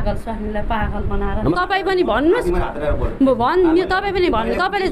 पागल स्वामीलाई पागल बनाएर तपाईँ पनि भन्नुहोस् भन्नु तपाईँ पनि भन्नु तपाईँले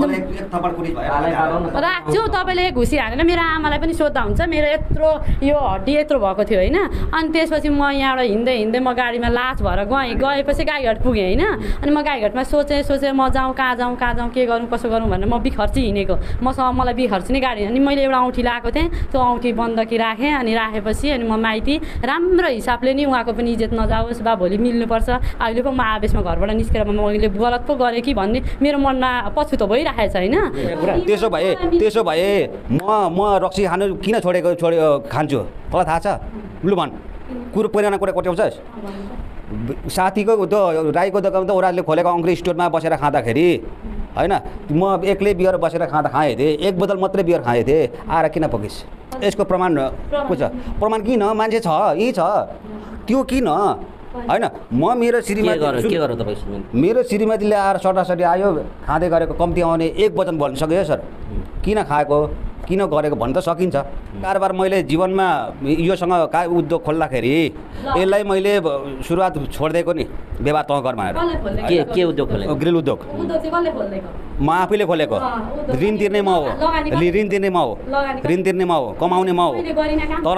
राख्छु तपाईँले घुसी हानेर मेरो आमालाई पनि सोद्धा हुन्छ मेरो यत्रो यो हड्डी यत्रो भएको थियो होइन अनि त्यसपछि म यहाँबाट हिँड्दै म गाडीमा लास भएर गएपछि गाईघाट पुगेँ होइन अनि म गाईघाटमा सोचेँ म जाउँ कहाँ जाउँ के गरौँ कसो गरौँ भनेर म बिखर्ची हिँडेको मसँग मलाई बिखर्ची नै गाडी अनि मैले एउटा औँठी लगाएको थिएँ त्यो औँठी बन्दकी राखेँ अनि राखेपछि अनि म माइती राम्रो हिसाबले नि उहाँको पनि इज्जत नजाओस् बा भोलि मिल्नुपर्छ अहिले पो म आवेशमा घरबाट निस्केर मैले गलत पो गरेँ कि भन्ने मेरो मनमा पछुतो भइरहेको छ होइन त्यसो भए म रक्सी खानु किन खान्छु तँलाई थाहा छ लु भन् कुरो पुरानो कुरा कोट्याउँछस् साथीको त्यो राईको दोकान त ओराले खोलेको अङ्ग्रेज स्टोरमा बसेर खाँदाखेरि होइन म एक्लै बियर बसेर खाएँ थिएँ एक बोतल मात्रै बियर खाएँ थिएँ आएर किन पकिस् यसको प्रमाण को छ प्रमाण किन मान्छे छ यही छ त्यो किन होइन म मेरो श्रीमतीले आएर सटासटी आयो खाँदै गरेको कम्ती आउने एक वचन भन्न सक्यो सर किन खाएको किन गरेको भन्न त सकिन्छ कारोबार मैले जीवनमा योसँग उद्योग खोल्दाखेरि यसलाई मैले सुरुवात छोडिदिएको नि व्यवहार तँ गर भनेर के उद्योग खोलेको ग्रिल उद्योग म आफैले खोलेको ऋण तिर्ने म हो ऋण तिर्ने म हो कमाउने म हो तर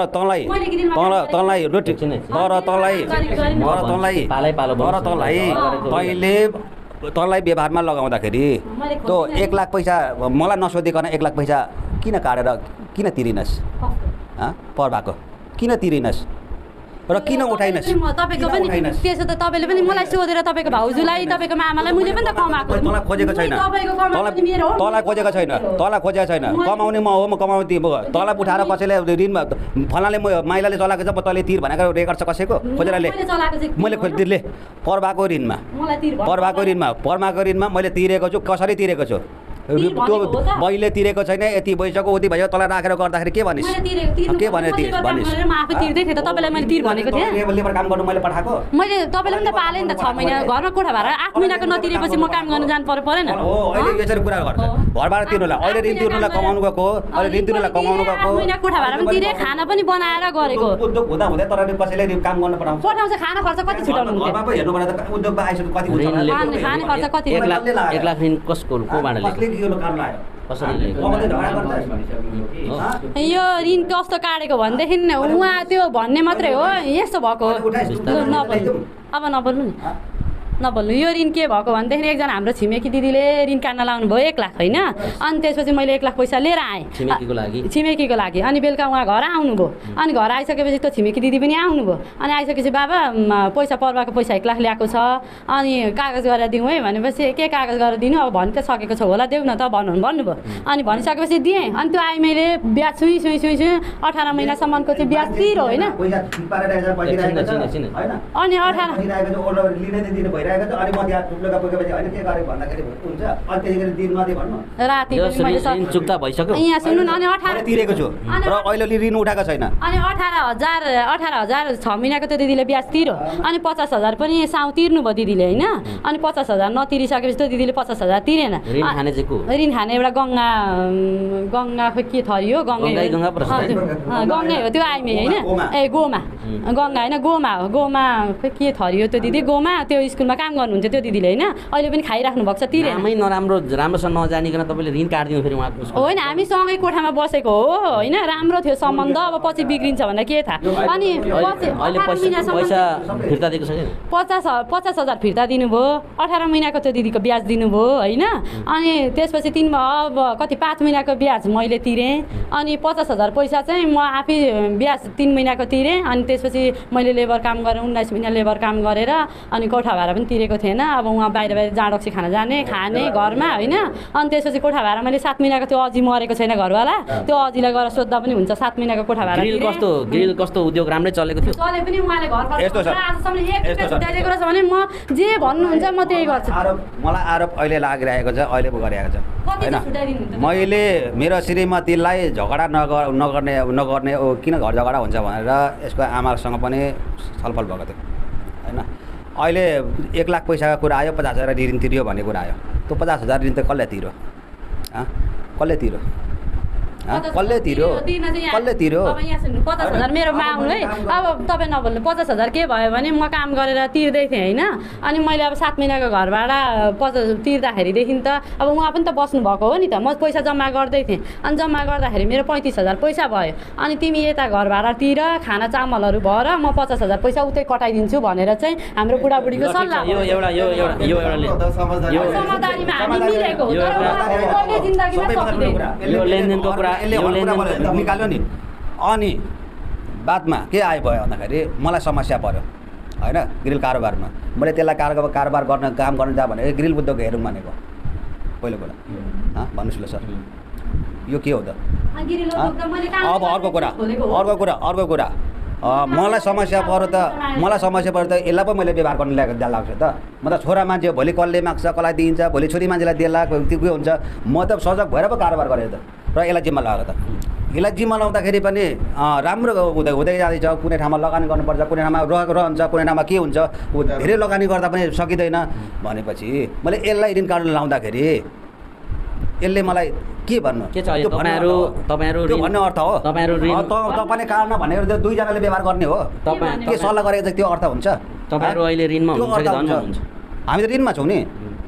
तँलाई व्यवहारमा लगाउँदाखेरि त्यो 1 लाख पैसा मलाई नसोधिकन 1 लाख पैसा किन काटेर किन तिरिनस् पर्वाको किन तिरिनस् र किन उठाइनस् तपाईको पनि त्यसो त तपाईले पनि मलाई सोधेर तपाईको भाउजूलाई तपाईको मामालाई मैले पनि त कमाएको तँलाई खोजेको छैन कमाउने म हो म कमाउने तँलाई उठाएर कसैले ऋणमा फलाले म माइलाले चलाएको छ तँले तिर भनेको रेकर्ड छ कसैको खोजेर मैले खोजिदिले पर्वाको ऋणमा मैले तिरेको छु कसरी तिरेको छु त्यो मैले तिरेको छैन यति भइसक्यो उति भयो तँलाई राखेर गर्दाखेरि के भनिस् के भनेर लेबर काम गर्नु मैले पठाएको मैले तपाईँलाई पनि त पालेँ नि त 6 महिना घरमा कोठा भाडा 8 महिनाको नतिरेपछि म काम गर्न जानु परेन अहिले यसरी कुरा गर्छ घरबाट तिर्नुलाई अहिले ऋण तिर्नुलाई कमाउनु गएको 8 महिना कोठा भाडा पनि तिरे खाना पनि बनाएर गरेको उद्योग हुँदा तर कसैले काम गर्न पठाउँछ खाना खर्च कति छुटाउनु घरमा पो हेर्नु पर्दा त उद्योगमा आइसक्यो कति हुन्छ खाना खर्च कति 1 लाख ऋण कोबाट यो ऋण कस्तो काटेको भनेदेखि उहाँ त्यो भन्ने मात्रै हो यस्तो भएको अब नबोल्नु यो ऋण के भएको भनेदेखि एकजना हाम्रो छिमेकी दिदीले ऋण काट्न लाउनु भयो 1 लाख होइन अनि त्यसपछि मैले 1 लाख पैसा लिएर आएँ छिमेकीको लागि अनि बेलुका उहाँ घर आउनुभयो अनि घर आइसकेपछि त्यो छिमेकी दिदी पनि आउनुभयो अनि आइसकेपछि बाबा पैसा पर्वाको पैसा 1 लाख ल्याएको छ अनि कागज गरेर दिउँ है भनेपछि के कागज गरेर दिनु अब भनि त सकेको छ होला देऊ न त भन्नुभयो अनि भनिसकेपछि दिएँ अनि त्यो आइ मैले ब्याज छुई 18 महिनासम्मको चाहिँ ब्याज तिरो होइन अनि 18 राति चुक्ता भइसक्यो यहाँ सुन्नु न अनि 18 तिरेको छु र अहिले ऋण उठाएको छैन अनि 18,000 6 महिनाको त्यो दिदीले ब्याज तिर्यो अनि 50,000 पनि साउ तिर्नु भयो दिदीले होइन अनि 50,000 नतिरिसकेपछि त्यो दिदीले 50,000 तिरेन ऋण खाने एउटा गङ्गा के थरी हो गङ्गै हो त्यो आइमे होइन ए गोमा गङ्गा होइन गोमा के थरी हो त्यो दिदी गोमा त्यो स्कुलमा काम गर्नुहुन्थ्यो त्यो दिदीले होइन अहिले पनि खाइराख्नु भएको छ तिरेन राम्रोसँग नजानिकन तपाईँले ऋण काटिदिनु फेरि उहाँको होइन हामी सँगै कोठामा बसेको हो होइन राम्रो थियो सम्बन्ध अब पछि बिग्रिन्छ भनेर के थाहा अनि पैसा फिर्ता दिएको छैन 50,000 फिर्ता दिनुभयो 18 महिनाको त्यो दिदीको ब्याज दिनुभयो होइन अनि त्यसपछि अब कति 5 महिनाको ब्याज मैले तिरेँ अनि 50,000 पैसा चाहिँ म आफै ब्याज 3 महिनाको तिरेँ अनि त्यसपछि मैले लेबर काम गरेर 19 महिना लेबर काम गरेर अनि कोठा भाडा पनि तिरेको थिएन अब उहाँ बाहिर जाँडक्सी खाना जाने खाने घरमा होइन अनि त्यसपछि कोठा भाडा मैले 7 महिनाको त्यो अझै मरेको छैन घरवाला त्यो अझैलाई गएर सोद्धा पनि हुन्छ 7 महिनाको कोठा भाडा ग्रिल कस्तो उद्योग राम्रै चलेको थियो चले पनि उहाँले घर आजसम्म एक रुपैयाँ दिएको रहेछ भने म जे भन्नुहुन्छ म त्यही गर्छु मलाई आरोप अहिले लागिरहेको छ अहिले पो गरिरहेको छ होइन मैले मेरो श्रीमतीलाई झगडा नगर्ने किन घर झगडा हुन्छ भनेर यसको आमासँग पनि छलफल भएको थियो होइन अहिले 1 लाख पैसाको कुरा आयो 50,000 ऋण तिर्यो भन्ने कुरा आयो त्यो 50,000 ऋण त कसले तिर्यो कसले तिर्यो कसले तिर्यो अब यहाँ सुन्नु 50,000 मेरोमा आउनु है अब तपाईँ नभन्नु 50,000 के भयो भने म काम गरेर तिर्दै थिएँ होइन अनि मैले अब 7 महिनाको घर भाडा तिर्दाखेरिदेखि त अब उहाँ पनि त बस्नु भएको हो नि त म पैसा जम्मा गर्दै थिएँ अनि जम्मा गर्दाखेरि मेरो 35,000 पैसा भयो अनि तिमी यता घर भाडा तिर खाना चामलहरू भएर म 50,000 पैसा उतै कटाइदिन्छु भनेर चाहिँ हाम्रो बुढाबुढीको सल्लाह समझदारीमा हामी मिलेको हो तर उहाँको जिन्दगीमा सकिँदैन यो लेनदेनको कुरा निकाल्यो नि अनि बादमा के आयो भयो भन्दाखेरि मलाई समस्या पर्यो होइन ग्रिल कारोबारमा मैले त्यसलाई कारोबार गर्न काम गर्न जा भनेको ग्रिल उद्योग हेरौँ भनेको पहिलो कुरा भन्नुहोस् ल सर यो के हो त अब अर्को कुरा मलाई समस्या पर्यो त यसलाई पो मैले व्यवहार गर्न लाग्छ त म त छोरा मान्छे भोलि कसले माग्छ कसलाई दिइन्छ भोलि छोरी मान्छेलाई देला त्यो के हुन्छ म त सजग भएर पो कारोबार गरेँ त र यसलाई जिम्मा लगाएको त यसलाई जिम्मा लाउँदाखेरि पनि राम्रो हुँदै जाँदैछ कुनै ठाउँमा लगानी गर्नुपर्छ कुनै ठाउँमा रहन्छ कुनै ठाउँमा के हुन्छ धेरै लगानी गर्दा पनि सकिँदैन भनेपछि मैले यसलाई ऋण कार्ड लाउँदाखेरि यसले मलाई के भन्नु के छ तपाईहरु भन्ने अर्थ हो तपाईले कारण भनेर दुईजनाले व्यवहार गर्ने हो के सल्लाह गरेको त्यो अर्थ हुन्छ तपाईहरु अहिले ऋणमा हुनुहुन्छ कि धनमा हुनुहुन्छ हामी त ऋणमा छौँ नि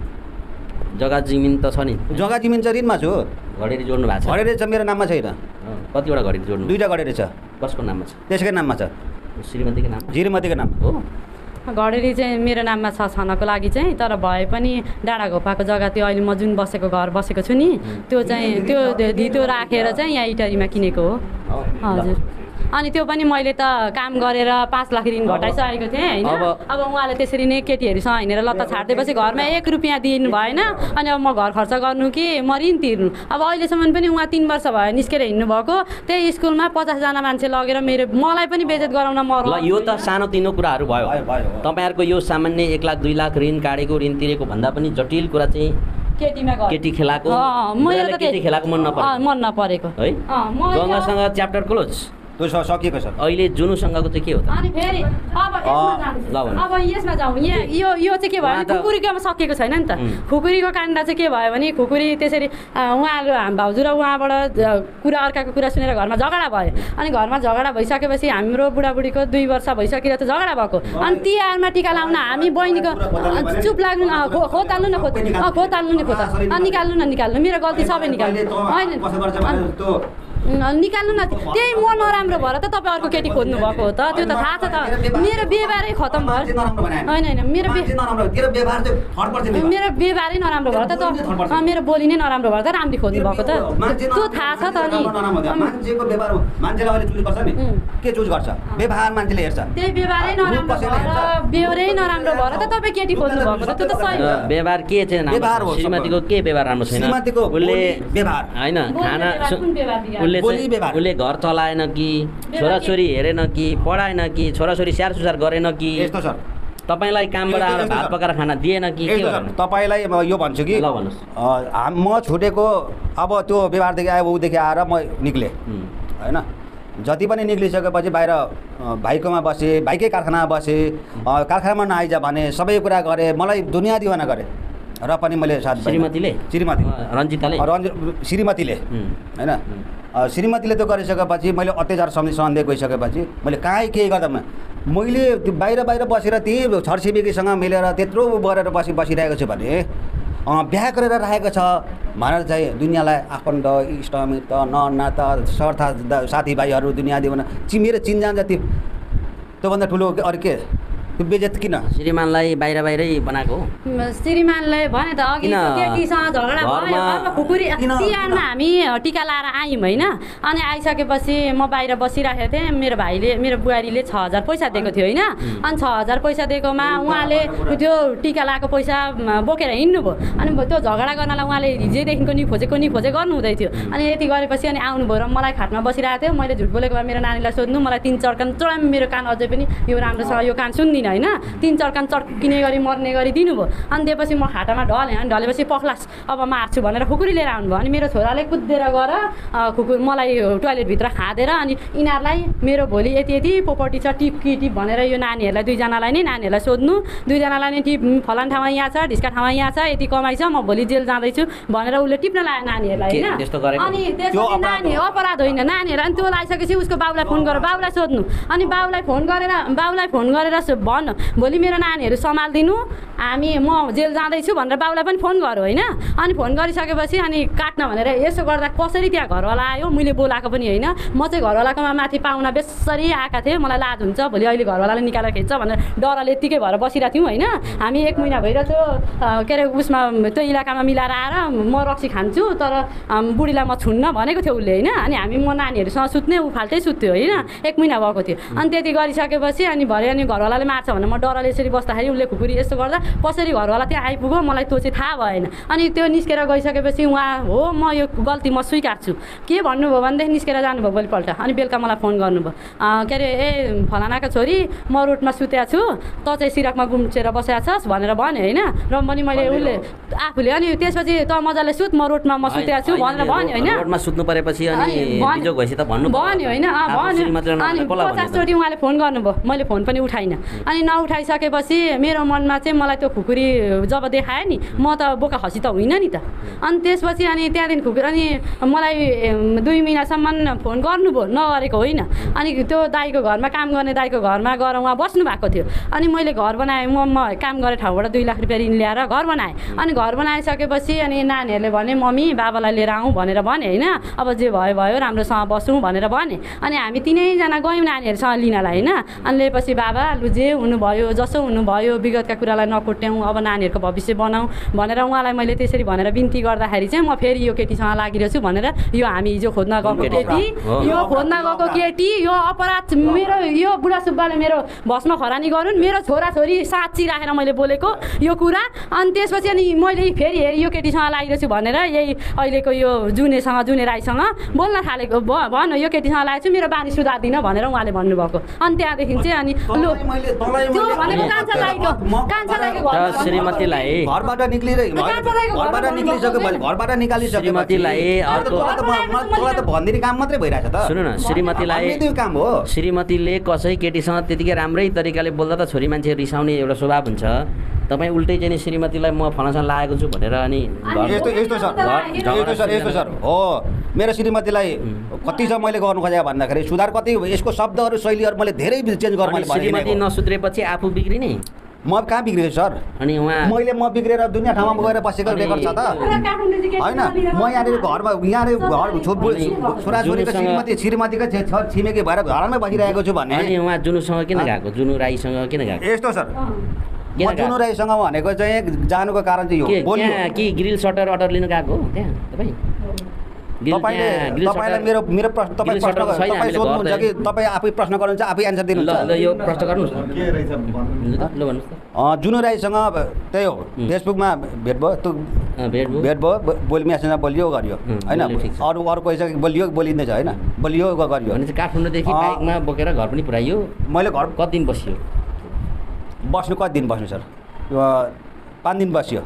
जग्गा जमिन त छ नि जग्गा जमिन चाहिँ ऋणमा छु घडेरी जोड्नु भएको छ घडेरी चाहिँ मेरो नाममा छैन कतिवटा घडेरी जोड्नु दुईटा घडेरी छ कसको नाममा छ त्यसकै नाममा छ श्रीमतीको नाम हो घडेरी चाहिँ मेरो नाममा छ छनको लागि चाहिँ तर भए पनि डाँडा घोपाको जग्गा त्यो अहिले म जुन बसेको घर बसेको छु नि त्यो चाहिँ त्यो धितो राखेर चाहिँ यहाँ इटरीमा किनेको हो हजुर अनि त्यो पनि मैले त काम गरेर 5 लाख ऋण घटाइसकेको थिएँ होइन अब उहाँले त्यसरी नै केटीहरूसँग हिँडेर लत्ता छाड्दैपछि घरमा 1 रुपियाँ दिनु भएन अनि अब म घर खर्च गर्नु कि म ऋण तिर्नु अब अहिलेसम्म पनि उहाँ 3 वर्ष भयो निस्केर हिँड्नु भएको त्यही स्कुलमा 50 जना मान्छे लगेर मलाई पनि बेइज्जत गराउन ल यो त सानो तिनो कुराहरू भयो तपाईहरुको यो सामान्य 1 लाख 2 लाख ऋण काटेको ऋण तिरेको भन्दा पनि जटिल कुरा चाहिँ केटी खेलाको केटी खेलाको मन नपरेको है गंगासँग च्याप्टर क्लोज त्यो सकिएको छ अहिले जुनुसँगको चाहिँ के हो त अनि फेरि अब यसमा जाउँ यो चाहिँ के भयो भने खुकुरीकोमा सकिएको छैन नि त खुकुरीको काण्ड चाहिँ के भयो भने खुकुरी त्यसरी उहाँहरू भाउजू र उहाँबाट अर्काको कुरा सुनेर घरमा झगडा भयो अनि घरमा झगडा भइसकेपछि हाम्रो बुढाबुढीको 2 वर्ष भइसकेर त झगडा भएको अनि तिहारमा टिका लाउन हामी बहिनीको चुप लाग्नु खोताल्नु न निकाल्नु न मेरो गल्ती सबै निकाल्नु होइन निकाल्नु न त्यही म नराम्रो भएर त तपाईँ अर्को केटी खोज्नु भएको हो त त्यो त थाहा छ त मेरो व्यवहारै खतम भयो होइन मेरो व्यवहारै नराम्रो भएर त मेरो बोली नै नराम्रो भएर त राम्री खोज्नु भएको त त्यो थाहा छ त नि के चुज गर्छ व्यवहार मान्छेले हेर्छ त्यही व्यवहारै नराम्रो भएर त तपाईँ केटी खोज्नु भएको त त्यो त सही व्यवहार के चाहिँ श्रीमतीको के व्यवहार राम्रो छैन उसले व्यवहार हैन खाना उसले घर चलाएन कि छोराछोरी हेरेन कि पढाएन कि छोराछोरी स्याहार सुसार गरेन कि यस्तो सर तपाईलाई कामबाट आएर भात पकाएर खाना दिएन कि के गर्नु तपाईलाई म यो भन्छु कि ल भन्नुस् म छुटेको अब त्यो व्यवहारदेखि आयो उदेखि आएर म निक्ले हैन जति पनि निक्लिसकेपछि बाहिर भाइकोमा बसेँ भाइकै कारखानामा बसेँ कारखानामा नआइज भने सबै कुरा गरेँ मलाई दुनियाँ दिवाना गरेँ र पनि मैले साथ श्रीमती रञ्जिताले श्रीमतीले हैन श्रीमतीले त्यो गरिसकेपछि मैले अत्याचार सन्देह गइसकेपछि मैले कहीँ केही गर्दा मैले त्यो बाहिर बसेर त्यही छरछिमेकीसँग मिलेर त्यत्रो गरेर बसिरहेको छु भने बिहा गरेर राखेको छ भनेर चाहिँ दुनियाँलाई आफन्त इष्टमित्र नाता सर्था साथीभाइहरू दुनियाँ दिवन मेरो चिन्जान जति त्योभन्दा ठुलो अरू के त्यो बेइज्जत किन श्रीमानलाई बाहिरै बनाएको श्रीमानलाई भने त अघि केटीसँग झगडा भयो खुकुरी तिहारमा हामी टिका लाएर आयौँ होइन अनि आइसकेपछि म बाहिर बसिरहेको थिएँ मेरो बुहारीले 6,000 पैसा दिएको थियो होइन अनि 6,000 पैसा दिएकोमा उहाँले त्यो टिका लाएको पैसा बोकेर हिँड्नु भयो अनि त्यो झगडा गर्नलाई उहाँले हिजैदेखिको नि खोजे गर्नु हुँदै थियो अनि यति गरेपछि अनि आउनुभयो र मलाई खाटमा बसिरहेको थियो मैले झुट बोलेको भए मेरो नानीलाई सोध्नु मलाई 3 चर्कन चढाम मेरो कान अझै पनि यो राम्रोसँग यो कान सुन्दिनँ दिइनँ होइन 3 चर्कान चर्किने गरी मर्ने गरी दिनुभयो अनि त्यसपछि म खाटामा ढलेँ अनि ढलेपछि पख्लास अब मार्छु भनेर खुकुरी लिएर आउनुभयो अनि मेरो छोराले कुदेर गएर मलाई टोयलेटभित्र खाँदेर अनि यिनीहरूलाई मेरो भोलि यति यति पोपर्टी छ टिप कि टिप भनेर यो नानीहरूलाई दुईजनालाई नै नानीहरूलाई सोध्नु दुईजनालाई नै टिप फलान ठाउँमा यहाँ छ ढिस्का ठाउँमा यहाँ छ यति कमाइ छ म भोलि जेल जाँदैछु भनेर उसले टिप्न लाग्यो नानीहरूलाई होइन अनि त्यसपछि नानी अपराध होइन नानीहरू अनि त्यो लगाइसकेपछि उसको बाबुलाई फोन गरेर बाबुलाई सोध्नु अनि बाबुलाई फोन गरेर भन्न भोलि मेरो नानीहरू सम्हालिदिनु म जेल जाँदैछु भनेर बाबुलाई पनि फोन गऱ्यो होइन अनि फोन गरिसकेपछि अनि काट्न भनेर यसो गर्दा कसरी त्यहाँ घरवाला आयो मैले बोलाएको पनि होइन म चाहिँ घरवालाकोमा माथि पाहुना बेसरी आएका थिएँ मलाई लाज हुन्छ भोलि अहिले घरवालाले निकालेर खेल्छ भनेर डरले यत्तिकै भएर बसिरहेको थियौँ होइन हामी 1 महिना भइरहेको थियो के अरे उसमा त्यो इलाकामा मिलाएर आएर म रक्सी खान्छु तर बुढीलाई म छुन्न भनेको थियो उसले होइन अनि हामी म नानीहरूसँग सुत्ने ऊ फाल्टै सुत्थ्यो होइन 1 महिना भएको थियो अनि त्यति गरिसकेपछि अनि भरे अनि घरवालाले मार्छ भने म डरले यसरी बस्दाखेरि उसले खुकुरी यस्तो गर्दा कसरी घरवाला त्यहाँ आइपुग्यो मलाई त्यो चाहिँ थाहा भएन अनि त्यो निस्केर गइसकेपछि उहाँ हो म यो गल्ती म स्वीकार्छु के भन्नुभयो भनेदेखि निस्केर जानुभयो भोलिपल्ट अनि बेलुका मलाई फोन गर्नुभयो के अरे फलानाको छोरी म रोडमा सुतेको छु त चाहिँ सिरकमा गुम्चेर बसेको छस् भनेर भन्यो होइन र पनि मैले उसले आफूले अनि त्यसपछि त मजाले सुत म रोडमा म सुतेको छु भनेर भन्यो होइन रोडमा सुत्नु परेपछि अनि बिजोग भएपछि त भन्नु भन्यो होइन भन्यो अनि 50 चोटि उहाँले फोन गर्नुभयो मैले फोन पनि उठाइनँ अनि नउठाइसकेपछि मेरो मनमा चाहिँ मलाई त्यो खुकुरी जब देखायो नि म त बोका खसी त होइन नि त अनि त्यसपछि अनि त्यहाँदेखि खुकुरी अनि मलाई 2 महिनासम्म फोन गर्नुभयो नगरेको होइन अनि त्यो दाइको घरमा काम गर्ने दाइको घरमा गएर उहाँ बस्नु भएको थियो अनि मैले घर बनाएँ म काम गर्ने ठाउँबाट 2 लाख रुपियाँ ऋण ल्याएर घर बनाएँ अनि घर बनाइसकेपछि अनि नानीहरूले भने मम्मी बाबालाई लिएर आउँ भनेर भने होइन अब जे भयो भयो राम्रोसँग बसौँ भनेर भने अनि हामी 3जना गयौँ नानीहरूसँग लिनलाई होइन अनि लिएपछि बाबा लु जे हुनुभयो जसो हुनुभयो विगतका कुरालाई नकोट्याउँ अब नानीहरूको भविष्य बनाऊँ भनेर उहाँलाई मैले त्यसरी भनेर बिन्ती गर्दाखेरि चाहिँ म फेरि यो केटीसँग लागिरहेको छु भनेर यो हामी हिजो खोज्न गएको केटी यो खोज्न गएको केटी यो अपराध मेरो यो बुढा सुब्बाले मेरो भस्म खरानी गरून् मेरो छोराछोरी साँच्ची राखेर मैले बोलेको यो कुरा अनि त्यसपछि अनि मैले फेरि हेरि यो केटीसँग लागिरहेको छु भनेर यही अहिलेको यो जुने राईसँग बोल्न थालेको भन यो केटीसँग लागेको छु मेरो बानी सुधार्दिन भनेर उहाँले भन्नुभएको अनि त्यहाँदेखि चाहिँ अनि लु त्यो भनेको श्रीमतीलाई घरबाट निकालिसक्यो श्रीमतीलाई त भन्दिने काम मात्रै भइरहेछ त सुन्नु न श्रीमतीलाई काम हो श्रीमतीले कसै केटीसँग त्यतिकै राम्रै तरिकाले बोल्दा त छोरी मान्छे रिसाउने एउटा स्वभाव हुन्छ तपाईँ उल्टै चाहिँ नि श्रीमतीलाई म फलासँग लागेको छु भनेर अनि यस्तो सर हो मेरो श्रीमतीलाई कति छ मैले गर्नु खोजेको भन्दाखेरि सुधार कति यसको शब्दहरू शैलीहरू मैले धेरै चेन्ज गर्नु श्रीमती नसुध्रेपछि आफू बिग्रिने म कहाँ बिग्रेछु सर अनि म बिग्रेर दुनियाँ ठाउँमा गएर बसेको बेगर छ त होइन म यहाँनिर घरमा छोराछोरीको श्रीमतीको छिमेकी भएर घरमै बसिरहेको छु भन्ने अनि उहाँ जुनुसँग किन गएको जुनु राईसँग किन गएको यस्तो सर जुनु राईसँग भनेको चाहिँ जानुको कारण चाहिँ यो कि ग्रिल सटर अर्डर लिनु गएको हो त्यहाँ तपाईँ तपाईँलाई मेरो प्रश्न तपाईँ सोध्नुहुन्छ कि तपाईँ आफै प्रश्न गर्नुहुन्छ आफै एन्सर दिनुहुन्छ यो प्रश्न गर्नुहोस् जुनु राईसँग त्यही हो फेसबुकमा भेट भयो बोली मेसेजमा बोलियो गरियो होइन अरू पैसा बोलिँदैछ होइन बोलियो गरियो भने चाहिँ काठमाडौँदेखि बाइकमा बोकेर घर पनि पुऱ्याइयो मैले घर कति दिन बस्यो कति दिन बस्नु सर 5 दिन बस्यो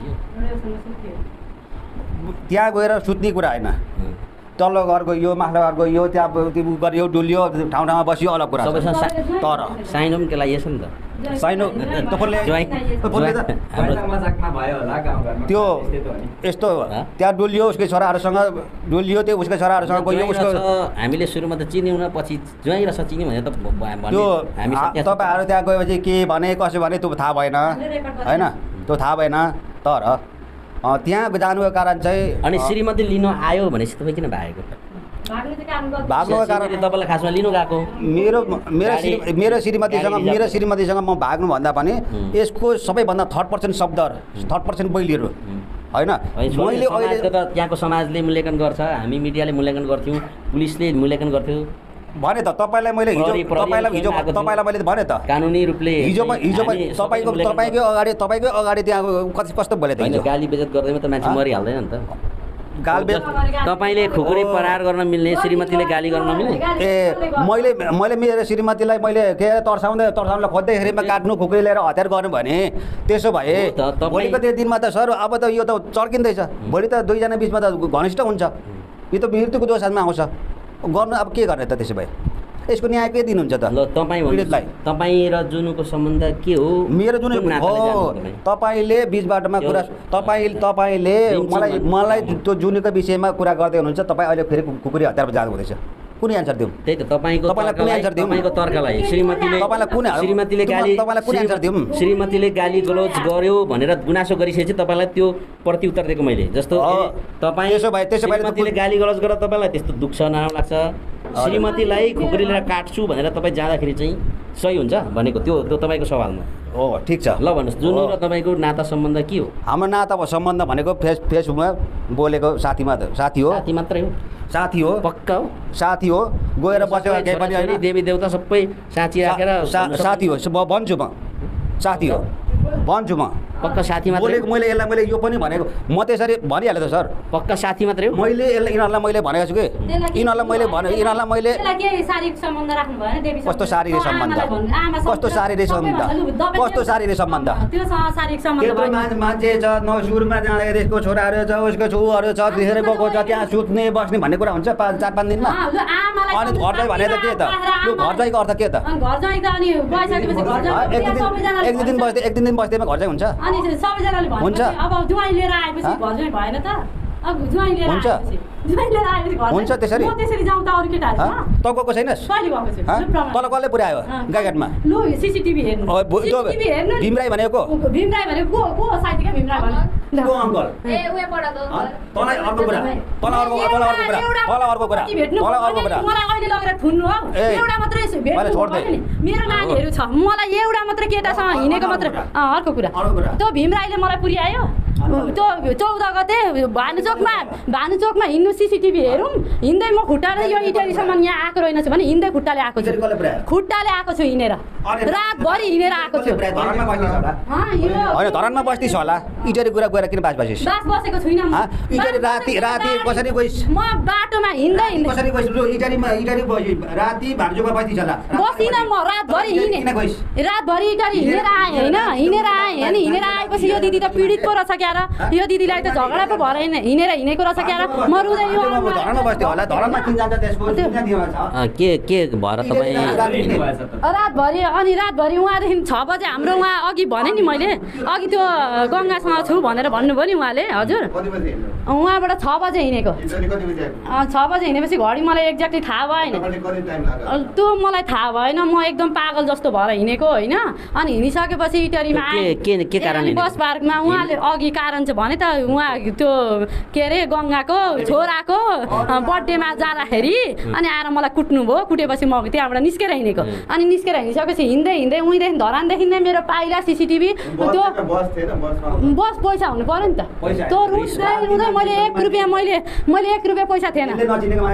त्यहाँ गएर सुत्ने कुरा होइन तल्लो घर गयो माथिल्लो घर गयो त्यहाँ गऱ्यो डुल्यो ठाउँमा बस्यो अलग कुरा तर साइनो पनि त्यसलाई यसो नि त साइनो त्यो यस्तो त्यहाँ डुल्यो उसकै छोराहरूसँग डुल्यो त्यो उसकै छोराहरूसँग गयो उसको हामीले सुरुमा त चिन्यौँ न पछि ज्वाइँ रहेछ चिन्यौँ भने त त्यो तपाईँहरू त्यहाँ गएपछि के भने कसो भने त्यो थाहा भएन होइन त्यो थाहा भएन तर त्यहाँ जानुको कारण चाहिँ अनि श्रीमती लिनु आयो भनेपछि तपाईँ किन भागेको भाग्नुको कारण तपाईँलाई खासमा लिनु गएको मेरो श्रीमतीसँग म भाग्नुभन्दा पनि यसको सबैभन्दा 3% शब्दहरू 3% बैलीहरू होइन मैले अहिले त त्यहाँको समाजले मूल्याङ्कन गर्छ हामी मिडियाले मूल्याङ्कन गर्थ्यौँ पुलिसले मूल्याङ्कन गर्थ्यो भने त तपाईँलाई मैले तपाईँलाई मैले भने त कानुनी रूपले हिजो तपाईँकै अगाडि त्यहाँ कस्तो बोले त गाली बेजत गर्दैमा त मान्छे मरिहाल्दैन नि त तपाईँले खुकुरी प्रहार गर्न मिल्ने, श्रीमतीले गाली गर्न मिल्ने? मैले मेरो श्रीमतीलाई मैले के तर्साउँदै खोज्दैखेरिमा काट्नु खुकुरी लिएर हतियार गर्नु भने त्यसो भए भोलिको त्यो दिनमा त सर अब त यो त चर्किँदैछ। भोलि त दुईजना बिचमा त घनिष्ठ हुन्छ, यो त मृत्युको दोषमा आउँछ। गर्नु अब के गर्ने त? त्यसो भए यसको न्याय के दिनुहुन्छ त? ल तपाईँ र जुनुको सम्बन्ध के हो? मेरो जुनु हो, तपाईँले बिच बाटोमा कुरा तपाईँले मलाई त्यो जुनुको विषयमा कुरा गर्दै हुनुहुन्छ। तपाईँ अहिले फेरि खुकुरी हतियारमा जानु हुँदैछ। कुन एन्सर दिउँ? त्यही त तपाईँलाई कुन एन्सर दिउँ? तपाईँको तर्कलाई श्रीमतीले गाली गलौज गर्यो भनेर गुनासो गरिसकेपछि तपाईँलाई त्यो प्रत्युत्तर दिएको मैले। जस्तो श्रीमतीले गाली गलौज गरेर तपाईँलाई त्यस्तो दुख्छ, नराम्रो लाग्छ, श्रीमतीलाई खुकुरी लिएर काट्छु भनेर तपाईँ जाँदाखेरि चाहिँ सही हुन्छ भनेको त्यो तपाईँको सवालमा हो। ठिक छ, ल भन्नुहोस्, जुनु र तपाईँको नाता सम्बन्ध के हो? हाम्रो नाता सम्बन्ध भनेको फेसबुकमा बोलेको साथी हो। साथी मात्रै हो? साथी हो, पक्का हो, साथी हो। गएर बसेको केही पनि होइन, देवी देवता सबै साथी राखेर साथी हो भन्छु म, साथी हो भन्छु म। पक्का साथी मात्रै? मैले यसलाई मैले यो पनि भनेको, म त्यसरी भनिहालेँ त सर। पक्का साथी मात्रै हो? मैले यिनीहरूलाई मैले भनेको छु कि यिनीहरूलाई मैले कस्तो शारीरिक सम्बन्ध, कस्तो शारीरिक सम्बन्ध त्यत्रो मान्छे छ, सुरुमा जाँदाखेरि यसको छोराहरू छ, उसको छुहरू छ, त्यसरी गएको छ, त्यहाँ सुत्ने बस्ने भन्ने कुरा हुन्छ 4-5 दिनमा। अनि घर जाइ भने त के त? यो घर जाइको अर्थ के त? एक दिन बस्दैमा घर जाइ हुन्छ? हुन्छ, हुन्छ त्यसरी त गएको छैनस्? तल कसले पुर्यायो गाईघाटमा? भीमराई भनेको मेरो नानीहरू छ, मलाई एउटा मात्र केटासँग हिँडेको मात्र। अर्को कुरा त्यो भीमराईले मलाई पुर्यायो। त्यो 14 गते भानुचोकमा हिँड्नु, CCTV हेरौँ, हिँड्दै म खुट्टाले यो इटरीसम्म यहाँ आएको रहेनछु भने हिँड्दै खुट्टाले आएको छु, हिँडेर रातभरि हिँडेर आएको छु। होइन, धरानमा बस्दिस् होला, इटरी कुरा गएर किन बसेको छुइनँ म। राति कसरी गइस्? म बाटोमा हिँड्दै कसरी गइस्? इटरी राति भान्जुमा बस्दिस् होला? बसिनँ म, रातभरि हिँडेँ, रातभरि इटरी हिँडेर आएँ होइन, हिँडेर आएपछि यो दिदी त पीडित पो रहेछ क्या, यो दिदीलाई त झगडा पो भएर हिँडेको रहेछ क्या। म रुँदै के भएर तपाईँ रातभरि उहाँदेखि 6 बजे हाम्रो उहाँ अघि भने नि मैले, अघि त्यो गङ्गासँग छु भनेर भन्नुभयो नि उहाँले। हजुर, उहाँबाट 6 बजे हिँडेको। 6 बजे हिँडेपछि घडी मलाई एक्ज्याक्टली थाहा भएन, त्यो मलाई थाहा भएन। म एकदम पागल जस्तो भएर हिँडेको होइन। अनि हिँडिसकेपछि इटरीमा आएँ बस पार्कमा। उहाँले अघि कारण चाहिँ भने त उहाँ त्यो के अरे गङ्गाको छोराको बर्थडेमा जाँदाखेरि अनि आएर मलाई कुट्नुभयो। कुटेपछि म त्यहाँबाट निस्केर हिँडेको। अनि निस्केर हिँडिसकेपछि हिँड्दै उहीँदेखि धरानदेखि नै मेरो पाइला CCTV त्यो बस पैसा हुनु पऱ्यो नि त। त्यो रुँदै मैले 1 रुपियाँ मैले 1 रुपियाँ पैसा थिएन। अनि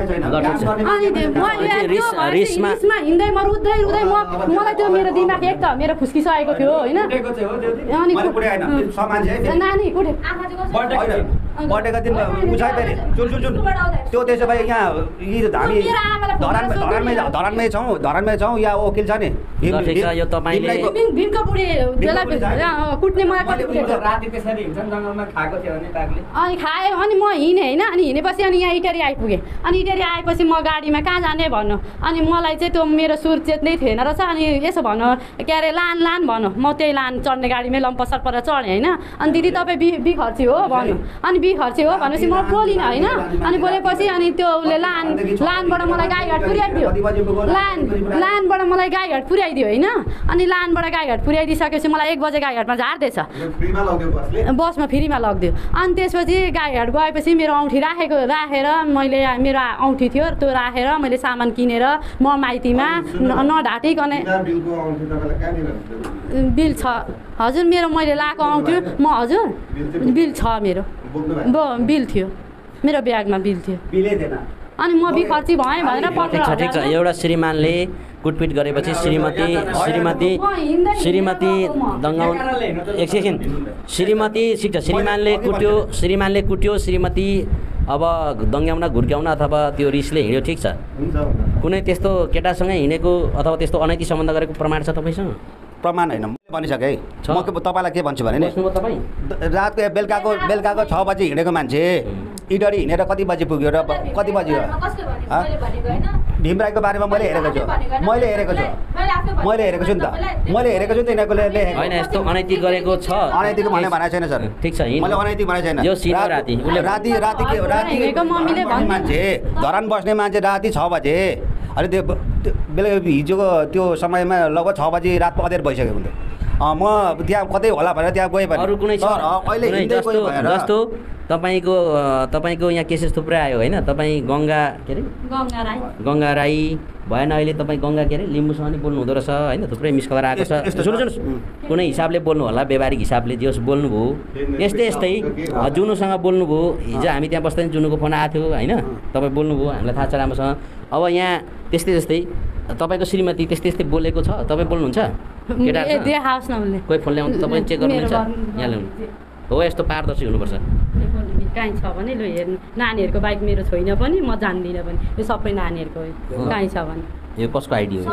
रिसमा हिँड्दै म रुँदै मलाई त्यो मेरो दिमाग एक त मेरो फुस्किसकेको थियो होइन। अनि नानी कुटे बर्थडेको दिन उचाइ फेरि सुन त्यो त्यसो भए यहाँ हामी धरानमै छौँ या वकिल छ नि भीमको बुढी कुट्ने मलाई अनि खायो। अनि म हिँडेँ होइन। अनि हिँडेपछि अनि यहाँ इटरी आइपुगेँ। अनि इटरी आएपछि म गाडीमा कहाँ जाने भन्नु। अनि मलाई चाहिँ त्यो मेरो सुर चेत्नै थिएन रहेछ। अनि यसो भन्नु के अरे लान भन्नु। म त्यही लान चढ्ने गाडीमै लम्पसर परेर चढेँ होइन। अनि दिदी तपाईँ बिखर्ची हो भन्नु। अनि बिखर्ची हो भनेपछि म बोलिनँ होइन। अनि बोलेपछि अनि त्यो उसले लानबाट मलाई गाईघाट पुर्याइदियो। लानबाट मलाई गाईघाट पुर्याइदियो होइन। अनि लानबाट गाईघाट पुर्याइदिइसकेपछि मलाई 1 बजे गाईघाटमा झार्दैछ, बसमा फ्रीमा लगिदियो। अनि त्यसपछि गाईघाट गएपछि मेरो औँठी राखेर मैले मेरो औँठी थियो त्यो राखेर मैले सामान किनेर म माइतीमा नढाँटिकन बिल छ हजुर मेरो मैले लाएको औँठी म हजुर बिल छ मेरो बिल थियो मेरो ब्यागमा बिल थियो। अनि म बिखर्ची भएँ भनेर ठिक छ। एउटा श्रीमानले कुटपिट गरेपछि श्रीमती दङ्गाउन एकछिन श्रीमती ठिक छ। श्रीमानले कुट्यो श्रीमती अब दङ्ग्याउन घुर्क्याउन अथवा त्यो रिसले हिँड्यो ठिक छ, कुनै त्यस्तो केटासँग हिँडेको अथवा त्यस्तो अनैतिक सम्बन्ध गरेको प्रमाण छ तपाईँसँग? प्रमाण होइन, मैले भनिसकेँ है। म तपाईँलाई के भन्छु भने नि, रातको बेलुकाको 6 बजी हिँडेको मान्छे इडरी हिँडेर कति बजी पुग्यो र कति बजी हो? भीमराईको बारेमा मैले हेरेको छु नि त, मैले हेरेको छु नि त। यिनीहरूको लेखेको होइन, यस्तो अनैतिक गरेको छ, अनैतिक भने भनेको छैन सर, ठिक छ, मैले अनैतिक भनेको छैन। यो सिधो राति मान्छे धरान बस्ने मान्छे राति 6 बजे, अनि त्यो बेलुका हिजोको त्यो समयमा लगभग 6 बजी रातको अँध्यारो भइसकेको हुन्थ्यो। म त्यहाँ कतै होला भनेर त्यहाँ गएँ भने अरू कुनै अहिले जस्तो तपाईँको यहाँ केसेस थुप्रै आयो होइन? तपाईँ गङ्गा के अरे गङ्गा राई भएन, अहिले तपाईँ गङ्गा के अरे लिम्बूसँग नि बोल्नु हुँदो रहेछ होइन? थुप्रै मिसकलर आएको छ। सुन्नुहोस्, कुनै हिसाबले बोल्नु होला, व्यवहारिक हिसाबले जे होस् बोल्नुभयो, यस्तै जुनुसँग बोल्नुभयो। हिजो हामी त्यहाँ बस्दा जुनुको फोन आएको थियो होइन? तपाईँ बोल्नुभयो, हामीलाई थाहा छ राम्रोसँग। अब यहाँ त्यस्तै तपाईँको श्रीमती त्यस्तै बोलेको छ, तपाईँ बोल्नुहुन्छ? केटाहरू कोही फोन ल्याउनु तपाईँ चेक गर्नुहुन्छ, यहाँ ल्याउनु हो। यस्तो पारदर्शी हुनुपर्छ। कहीँ छ भने लु हेर्नु, नानीहरूको बाइक मेरो छैन पनि, म जान्दिनँ पनि, यो सबै नानीहरूको हो। कहीँ छ भने यो कसको आइडी हो?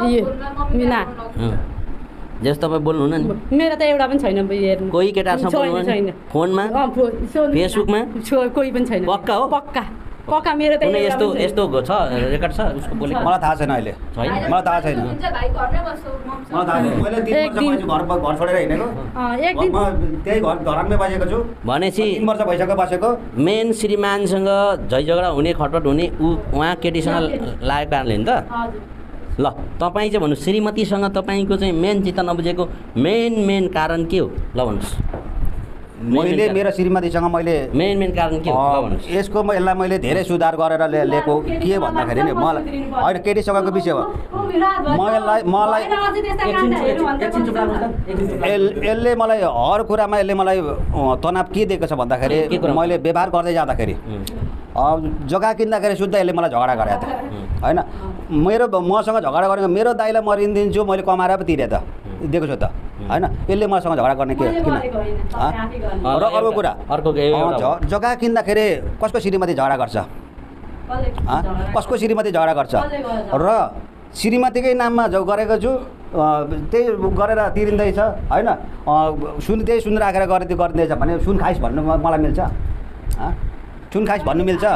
जस्तो तपाईँ बोल्नुहुन्न नि, मेरो त एउटा पनि छैन। हेर्नु कोही केटाहरूसँग छैन, फोनमा फेसबुकमा कोही पनि छैन। पक्का हो? पक्का मेरो त यस्तो छ, रेकर्ड छ उसको बोलेको? मलाई थाहा छैन अहिले, मलाई थाहा छैन। मैले 3 वर्ष घर छोडेर हिँडेको, त्यही घर धरानमै बसेको छु भनेपछि 3 वर्ष भइसक्यो बसेको। मेन श्रीमानसँग झैझगडा हुने, खटपट हुने उहाँ केटीसँग लागेको कारणले नि त। ल तपाईँ चाहिँ भन्नु, श्रीमतीसँग तपाईँको चाहिँ मेन चित्त नबुझेको मेन कारण के हो? ल भन्नुहोस्। मैले मेरो श्रीमतीसँग मैले मेन कारण के हो? यसको यसलाई मैले धेरै सुधार गरेर ल्याएको के भन्दाखेरि नि, मलाई होइन केटीसँगको विषय हो। मलाई यसले मलाई हर कुरामा यसले मलाई तनाव के दिएको छ भन्दाखेरि, मैले व्यवहार गर्दै जाँदाखेरि जग्गा किन्दाखेरि शुद्ध यसले मलाई झगडा गरेको थियो होइन? मसँग झगडा गरेको मेरो दाइलाई म ऋण दिन्छु, मैले कमाएर पो तिरेँ त, दिएको छु त होइन? यसले मसँग झगडा गर्ने के किन? र अर्को कुरा, जग्गा किन्दाखेरि कसको श्रीमती झगडा गर्छ? कसको श्रीमती झगडा गर्छ? र श्रीमतीकै नाममा गरेको छु, त्यही गरेर तिरिँदैछ होइन? त्यही सुन राखेर गरिँदैछ भने सुन खाइस भन्नु मलाई मिल्छ? सुन खाइस भन्नु मिल्छ?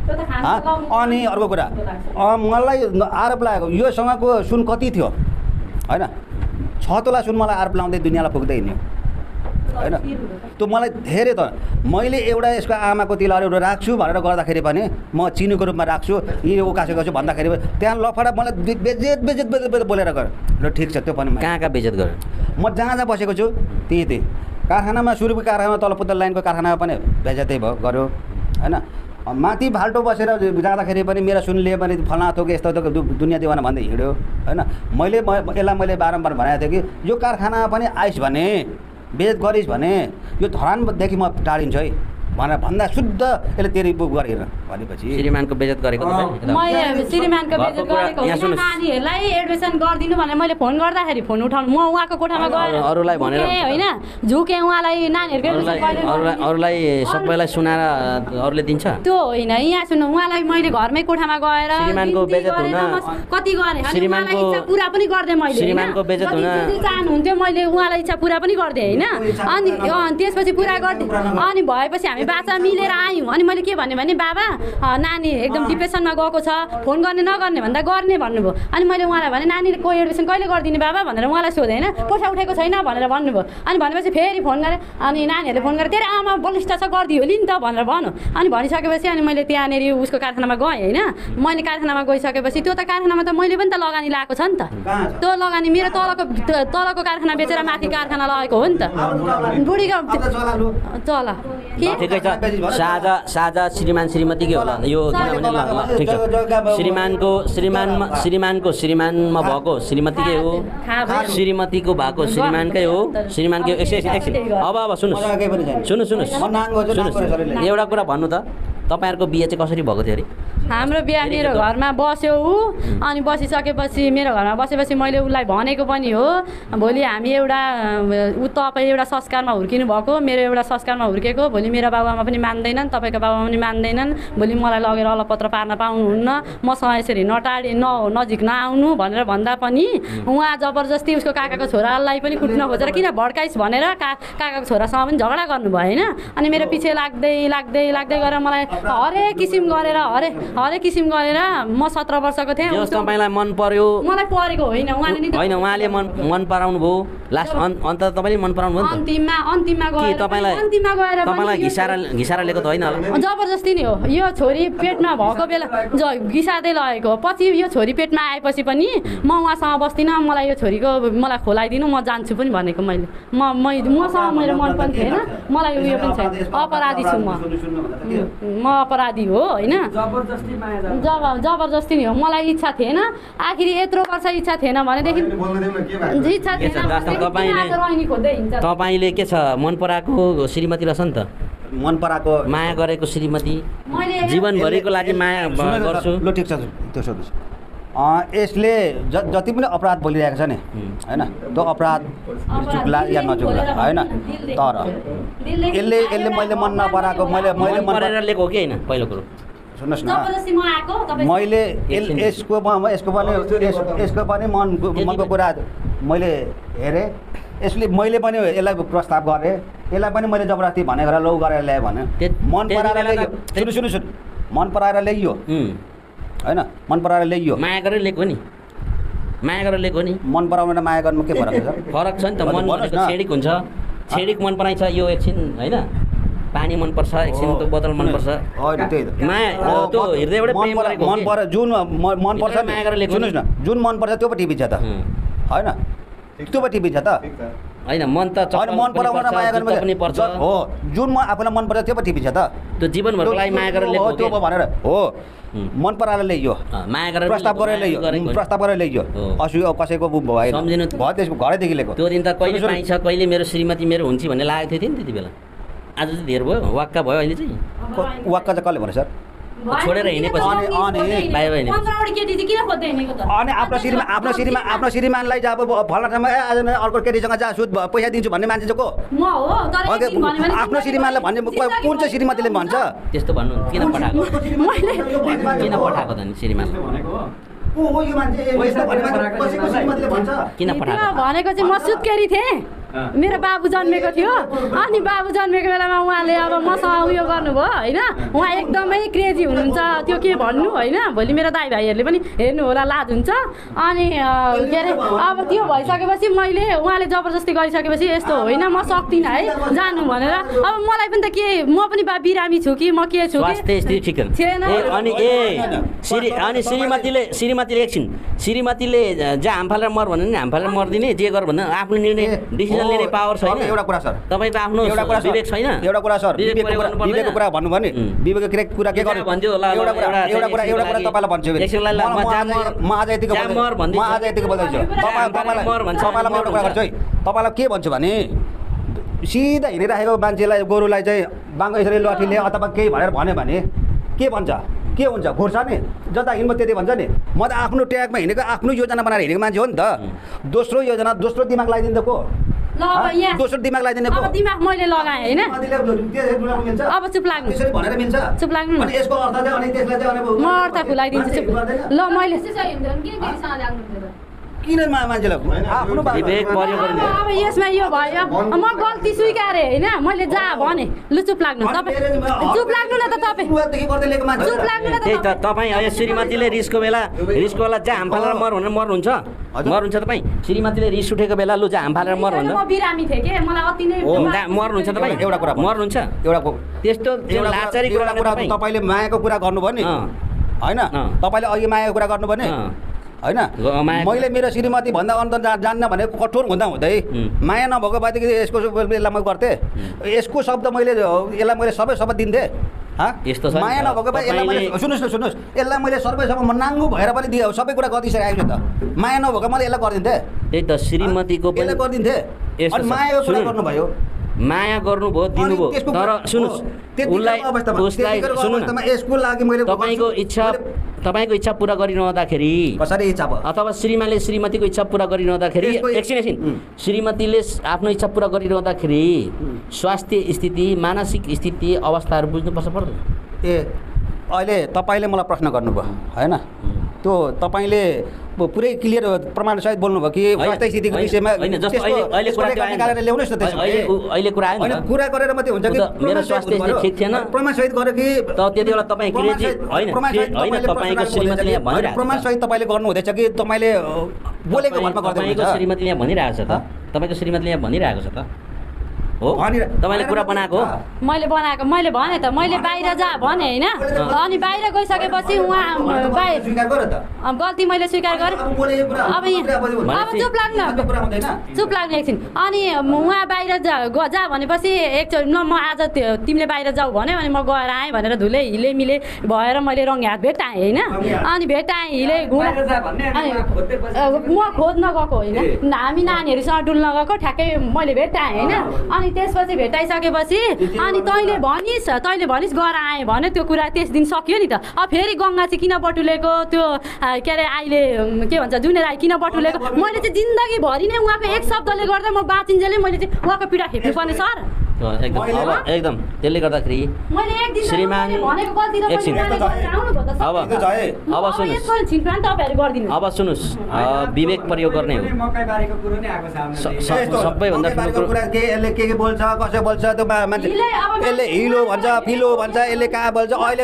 अनि अर्को कुरा, मलाई आरोप लागेको योसँगको सुन कति थियो होइन? 6 तोला सुन मलाई आरोप लाउँदै दुनियाँलाई पुग्दै हिँड्यो होइन? त्यो मलाई धेरै त मैले एउटा यसको आमाको तिलहरू राख्छु भनेर गर्दाखेरि पनि म चिनीको रूपमा राख्छु, यी उकासेको छु भन्दाखेरि त्यहाँ लफडा मलाई बेजेत बोलेर गयो। ल ठिक छ, त्यो पनि कहाँ बेजेत गर्यो? म जहाँ बसेको छु त्यही कारखानामा, सुरुको कारखानामा, तल पुतल लाइनको कारखानामा पनि बेजेतै भयो गर्यो होइन? माथि फाल्टो बसेर जाँदाखेरि पनि मेरो सुन लिए भने फलाना थोक यस्तो दुनियाँ दिवाना भन्दै हिँड्यो होइन? यसलाई मैले बारम्बार भनेको थिएँ कि यो कारखाना पनि आइस भने, बेजेत गरिस् भने यो धरानदेखि म टाढिन्छु है भनेर भन्दा शुद्ध यसले तेरि बुक गरेर भनेपछि श्रीमानको बेजेत गरेको मैले श्रीमानको बेजेत गरेको होइन। नानीहरूलाई एडमिसन गरिदिनु भनेर मैले फोन गर्दाखेरि फोन उठाउनु, म उहाँको कोठामा गएर अरूलाई भनेर होइन झुके, उहाँलाई नानीहरूको अरूलाई सबैलाई सुनाएर अरूले दिन्छ त्यो होइन। यहाँ सुन्नु, उहाँलाई मैले घरमै कोठामा गएर श्रीमानको बेजेत हुन कति गरेँ, श्रीमानको इच्छा पुरा पनि गरिदिएँ मैले। श्रीमानको बेजेत हुन चाहनुहुन्थ्यो, मैले उहाँलाई इच्छा पुरा पनि गरिदिएँ होइन? अनि त्यसपछि पुरा गरिदिएँ, अनि भएपछि हामी बाचा मिलेर आयौँ। अनि मैले के भने बाबा नानी एकदम डिप्रेसनमा गएको छ, फोन गर्ने नगर्ने भन्दा गर्ने भन्नुभयो। अनि मैले उहाँलाई भने नानीको एडमिसन कहिले गरिदिने बाबा भनेर उहाँलाई सोधेँ होइन? पैसा उठेको छैन भनेर भन्नुभयो। अनि भनेपछि फेरि फोन गरेँ, अनि नानीहरूले फोन गरेँ तेरो आमा बलिष्ठ छ गरिदियो नि त भनेर भन्यो। अनि भनिसकेपछि अनि मैले त्यहाँनिर उसको कारखानामा गएँ होइन? मैले कारखानामा गइसकेपछि त्यो त कारखानामा त मैले पनि त लगानी लगाएको छ नि त, त्यो लगानी मेरो तलको कारखाना बेचेर माथि कारखाना लगाएको हो नि त। बुढीको चला ठिकै छ, साझा श्रीमतीकै होला यो, किनभने ठिक छ। श्रीमानमा भएको श्रीमतीकै हो, श्रीमतीको भएको श्रीमानकै हो, श्रीमानकै एकछिन। अब सुन्नुहोस्, एउटा कुरा भन्नु त, तपाईँहरूको बिहे चाहिँ कसरी भएको थियो अरे? हाम्रो बिहा मेरो घरमा बस्यो ऊ अनि बसिसकेपछि मेरो घरमा बसेपछि मैले उसलाई भनेको पनि हो भोलि हामी एउटा तपाईँ एउटा संस्कारमा हुर्किनु भएको मेरो एउटा संस्कारमा हुर्केको भोलि मेरो बाबुआमा पनि मान्दैनन् तपाईँको बाबुआमा पनि मान्दैनन् भोलि मलाई लगेर अलपत्र पार्न पाउनुहुन्न मसँग यसरी नजिक नआउनु भनेर भन्दा पनि उहाँ जबरजस्ती उसको काकाको छोरालाई पनि कुट्न खोजेर किन भड्काइस् भनेर काकाको छोरासँग पनि झगडा गर्नुभयो होइन अनि मेरो पछि लाग्दै गरेर मलाई हरेक किसिम गरेर हरेक किसिम गरेर म 17 वर्षको थिएँ तपाईँलाई मन पर्यो मलाई परेको होइन उहाँले मन पराउनु भयो लास्ट अन्त तपाईँले मन पराउनु भयो अन्तिममा तपाईँलाई घिसारा लिएको त होइन जबरजस्ती नै हो यो छोरी पेटमा भएको बेला घिसादै लगेको पछि यो छोरी पेटमा आएपछि पनि म उहाँसँग बस्दिनँ मलाई यो छोरीको मलाई खोलाइदिनु म जान्छु पनि भनेको मैले मसँग मेरो मन पनि थिएन मलाई उयो पनि छैन अपराधी छु म अपराधी हो होइन जबरजस्ती नै हो मलाई इच्छा थिएन आखिरी यत्रो वर्ष इच्छा थिएन भनेदेखि इच्छा तपाईँले के छ मन पराएको श्रीमती रहेछ नि त मन पराएको माया गरेको श्रीमती जीवनभरिको लागि माया गर्छु ल ठिक छ त्यो सोध्नुहोस् यसले जति पनि अपराध बोलिरहेको छ नि होइन त्यो अपराध चुक्ला या नचुक्ला होइन तर यसले मैले मन नपराएको मैले मन परेर लिएको हो कि होइन पहिलो कुरो सुन्नुहोस् न मैले यसको पनि मनको कुरा मैले हेरेँ यसले मैले पनि यसलाई प्रस्ताव गरेँ यसलाई पनि मैले जबरजस्ती भनेर लौ गरेर ल्याएँ भने मन पराएर ल्याइयो सुन्नु मन पराएर ल्याइयो होइन मन पराएर ल्याइयो माया गरेर लिएको नि माया गरेर लिएको नि मन पराउनु र माया गर्नुमा के फरक छ फरक छ नि त मन भनेको छेडिक हुन्छ छेडिक मन पराइन्छ यो एकछिन होइन पानी मनपर्छ एकछिन त्यो बोतल मनपर्छ होइन त्यही त माया त्यो हृदयबाट मन पर्छ जुन मन पर्छ माया गरेर लिएको सुन्नुहोस् न जुन मन पर्छ त्यो पो टिभी छ त होइन त्यो पो टिभी छ त होइन मन त मन पराउन र माया गर्नु पनि पर्छ हो जुन आफूलाई मन पर्छ त्यो पो टिभी छ त त्यो जीवनभरको लागि माया गरेर लिएको त्यो पो भनेर हो मन पराएर ल्याइयो माया गरेर प्रस्ताव गरेर ल्याइयो असु कसैको भएन सम्झिनु भयो त्यसको घरैदेखि लिएको त्यो दिन त कहिले पाइन्छ कहिले मेरो श्रीमती मेरो हुन्छ भन्ने लागेको थियो नि त्यति बेला आज चाहिँ धेर भयो वाक्का भयो अहिले चाहिँ वाक्का चाहिँ कसले भने सर छोडेर हिँडेपछि अनि आफ्नो श्रीमानलाई चाहिँ अब फल्ना ठाउँमा आज अर्को केटीसँग जा सुत पैसा दिन्छु भन्ने मान्छे चाहिँ को आफ्नो श्रीमानलाई भन्ने कुन चाहिँ श्रीमतीले भन्छ त्यस्तो भन्नु किन पठाएको त नि श्रीमानलाई किन पठाएको भनेको चाहिँ म सुत्केरी थिएँ मेरो बाबु जन्मेको थियो अनि बाबु जन्मेको बेलामा उहाँले अब मसँग उयो गर्नुभयो होइन उहाँ एकदमै क्रेजी हुनुहुन्छ त्यो के भन्नु होइन भोलि मेरो दाइ भाइहरूले पनि हेर्नु होला लाज हुन्छ अनि के अरे अब त्यो भइसकेपछि मैले उहाँले जबरजस्ती गरिसकेपछि यस्तो होइन म सक्दिनँ है जानु भनेर अब मलाई पनि त के म पनि बिरामी छु कि म के छु अनि श्रीमतीले एकछिन श्रीमतीले जहाँ हाम फालेर मर भन्नु नि हाम फालेर मर्दिने जे गर भन्दा आफ्नो निर्णय डिसिजन लिने पावर छैन एउटा कुरा सर तपाईको आफ्नो विवेक छैन एउटा कुरा सर विवेकको कुरा भन्नु भने विवेकको कुरा के गर्नु भन्दियो होला एउटा कुरा तपाईलाई भन्छु म आज यतिको बोल्दैछु तपाईलाई म एउटा कुरा गर्छु है तपाईलाई के भन्छु भने सिधा हिँडिराखेको मान्छेलाई गोरुलाई चाहिँ बाङ्गो यसरी लठीले अथवा केही भनेर भन्यो भने के भन्छ के हुन्छ घुर्छ नि जता हिँड्नु त्यति भन्छ नि म त आफ्नो ट्र्याकमा हिँडेको आफ्नो योजना बनाएर हिँडेको मान्छे हो नि त दोस्रो योजना दोस्रो दिमाग लगाइदिन्छ को दोस्रो दिमाग लगाइदिने को दिमाग मैले लगाएँ होइन अब चुप लाग्नु त्यसरी भनेर मिल्छ चुप लाग्नु अनि यसको अर्थ चाहिँ अनि त्यसलाई चाहिँ म अर्थ खुलाइदिन्छु चुप ल मैले किन मान्छेलाई आफ्नो विवेक पर्यो गर्ने अब यसमा यो भयो म गल्ती स्वीकारेँ होइन मैले जा भने लु चुप लाग्नु तपाईँ चुप लाग्नु न त तपाईँ चुप लाग्नु न त्यही त तपाईँ अहिले श्रीमतीले रिसको बेला जहाँ हाम फालेर मर भनेर मर्नुहुन्छ तपाईँ श्रीमतीले रिस उठेको बेला लु जहाँ हाम फालेर मर भनेर म बिरामी थिएँ के मलाई अति नै मर्नुहुन्छ तपाईँ एउटा कुरा मर्नुहुन्छ एउटा त्यस्तो लाचारी कुरा तपाईँले मायाको कुरा गर्नुभयो नि होइन तपाईँले अघि मायाको कुरा गर्नुभयो नि होइन मैले मेरो श्रीमती भन्दा अन्त जान्न भनेको कठोर हुँदै माया नभएको भएदेखि यसको यसलाई म गर्थेँ यसको शब्द मैले यसलाई मैले सबै शब्द दिन्थेँ माया नभएको भए यसलाई मैले सुन्नुहोस् यसलाई मैले सर्वैसँग म नाङ्गु भएर पनि दिएँ सबै कुरा गरिसकेको छु त माया नभएको मैले यसलाई गरिदिन्थेँ त्यही त श्रीमतीको यसलाई गरिदिन्थेँ अनि मायाको कुरा गर्नुभयो माया गर्नुभयो दिनुभयो तर सुन्नुहोस् उसलाई सुन्नु न यसको लागि मैले तपाईँको इच्छा पुरा गरिरहँदाखेरि कसरी इच्छा भयो अथवा श्रीमानले श्रीमतीको इच्छा पुरा गरिरहँदाखेरि एकछिन श्रीमतीले आफ्नो इच्छा पुरा गरिरहँदाखेरि स्वास्थ्य स्थिति मानसिक स्थिति अवस्थाहरू बुझ्नुपर्छ पर्दैन ए अहिले तपाईँले मलाई प्रश्न गर्नुभयो होइन त्यो तपाईँले पुरै क्लियर प्रमाणसहित बोल्नुभयो कि स्वास्थ्य स्थितिको विषयमा ल्याउनुहोस् न अहिले कुरा आयो होइन कुरा गरेर मात्रै हुन्छ कि मेरो स्वास्थ्य स्थिति ठिक थिएन प्रमाणसहित गरेर कि त्यति बेला तपाईँ होइन तपाईँको श्रीमतीले भनिरहेको प्रमाणसहित तपाईँले गर्नुहुँदैछ कि तपाईँले बोलेको घरमा गर्दै तपाईँको श्रीमतीले भनिरहेको छ त तपाईँको श्रीमतीले भनिरहेको छ त हो तपाईँले कुरा बनाएको हो मैले भने त मैले बाहिर जा भने होइन अनि बाहिर गइसकेपछि उहाँ गल्ती मैले स्वीकार गरेँ अब चुप लाग्नु एकछिन अनि उहाँ बाहिर जा भनेपछि एकचोटि न म आज तिमीले बाहिर जाऊ भन्यो अनि म गएर आएँ भनेर धुले हिले मिले भएर मैले रङ्गे हात भेट्टाएँ होइन अनि भेट्टाएँ हिले घुँडा म खोज्न गएको होइन हामी नानीहरूसँग डुल्न गएको ठ्याक्कै मैले भेट्टाएँ होइन अनि त्यसपछि भेटाइसकेपछि अनि तैँले भनिस् गएर आएँ भन्यो त्यो कुरा त्यस दिन सक्यो नि त अब फेरि गङ्गा चाहिँ किन बटुलेको त्यो के अरे अहिले के भन्छ जुने राई किन बटुलेको मैले चाहिँ जिन्दगीभरि नै उहाँको एक शब्दले गर्दा म बाँचिन्जेलै मैले चाहिँ उहाँको पीडा खेप्नुपर्ने सर एकदम त्यसले गर्दाखेरि श्रीमान एकछिन अब सुन्नुहोस् विवेक प्रयोग गर्ने हो सबैभन्दा ठुलो कुरा के बोल्छ कसो बोल्छ त्यो मान्छे यसले हिलो भन्छ फिलो भन्छ यसले कहाँ बोल्छ अहिले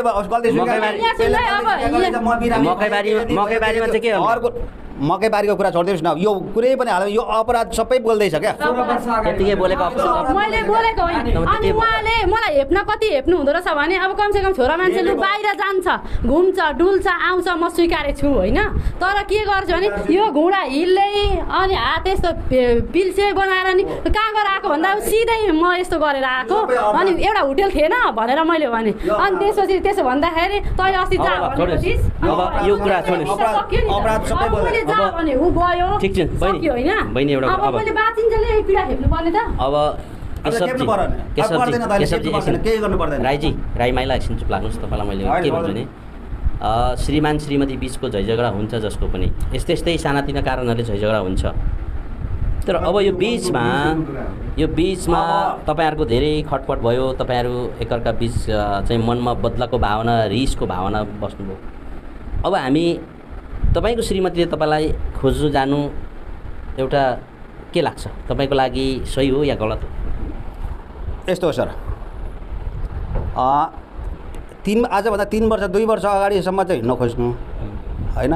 मकैबारीमा चाहिँ के अर्को मकैबारीको कुरा छोडिदिनुहोस् न यो कुरै पनि हाल यो अपराध सबै बोल्दैछ क्या त्यतिकै बोलेको मैले बोलेको होइन अनि उहाँले मलाई कति हेप्नु हुँदो रहेछ भने अब कमसेकम छोरा मान्छे लु बाहिर जान्छ घुम्छ डुल्छ आउँछ म स्वीकारेको छु होइन तर के गर्छु भने यो घुँडा हिल्लै अनि हात यस्तो पिल्से बनाएर नि कहाँ गएर आएको भन्दा सिधै म यस्तो गरेर आएको अनि एउटा होटेल थिएन भनेर मैले भने अनि त्यसपछि त्यसो भन्दाखेरि तैँले अस्ति जा भनेपछि अब यो कुरा अपराध सबै बोल्छ भने ऊ गयो ठिक छ बहिनी एउटा अब मैले बाँचिन्जेलै पीडा खेप्नु पर्ने त अब राईजी राईमाइला एकछिन चुप लाग्नुहोस् तपाईँलाई मैले के भन्छु नि श्रीमान श्रीमती बिचको झैझगडा हुन्छ जसको पनि यस्तै सानातिना कारणहरूले झैझगडा हुन्छ तर अब यो बिचमा तपाईँहरूको धेरै खटपट भयो तपाईँहरू एकअर्का बिच चाहिँ मनमा बदलाको भावना रिसको भावना बस्नुभयो अब हामी तपाईँको श्रीमतीले तपाईँलाई खोज्नु जानु एउटा के लाग्छ तपाईँको लागि सही हो या गलत हो यस्तो हो सर आजभन्दा 3 वर्ष 2 वर्ष अगाडिसम्म चाहिँ नखोज्नु होइन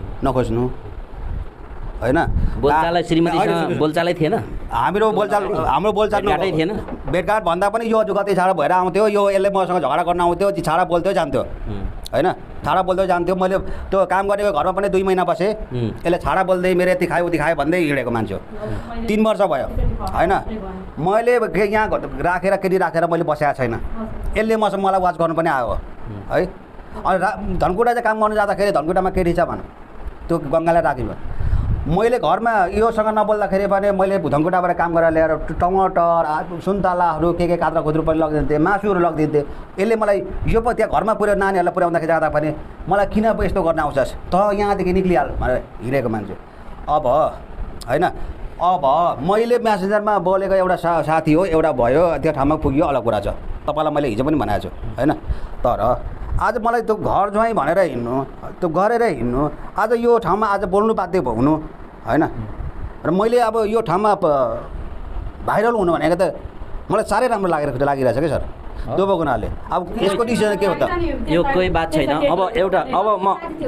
बोलचालै श्रीमतीसँग बोलचालै थिएन हाम्रो बोलचाल थिएन भेटघाट भन्दा पनि यो कतै छाडा भएर आउँथ्यो यो यसले मसँग झगडा गर्न आउँथ्यो छाडा बोल्थ्यो जान्थ्यो होइन छाडा बोल्दै जान्थ्यो मैले त्यो काम गरेको घरमा पनि 2 महिना बसेँ यसले छाडा बोल्दै मेरो यति खायो उति खायो भन्दै हिँडेको मान्छे 3 वर्ष भयो होइन मैले यहाँ राखेर केटी राखेर मैले बसेको छैन यसले मलाई वाच गर्नु पनि आयो है अनि धनकुटा चाहिँ काम गर्नु जाँदाखेरि धनकुटामा केटी छ भन त्यो गङ्गालाई राख्यो मैले घरमा योसँग नबोल्दाखेरि भने मैले धनकुटाबाट काम गरेर ल्याएर टमाटर सुन्तलाहरू के काद्रा खुद्रो पनि लगिदिन्थेँ मासुहरू लगिदिन्थेँ यसले मलाई यो पनि त्यहाँ घरमा पुऱ्यायो नानीहरूलाई पुर्याउँदाखेरि जाँदा पनि मलाई किन यस्तो गर्न आउँछस् त यहाँदेखि निक्लिहाल भनेर हिँडेको मान्छे अब होइन अब मैले म्यासेन्जरमा बोलेको एउटा साथी हो एउटा भयो त्यो ठाउँमा पुग्यो अलग कुरा छ तपाईँलाई मैले हिजो पनि भनेको छु होइन तर आज मलाई त्यो घर ज्वाइँ भनेर हिँड्नु त्यो गरेर हिँड्नु आज यो ठाउँमा आज बोल्नु बाध्य हुनु होइन र मैले अब यो ठाउँमा भाइरल हुनु भनेको त मलाई साह्रै राम्रो लागिरहेछ क्या सर दोबो गुनाले अब यसको डिसिजन के हो त यो कोही बात छैन अब एउटा अब म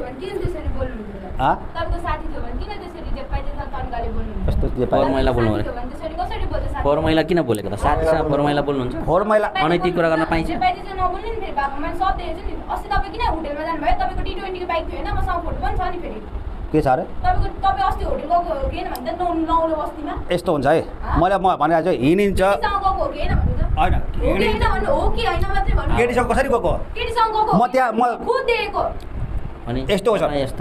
महिला बोल्नु फोहोर महिला किन बोलेको त साथीसँग फोहोर महिला बोल्नुहुन्छ फोहोर महिला अनैतिक कुरा गर्न पाइन्छ के छ अरे यस्तो हुन्छ है मैले भनेको छु हिँडिन्छ होइन केटीसँग कसरी गएको म त्यहाँ अनि यस्तो हो सर यस्तो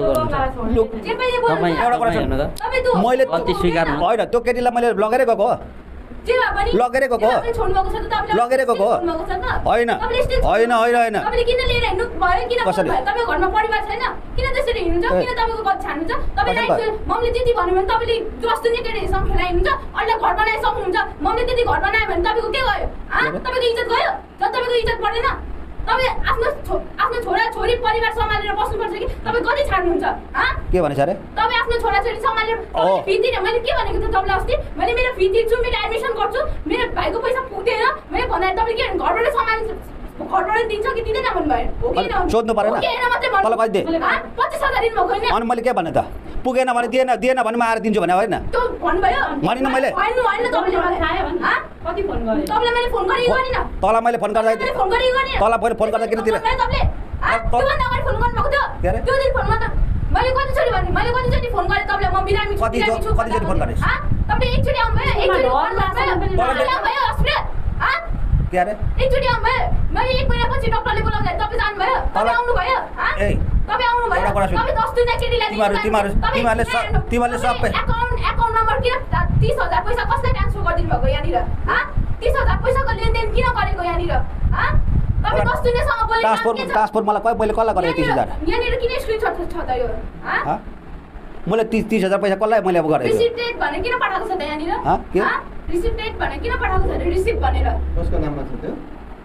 गर्नुहुन्छ मैले होइन त्यो केटीलाई मैले लगेरै गएको जे भए पनि लगेर गएको हो छोड्नु भएको छ त तपाईले लगेर गएको हो होइन होइन होइन होइन तपाईले किन लिएर हिँड्नु भयो किन तपाईको घरमा परिवार छैन किन त्यसरी हिँड्नुहुन्छ किन तपाईको गत छाड्नुहुन्छ तपाईलाई मम्मीले त्यति भन्यो भने तपाईले जस्तो नि केटीसँग खेलाइ हिँड्नुहुन्छ अहिले घर बनाइ सक्नुहुन्छ मम्मीले त्यति घर बनायो भने तपाईको के गयो तपाईको इज्जत गयो जब तपाईको इज्जत बढेन तपाईँ आफ्नो छोरा छोरी परिवार सम्हालेर बस्नुपर्छ कि तपाईँ कति छाड्नुहुन्छ के भनेछ अरे तपाईँ आफ्नो छोरा छोरी सम्हालेर फी तिर्नु मैले के भनेको थिएँ तपाईँलाई अस्ति मैले मेरो फी तिर्छु मेरो एडमिसन गर्छु मेरो भाइको पैसा पुग्दैन मैले भन्दाखेरि तपाईँले के घरबाट घरबाट दिन्छ कि दिँदैन भन्नुभयो सोध्नु परेन तल कति दे 25,000 दिनुभएको होइन अनि मैले के भने त पुगेन भने दिएन भने म आएर दिन्छु भने होइन त्यो भन्नुभयो भनिन मैले होइन तपाईँले मलाई थाहा भने कति फोन गरे तपाईँलाई मैले फोन गरेको गरिन तल मैले फोन गर्दा फोन गरेको गरिन तल मैले फोन गर्दा किन दिएर तपाईँले त्योभन्दा अगाडि फोन गर्नुभएको थियो त्यो दिन फोनमा त मैले कतिचोटि भने मैले कतिचोटि फोन गरेँ तपाईँलाई म बिरामी छु कतिचोटि फोन गरेँ तपाईँ एकचोटि आउनुभयो एकचोटि आउनुभयो हस्पिटल के अरे एकचोटि आउनुभयो मैले 1 महिनापछि डक्टरले बोलाउँदा तपाईँ जानुभयो तपाईँ आउनुभयो तपाईँ आउनुभयो तपाईँ 10 दिनमा केटीलाई तिमीहरूले सबै एकाउन्ट नम्बर किन 30,000 पैसा कसले ट्रान्सफर गरिदिनु भएको यहाँनिर 30,000 पैसाको लेनदेन किन गरेको यहाँनिर तपाईँ 10 दिनसम्म बोले ट्रान्सपोर्ट मलाई मैले कसलाई गरेँ 30,000 यहाँनिर किन स्क्रिनशट छ त यो मैले 30,000 पैसा कसलाई मैले अब गरेँ रिसिप्ट डेट भने किन पठाएको छ त यहाँनिर रिसिप्ट डेट भने किन पठाएको छ रिसिप्ट भनेर कसको नाममा छ त्यो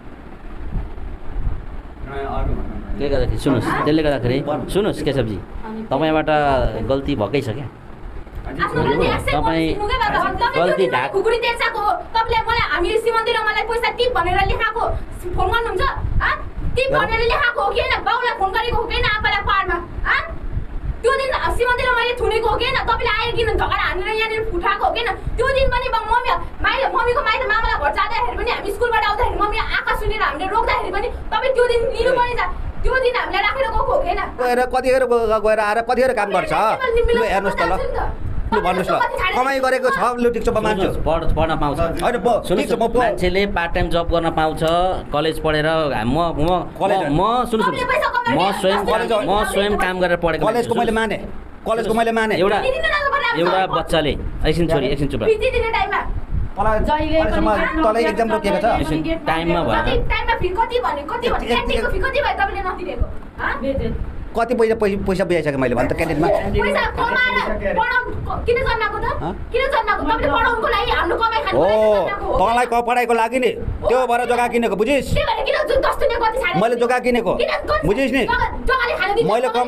के गर्दाखेरि सुन्नुहोस् त्यसले गर्दाखेरि सुन्नुहोस् केशवजी तपाईँबाट गल्ती भएकै छ क्या तपाईँ गल्ती ढाक खुकुरी देखाएको हो तपाईँले मलाई हामी श्रीमन्दिर मलाई पैसा टिप भनेर लेखाएको फोन गर्नुहुन्छ टिप भनेर लेखाएको हो कि हैन बाउलाई फोन गरेको हो कि हैन आपालाई पारमा त्यो दिन श्रीमन्दिर मैले थुनेको हो कि हैन तपाईँले आएर किन झगडा हानेर यहाँनिर फुटाएको हो कि हैन त्यो दिन पनि मम्मीको माइत मामालाई घर जाँदाखेरि पनि हामी स्कुलबाट आउँदाखेरि मम्मी आँखा सुनेर हामीले रोक्दाखेरि पनि तपाईँ त्यो दिन लिनु पनि त्यो दिन हामीलाई राखेर गएको हो कि हैन कतिखेर गएर आएर कतिखेर काम गर्छ लु हेर्नुहोस् त ल लु भन्नुहोस् ल कमाइ गरेको छ लु ठिक छ म मान्छु पढ्न पाउँछ होइन मान्छेले पार्ट टाइम जब गर्न पाउँछ कलेज पढेर म स्वयं काम गरेर पढेको कलेजको मैले माने एउटा बच्चाले एकछिन छोरी एकछिन चुप तँलाई एक्जाम रोकिएको छ टाइममा भयो कति पैसा बुझाइसकेँ मैले भन् त क्यान्टिनमा हो तँलाई पढाइको लागि नि त्यो भएर जग्गा किनेको बुझिस् मैले जग्गा किनेको बुझिस् नि मैले कम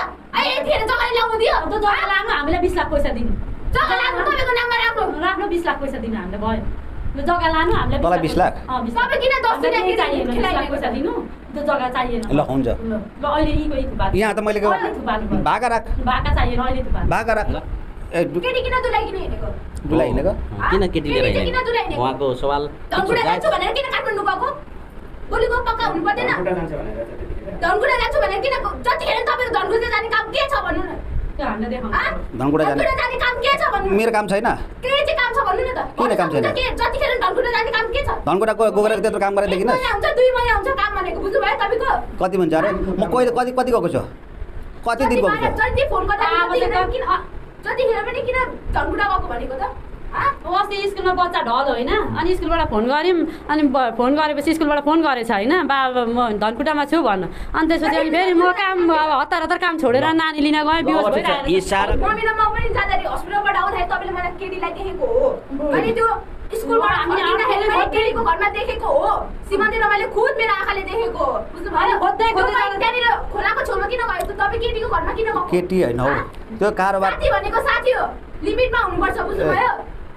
हामीलाई 20 लाख पैसा दिनु राम्रो 20 लाख पैसा दिनु हामीले भयो जग्गा लानु हामीले तँलाई 20 लाख तपाईँ किन 10 दिन चाहिएन 20 लाख पैसा दिनु त्यो जग्गा चाहिएन ल हुन्छ ल अहिले यी यहाँ त मैले भागा राख भाका चाहिएन अहिले थुपार्नु भागा राख केटी किन दुलाई किन हिँडेको दुलाई हिँडेको किन केटी लिएर हिँडेको उहाँको सवाल धनकुटा जान्छु भनेर किन काठमाडौँ गएको बोलेको पक्का हुनु पर्दैन धनकुटा जान्छु भनेर किन जतिखेर तपाईको धनकुटा जाने काम के छ भन्नु न त्यो हामीले देखाउँ धनकुटा जाने काम के छ भन्नु मेरो काम छैन के चाहिँ काम छ भन्नु न त किन काम छैन जतिखेर धनकुटा जाने काम के छ धनकुटा गएर त्यत्रो काम गरेर देखिन हुन्छ 2 महिना हुन्छ काम भनेको बुझ्नु भयो तपाईको कति भन्छ अरे म कति गएको छु कति दिन गएको छु जति फोन गर्दा किन जतिखेर पनि किन धनकुटा गएको भनेको त अस्ति स्कुलमा बच्चा ढल होइन अनि स्कुलबाट फोन गऱ्यौँ अनि फोन गरेपछि स्कुलबाट फोन गरेछ होइन बाबा म धनकुटामा छु भन्नु अनि त्यसपछि अनि फेरि म काम अब हतार काम छोडेर नानी लिन गएँ बिहोस भइरहेको मम्मी र म पनि जाँदाखेरि हस्पिटलबाट आउँदाखेरि तपाईँले मलाई केटीलाई देखेको हो अनि त्यो स्कुलबाट फर्किँदाखेरि मैले केटीको घरमा देखेको हो श्रीमन्दिर मैले खुद मेरो आँखाले देखेको हो बुझ्नु भयो खोज्दै त्यहाँनिर खोलाको छेउमा किन गयो तपाईँ केटीको घरमा किन गएको केटी होइन हौ त्यो कारोबार साथी भनेको साथी हो लिमिटमा हुनुपर्छ बुझ्नु भयो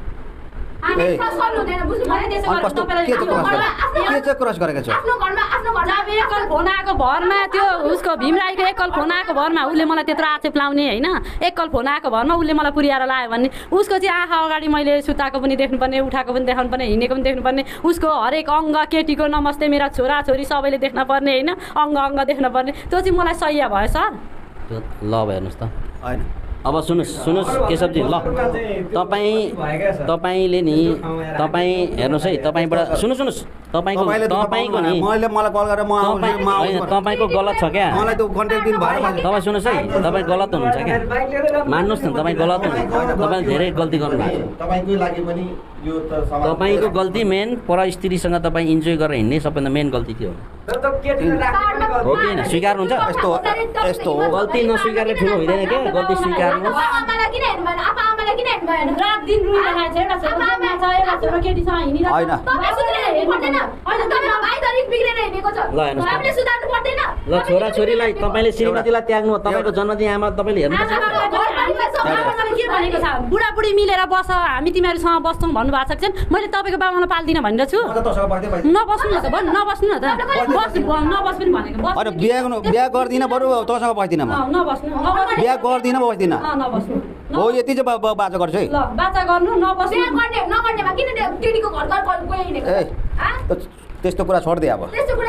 क्रस गरेको छु एकल फोन आएको भरमा त्यो उसको भीमराईको एकल फोन आएको भरमा उसले मलाई त्यत्रो आक्षेप लाउने होइन एकल फोन आएको भरमा उसले मलाई पुर्याएर लायो भने उसको चाहिँ आँखा अगाडि मैले सुताएको पनि देख्नुपर्ने उठाएको पनि देखाउनु पर्ने हिँडेको पनि देख्नुपर्ने उसको हरेक अङ्ग केटीको नमस्ते मेरा छोरा छोरी सबैले देख्न पर्ने होइन अङ्ग देख्न पर्ने त्यो चाहिँ मलाई सह्य भयो सर ल हेर्नुहोस् त होइन अब सुन्नुहोस् केशवजी ल तपाईँले नि तपाईँ हेर्नुहोस् है तपाईँबाट सुन्नुहोस् तपाईँको नि मलाई कल गरेर तपाईँको गलत छ क्या मलाई त्यो कन्ट्याक्ट दिनु भएर तपाईँ सुन्नुहोस् है तपाईँ गलत हुनुहुन्छ क्या मान्नुहोस् न तपाईँ गलत हुनुहुन्छ तपाईँले धेरै गल्ती गर्नुभएको तपाईँकै लागि पनि तपाईँको गल्ती मेन परस्त्रीसँग तपाईँ इन्जोय गरेर हिँड्ने सबभन्दा मेन गल्ती थियो हो कि होइन स्वीकार्नुहुन्छ यस्तो हो गल्ती नस्वीकारले ठुलो हुँदैन क्या गल्ती स्वीकार्नु रात दिन रुइरहेको छ एउटा छोरो केटीसँग हिँडिरहेको ल छोराछोरीलाई तपाईँले श्रीमतीलाई त्याग्नु तपाईँको जन्मदिन आमा तपाईँले हेर्नुपर्छ के भनेको छ बुढाबुढी मिलेर बस हामी तिमीहरूसँग बस्छौँ भन्नुभएको छ कि मैले तपाईँको बाबालाई पाल्दिनँ भनेर छु नबस्नु न त भन्नु नबस्नु न त नबस् पनि भनेको बिहा गर्दिनँ बरु तँसँग बस्दिनँ म बिहा गर्दिनँ बस्दिनँ हो यति चाहिँ बाचा गर्छु है बाचा गर्नु नबस्नु त्यस्तो कुरा छोड्दे अब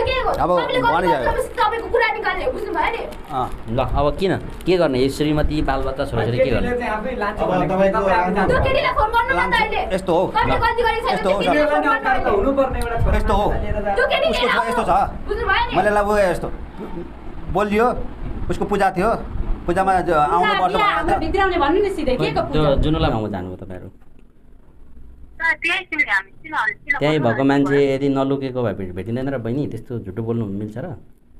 ल अब किन के गर्ने यो श्रीमती बालबच्चा छोराछोरी के गर्ने यस्तो हो यस्तो छ मैले लगाए यस्तो बोलियो उसको पूजा थियो पूजामा आउनु पर्छ जुनलाई ठाउँमा जानुभयो तपाईँहरू त्यही भएको मान्छे यदि नलुकेको भए भेटिँदैन र बहिनी त्यस्तो झुटो बोल्नु मिल्छ र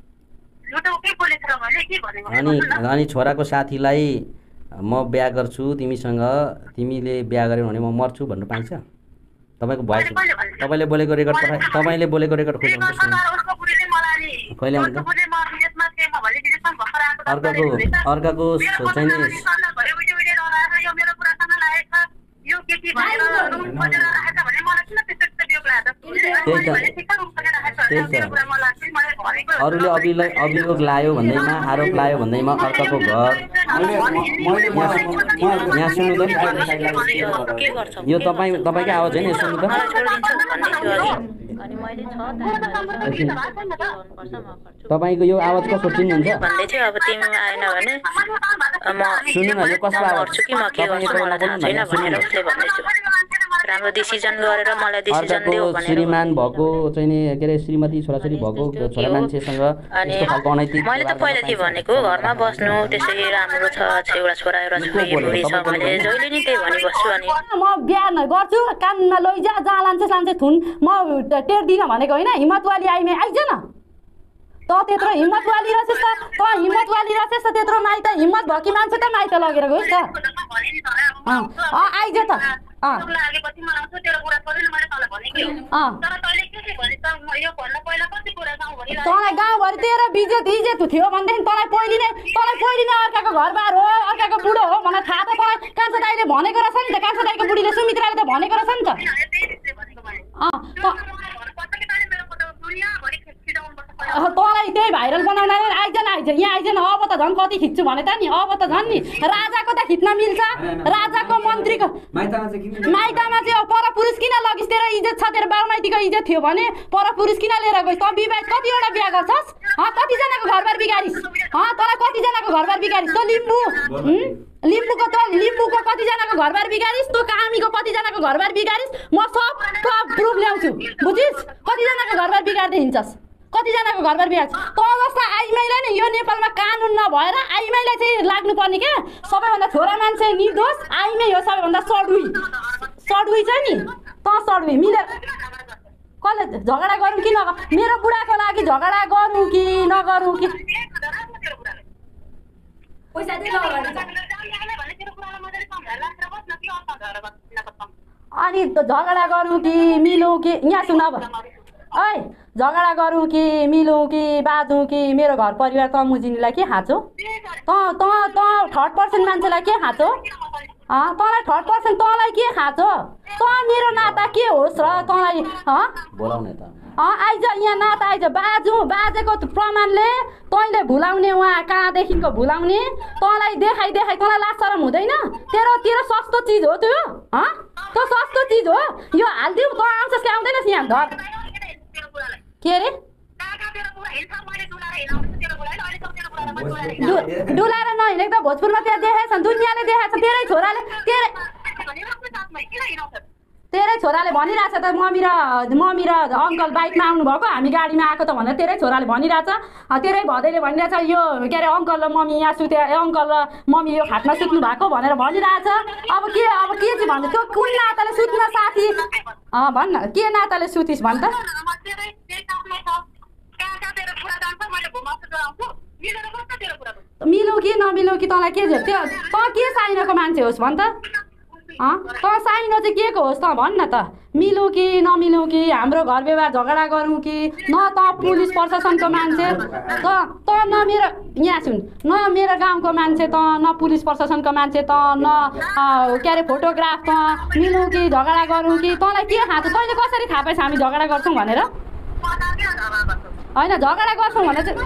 अनि छोराको साथीलाई म बिहा गर्छु तिमीसँग तिमीले बिहा गर्यौ भने म मर्छु भन्नु पाइन्छ तपाईँको भोइस तपाईँले बोलेको रेकर्ड तपाईँले बोलेको रेकर्ड कहिले आउँछ अर्काको चाहिँ अरूले अभियोग लायो भन्दैमा आरोप लायो भन्दैमा अर्काको घर यहाँ सुन्नु त यो तपाईँकै आवाज होइन सुन्नु त तपाईँको यो आवाज कसो चिन्नुहुन्छ सुन्नु न यो कसको आवाज राम्रो डिसिजन गरेर मलाई डिसिजन दियो भनेर श्रीमान भएको चाहिँ नि के रे श्रीमती छोराछोरी भएको छोरा मान्छेसँग यस्तो खालको अनैतिक मैले त पहिलादेखि भनेको घरमा बस्नु त्यसै राम्रो छ एउटा छोरा एउटा छोरी छ मैले जहिले नि त्यही भनि बस्छु अनि म बिहा गर्छु कानमा लैजा जहाँ लान्छे थुन म टेर्दिनँ भनेको होइन हिम्मतवाली आइमे आइज न त त्यत्रो हिम्मतवाली रहेछस् त हिम्मतवाली रहेछस् त त्यत्रो माइत हिम्मत भएकी मान्छे त माइत लगेर गइस् त आइज त तँलाई गाउँभरि तेरो इज्जत थियो भनेदेखि तँलाई पहिले नै अर्काको घरबार हो अर्काको बुढो हो भनेर थाहा त तँलाई कान्छो दाइले भनेको रहेछ नि त कान्छो दाइको बुढीले सुमित्राले त भनेको रहेछ नि त तँलाई त्यही भाइरल बनाउन आइज यहाँ आइज अब त झन् कति खिच्छु भने त नि अब त झन् नि राजाको त खिच्न मिल्छ राजाको मन्त्रीको माइतमा चाहिँ पर पुरुष किन लगिस् तेरो इज्जत छ तेरो बालमाइतीको इज्जत थियो भने पर पुरुष किन लिएर गइस् त विवाह कतिवटा बिहा गर्छस् कतिजनाको घरबार बिगारिस् तँलाई कतिजनाको घरबार बिगारिस् त लिम्बूको कतिजनाको घरबार बिगारिस् तँ कामीको कतिजनाको घरबार बिगारिस् म सब प्रुफ ल्याउँछु बुझिस् कतिजनाको घरबार बिगार्दै हिँड्छस् कतिजनाको घरबार बिगार्छ तँ जस्ता आइमाईलाई नि यो नेपालमा कानुन नभएर आइमाईलाई चाहिँ लाग्नुपर्ने क्या सबैभन्दा छोरा मान्छे निर्दोष आइमै हो सबैभन्दा सडुई छ नि तँ सडुई मिलेर कसले झगडा गरौँ कि मेरो बुढाको लागि झगडा गरौँ कि नगरौँ कि अनि झगडा गरौँ कि मिलौँ कि यहाँ सुन अब ऐ झगडा गरौँ कि मिलौँ कि बाजौँ कि मेरो घर परिवार त मुजिनीलाई के खाँचो थर्ड पर्सन मान्छेलाई के खाँचो तँलाई थर्ड पर्सन तँलाई के खाँचो तँ मेरो नाता के होस् र तँलाई आइज यहाँ नाता आइज बाजेको प्रमाणले तैँले भुलाउने उहाँ कहाँदेखिको भुलाउने तँलाई देखाइ तँलाई लाज शरम हुँदैन तेरो सस्तो चिज हो त्यो त्यो सस्तो चिज हो यो हालिदिउ तँ आउँछस् कि आउँदैनस् यहाँ घर के अरे डुलाएर नहिँडेको त भोजपुरमा त्यहाँ देखाएछ दुनियाँले देखाएछ तेरै छोराले तेरै छोराले भनिरहेछ त मम्मी र अङ्कल बाइकमा आउनुभएको हामी गाडीमा आएको त भनेर तेरै छोराले भनिरहेछ तेरै भदैले भनिरहेछ यो के अरे अङ्कल र मम्मी यहाँ सुते अङ्कल र मम्मी यो खाटमा सुत्नु भएको भनेर भनिरहेछ अब के चाहिँ भन्छ त्यो कुन नाताले सुत्न साथी भन्न के नाताले सुतिस् भन् त मिलौ कि नमिलौ कि तँलाई के त्यो त के साइनोको मान्छे होस् भन् त त साइनो चाहिँ के को होस् त भन् न त मिलौँ कि नमिलौँ कि हाम्रो घर व्यवहार झगडा गरौँ कि न त पुलिस प्रशासनको मान्छे त न मेरो यहाँ सुन न मेरो गाउँको मान्छे त न पुलिस प्रशासनको मान्छे त न के अरे फोटोग्राफ त मिलौँ कि झगडा गरौँ कि तँलाई के थाहा छ तैँले कसरी थाहा पाइस् हामी झगडा गर्छौँ भनेर होइन झगडा गर्छौँ भने चाहिँ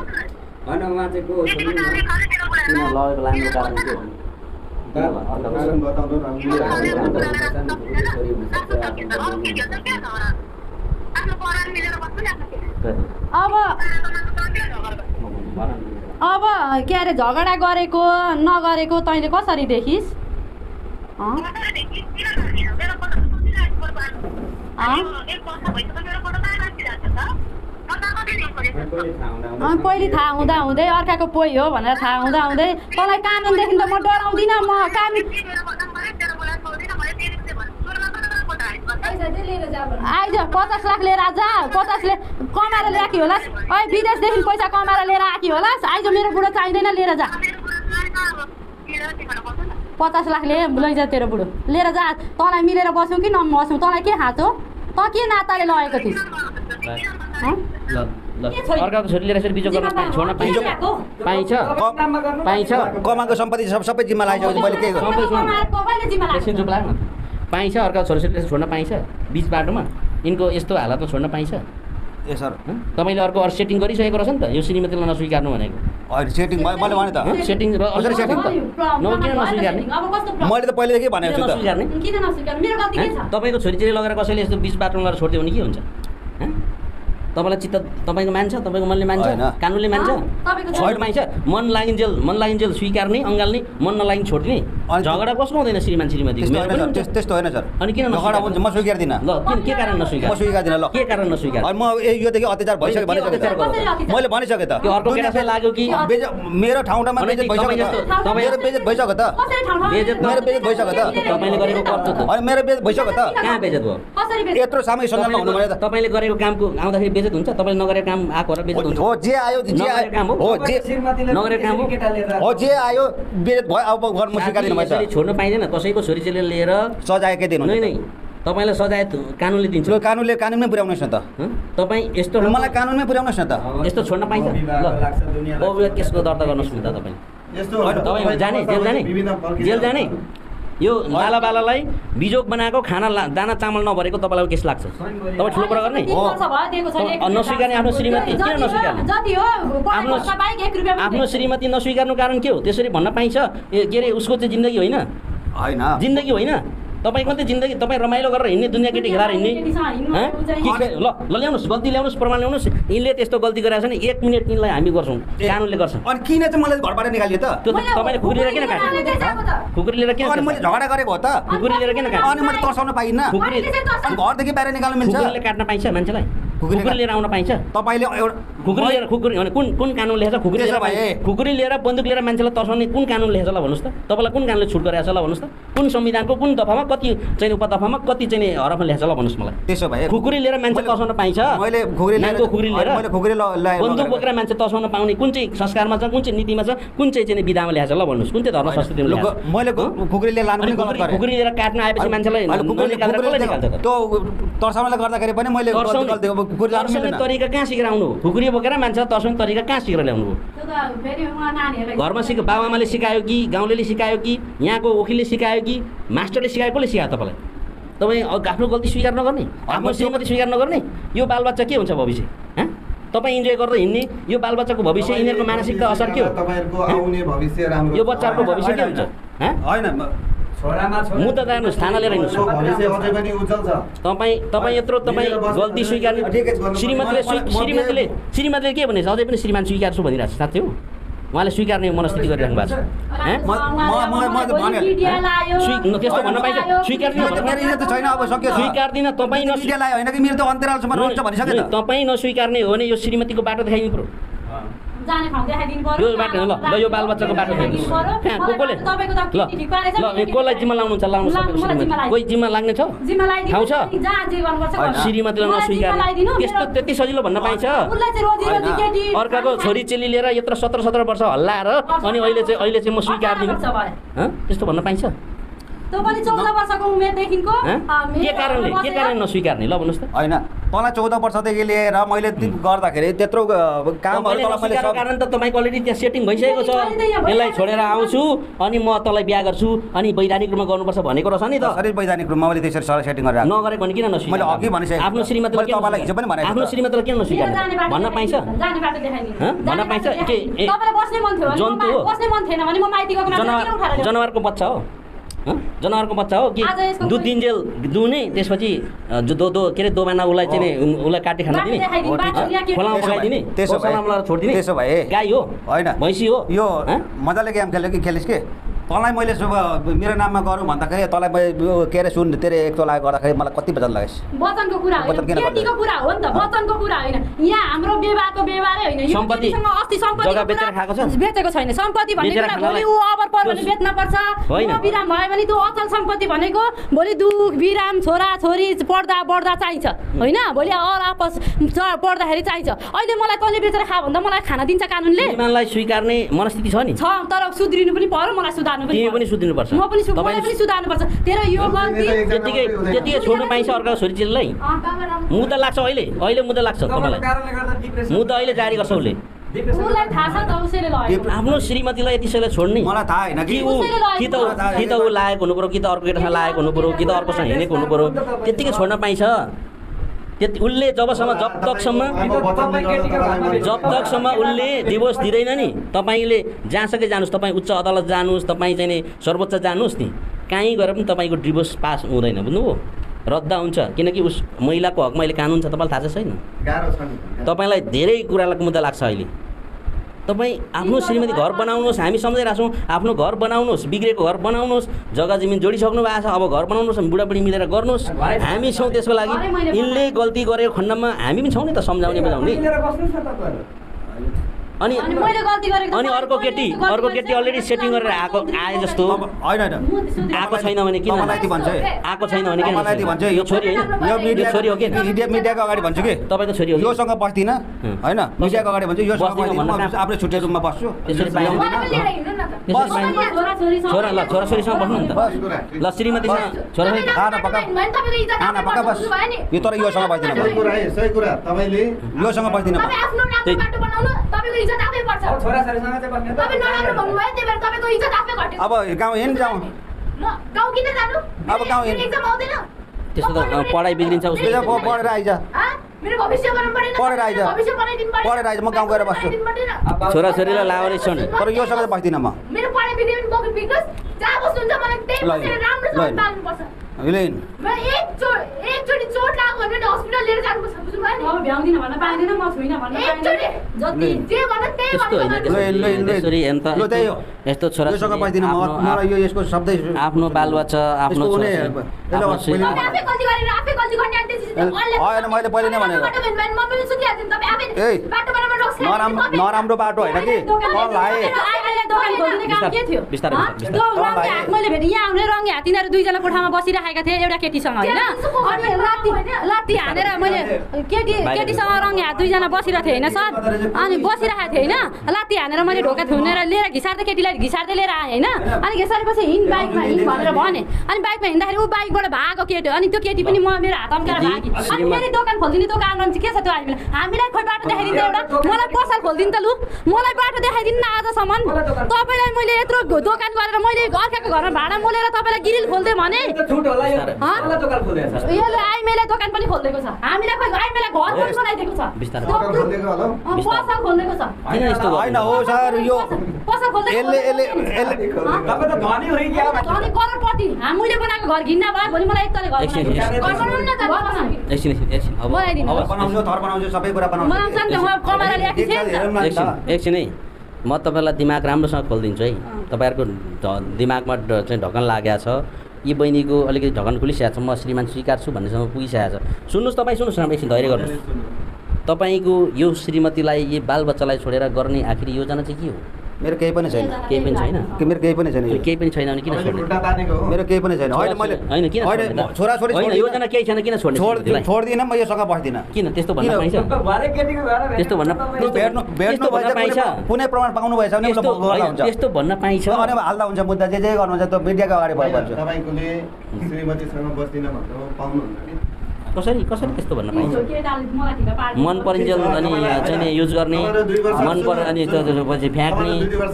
अब के अरे झगडा गरेको नगरेको तैँले कसरी देखिस् पहिले थाहा हुँदा हुँदै अर्काको पोइ हो भनेर थाहा हुँदा हुँदै तँलाई कानुनदेखि त म डराउँदिनँ म आइज 50 लाख लिएर जा 50 कमाएर ल्याएकी होलास् विदेशदेखि पैसा कमाएर लिएर आएकी होलास् आइज मेरो बुढो चाहिँदैन लिएर जा 50 लाख लैजा तेरो बुढो लिएर जा तँलाई मिलेर बसौँ कि नबसौँ तँलाई के थाहा छ त के नाताले लगेको थिइस् अर्काको छोरी लिएर यसरी बिजो गर्न छोड्न पाइन्छ कमाएको सम्पत्ति सबै जिम्मा लगाइसकेपछि मैले के पाइन्छ अर्काको छोरीछोरी छोड्न पाइन्छ बिच बाटोमा यिनको यस्तो हालतमा छोड्न पाइन्छ ए सर तपाईँले अर्को सेटिङ गरिसकेको रहेछ नि त यो श्रीमतीलाई नस्वीकार्नु भनेको सेटिङ मैले भने त सेटिङ किन नस्वीकार्ने मैले त पहिलेदेखि भनेको छु त तपाईँको छोरीचेली लगेर कसैले यस्तो बिच बाटोमा लगेर छोडिदियो भने के हुन्छ तपाईँलाई चित्त तपाईँको मान्छ तपाईँको मनले मान्छ कानुनले मान्छ छोड पाइन्छ मन लागिन्जेल स्वीकार्ने अँगाल्ने मन नलागिन् छोड्ने झगडा कसको हुँदैन श्रीमान श्रीमती त्यस्तो होइन सर अनि किन झगडा हुन्छ म स्वीकार्दिनँ ल के कारण नस्वीकार म स्वीकार्दिनँ ल के कारण नस्वीकार म योदेखि अत्याचार भइसक्यो मैले भनिसकेँ त त्यो अर्को केटासँग लाग्यो कि मेरो ठाउँमा बेइज्जत भइसक्यो मेरो बेइज्जत भइसक्यो त मेरो बेइज्जत भइसक्यो त तपाईँले गरेको कर्तव्य अनि मेरो बेइज्जत भइसक्यो त कहाँ बेइज्जत भयो यत्रो सामूहिक सञ्जालमा हुनु भयो त तपाईँले गरेको कामको आउँदाखेरि बेइज्जत हुन्छ तपाईँले नगरेको काम आएको र बेइज्जत हुन्छ हो जे आयो काम हो जे नगरेको काम हो जे आयो बेइज्जत भयो अब घर म स्वीकार्दिनँ मैले छोड्न पाइँदैन कसैको छोरीचेली लिएर सजाय के दिनु नै तपाईँलाई सजाय कानुनले दिन्छ कानुनमै पुर्याउनुहोस् न त तपाईँ यस्तो मलाई कानुनमै पुर्याउनुहोस् न त यस्तो छोड्न पाइन्छ ल केसको दर्ता गर्नुहोस् न त तपाईँ जाने जेल जाने यो बालालाई बिजोग बनाएको खाना दाना चामल नभरेको तपाईँलाई केस लाग्छ तपाईँ ठुलो कुरा गर्ने नस्वीकार्ने आफ्नो श्रीमती किन नस्वीकार्ने आफ्नो श्रीमती नस्वीकार्नु कारण के हो त्यसरी भन्न पाइन्छ के अरे उसको चाहिँ जिन्दगी होइन जिन्दगी होइन तपाईँको मात्रै जिन्दगी तपाईँ रमाइलो गरेर हिँड्ने दुनियाँ केटी खेलाएर हिँड्ने ल ल्याउनुहोस् गल्ती ल्याउनुहोस् प्रमाण ल्याउनुहोस् यिनले त्यस्तो गल्ती गरेको छ नि 1 मिनट यिनलाई हामी गर्छौँ कानुनले गर्छ अनि किन चाहिँ मलाई घरबाट निकालियो त त्यो तपाईँले खुकुरी लिएर किन काट्नु खुकुरी लिएर किन मैले झगडा गरेको हो त खुकुरी लिएर किन काट्नु अनि मैले तर्साउन पाइन्न खुकुरी घरदेखि बाहिर निकाल्नु मिल्छ खुकुरीले काट्न पाइन्छ मान्छेलाई खुकुरी लिएर आउन पाइन्छ तपाईँले खुकुरी लिएर खुकुरी भने कुन कानुन लेखेछ खुकुरी लिएर बन्दुक लिएर मान्छेलाई तर्साउने कुन कानुन लेखेछ ल भन्नुहोस् त तपाईँलाई कुन कानुनले छुट गरेको छ ल भन्नुहोस् त कुन संविधानको कुन दफामा कति चाहिँ उपदफामा कति चाहिँ हरफमा लेखेछ ल भन्नुहोस् मलाई त्यसो भए खुकुरी लिएर मान्छे तर्साउन पाइन्छ मैले खुकुरी लिएर बन्दुक बोकेर मान्छे तर्साउन पाउने कुन चाहिँ संस्कारमा छ कुन चाहिँ नीतिमा छ कुन चाहिँ विधामा लेखेछ ल भन्नुहोस् कुन चाहिँ धर्म संस्कृतिमा मैले खुकुरी लिएर लानु पनि गलत गरेँ खुकुरी लिएर काट्न आएपछि मान्छेलाई त्यो तर्साउनले गर्दाखेरि पनि मैले तरिका कहाँ सिकेर आउनु खुकुरी बोकेर मान्छे तर्साउने तरिका कहाँ सिकेर ल्याउनु घरमा बाबाआमाले सिकायो कि गाउँले सिकायो कि यहाँको वकिलले सिकायो कि मास्टरले सिकायो कसले सिकायो तपाईँलाई तपाईँ आफ्नो गल्ती स्वीकार नगर्ने आफ्नो श्रीमती स्वीकार नगर्ने यो बालबच्चा के हुन्छ भविष्य तपाईँ इन्जोय गर्दै हिँड्ने यो बालबच्चाको भविष्य यिनीहरूको मानसिकता असर के हो यो बच्चाहरूको भविष्य के हुन्छ मुद्दा जानुहोस् थाना लिएर हिँड्नुहोस् तपाईँ यत्रो तपाईँ गल्ती स्वीकार्ने श्रीमतीले के भनेछ अझै पनि श्रीमान स्वीकार्छु भनिरहेको छ साथी हो उहाँले स्वीकार्ने मनस्थिति गरिराख्नु भएको छ त्यस्तो भन्न पाइन्छ स्वीकार्दिन तपाईँ तपाईँ नस्वीकार्ने हो भने यो श्रीमतीको बाटो देखाइदिनु पर्यो यो बाटो ल यो बालबच्चाको बाटो देखाइदिनु कसलाई जिम्मा लाउनुहुन्छ लाउनु कोही जिम्मा लाग्ने छ ठाउँ छ श्रीमतीलाई नस्वीकार्ने त्यस्तो त्यति सजिलो भन्न पाइन्छ अर्काको छोरी चेली लिएर यत्रो 17 वर्ष हल्लाएर अनि अहिले चाहिँ म स्वीकार्दिनँ त्यस्तो भन्न पाइन्छ त्यो पनि 14 वर्षको उमेरदेखिको के कारणले नस्वीकार्ने ल भन्नुहोस् त होइन तँलाई 14 वर्षदेखि लिएर मैले गर्दाखेरि त्यत्रो कामहरू तँलाई मैले कारण त तपाईँको अलरेडी त्यहाँ सेटिङ भइसकेको छ यसलाई छोडेर आउँछु अनि म तँलाई बिहा गर्छु अनि वैधानिक रूपमा गर्नुपर्छ भनेको रहेछ नि त सरी वैधानिक रूपमा मैले त्यसरी सेटिङ गरेर नगरेको भने किन नस्वीकार मैले अघि भनिसकेँ आफ्नो श्रीमतीलाई तपाईँलाई हिजो पनि भनेको आफ्नो श्रीमतीलाई किन नस्वीकार्ने भन्न पाइन्छ भन्न पाइन्छ के जन्तु हो जनावरको बच्चा हो जनावरको बच्चा हो कि दुध दिन्जेल दुने त्यसपछि के अरे दोबाना उसलाई चाहिँ उसलाई काटी खान दिने खोलामा पकाइदिने त्यसो छोडिदिने त्यसो भए गाई हो होइन भैँसी हो यो मजाले गेम खेलिस् के तँलाई मैले मेरो नाममा गरौँ भन्दाखेरि तँलाई के अरे सुन तेरे एक तोला गर्दाखेरि मलाई कति बचन लागेस् वचनको कुरा केटीको कुरा हो नि त वचनको कुरा होइन यहाँ हाम्रो व्यवहारै होइन यो केटीसँग अस्ति सम्पत्ति जग्गा बेचेर खाएको छ बेचेको छैन सम्पत्ति भनेको कुरा भोलि ऊ अबर पर्यो भने बेच्न पर्छ म बिराम भयो भने त्यो अचल सम्पत्ति भनेको भोलि दुख बिराम छोरा छोरी पढ्दा चाहिन्छ होइन भोलि आपस पढ्दाखेरि चाहिन्छ अहिले मलाई तँले बेचेर खा भन्दा मलाई खाना दिन्छ कानुनले श्रीमानलाई स्वीकार्ने मनस्थिति छ नि छ तर सुध्रिनु पनि पर्यो मलाई तिमी पनि सुध्रिनुपर्छ म पनि सुधार्नुपर्छ तेरो यो गल्ती त्यतिकै छोड्नु पाइन्छ अर्काको छोरी चेलीलाई मुद्दा लाग्छ अहिले मुद्दा लाग्छ तपाईँलाई मुद्दा अहिले जारी गर्छ उसले आफ्नो श्रीमतीलाई यतिसैले छोड्ने मलाई थाहा होइन कि त ऊ लागेको हुनु पर्यो कि त अर्को केटासँग लागेको हुनु पर्यो कि त अर्कोसँग हिँडेको हुनु पर्यो त्यत्तिकै छोड्न पाइन्छ त्यति उसले जबसम्म जब तकसम्म उसले डिभोर्स दिँदैन नि तपाईँले जहाँसकै जानुहोस् तपाईँ उच्च अदालत जानुहोस् तपाईँ चाहिँ नि सर्वोच्च जानुहोस् नि कहीँ गएर पनि तपाईँको डिभोर्स पास हुँदैन बुझ्नुभयो रद्द हुन्छ किनकि उस महिलाको हकमा अहिले कानुन छ तपाईँलाई थाहा छ छैन तपाईँलाई धेरै कुरालाई मुद्दा लाग्छ अहिले तपाईँ आफ्नो श्रीमती घर बनाउनुहोस् हामी सम्झाइरहेको छौँ आफ्नो घर बनाउनुहोस् बिग्रेको घर बनाउनुहोस् जग्गा जमिन जोडिसक्नु भएको छ अब घर बनाउनुहोस् बुढाबुढी मिलेर गर्नुहोस् हामी छौँ त्यसको लागि यिनले गल्ती गरेको खण्डमा हामी पनि छौँ नि त सम्झाउने बुझाउने अनि अर्को केटी अलरेडी सेटिङ गरेर आए जस्तो आएको छैन भने किन आएको छैन भने किन यो छोरी होइन यो छोरी हो कि मिडियाको अगाडि भन्छु कि तपाईँको छोरी हो योसँग बस्दिनँ होइन मिडियाको अगाडि भन्छु योसँग आफ्नै छुट्टै रुममा बस्छु छोरा ल छोराछोरीसँग बस्नु नि त ल श्रीमतीसँग छोराछोरी खाना पका बस यो तर योसँग बस्दिनँ योसँग बस्दिनँ अब गाउँ हिँड जाउँ अब गाउँ हिँड त्यस्तो त पढाइ बिग्रिन्छ उसको पढेर आइज पढेर आइज म गाउँ गएर बस्छु छोराछोरीलाई लाउने छन् तर योसँग बस्दिनँ म यस्तो छोराछोरी आफ्नो बालबच्चा आफ्नो मैले पहिले नै भनेको नराम्रो बाटो होइन कि मैले भेटेँ यहाँ आउने रङ्गे हात तिनीहरू दुईजना कोठामा बसिरहेका थिए एउटा केटीसँग होइन अनि लात्ती हानेर मैले केटीसँग रङ्गे हात दुईजना बसिरहेको थिएँ होइन सर अनि बसिरहेको थिएँ होइन लात्ती हानेर मैले ढोका थुनेर लिएर घिसार्दै केटीलाई घिसार्दै लिएर आएँ होइन अनि घिसारेपछि हिँड बाइकमा हिँड भनेर भने अनि बाइकमा हिँड्दाखेरि ऊ बाइकबाट भागो केटी अनि त्यो केटी पनि म मेरो हात अम्केर भागेँ अनि फेरि दोकान खोलिदिने त्यो कारण चाहिँ के छ त्यो हामीलाई खोइ बाटो देखाइदिन्छ एउटा मलाई पसल खोलिदिनु त लु मलाई बाटो देखाइदिनु न आजसम्म तपाईँलाई मैले यत्रो दोकान गरेर मैले अर्काको घरमा भाडा मोलेर तपाईँलाई गिरिल खोल्दै भने यसले आइमेले दोकान पनि खोलिदिएको छ हामीलाई खोइ आइमेले घर पनि बनाइदिएको छ पसल खोलिदिएको छ होइन हो सर यो पसल खोल्दै करोडपति हामीले बनाएको घर घिन्ना भयो भोलि मलाई एकतले घर बनाउँछु थर बनाउँछु सबै कुरा बनाउँछु एकछिन है म तपाईँलाई दिमाग राम्रोसँग खोलिदिन्छु है तपाईँहरूको दिमागमा चाहिँ ढक्कन लागेको छ यी बहिनीको अलिकति ढक्कन खुलिसकेको छ म श्रीमान स्वीकार्छु भन्नेसम्म पुगिसकेको छ सुन्नुहोस् तपाईँ सुन्नुहोस् न एकछिन धैर्य गर्नुहोस् तपाईँको यो श्रीमतीलाई यो बालबच्चालाई छोडेर गर्ने आखिरी योजना चाहिँ के हो मेरो केही पनि छैन केही पनि छैन मेरो केही पनि छैन केही पनि छैन भने किन छोड्ने मेरो केही पनि छैन होइन मैले होइन किन छोराछोरी होइन योजना केही छैन किन छोड्ने छोड्दिनँ म योसँग बस्दिनँ किन त्यस्तो भन्न पाइन्छ त्यस्तो भन्न भेट्नु पाइन्छ कुनै प्रमाण पाउनु भएछ भने त्यस्तो भन्न पाइन्छ अनि हाल्दा हुन्छ मुद्दा जे गर्नुहुन्छ त्यो मिडियाको अगाडि भइहाल्छ तपाईँले श्रीमतीसँग बस्दिनँ भन्नु पाउनुहुन्न कसरी त्यस्तो भन्न पाइन्छ मन परिन्जेल अनि चाहिँ नि युज गर्ने मन पर अनि पछि फ्याँक्ने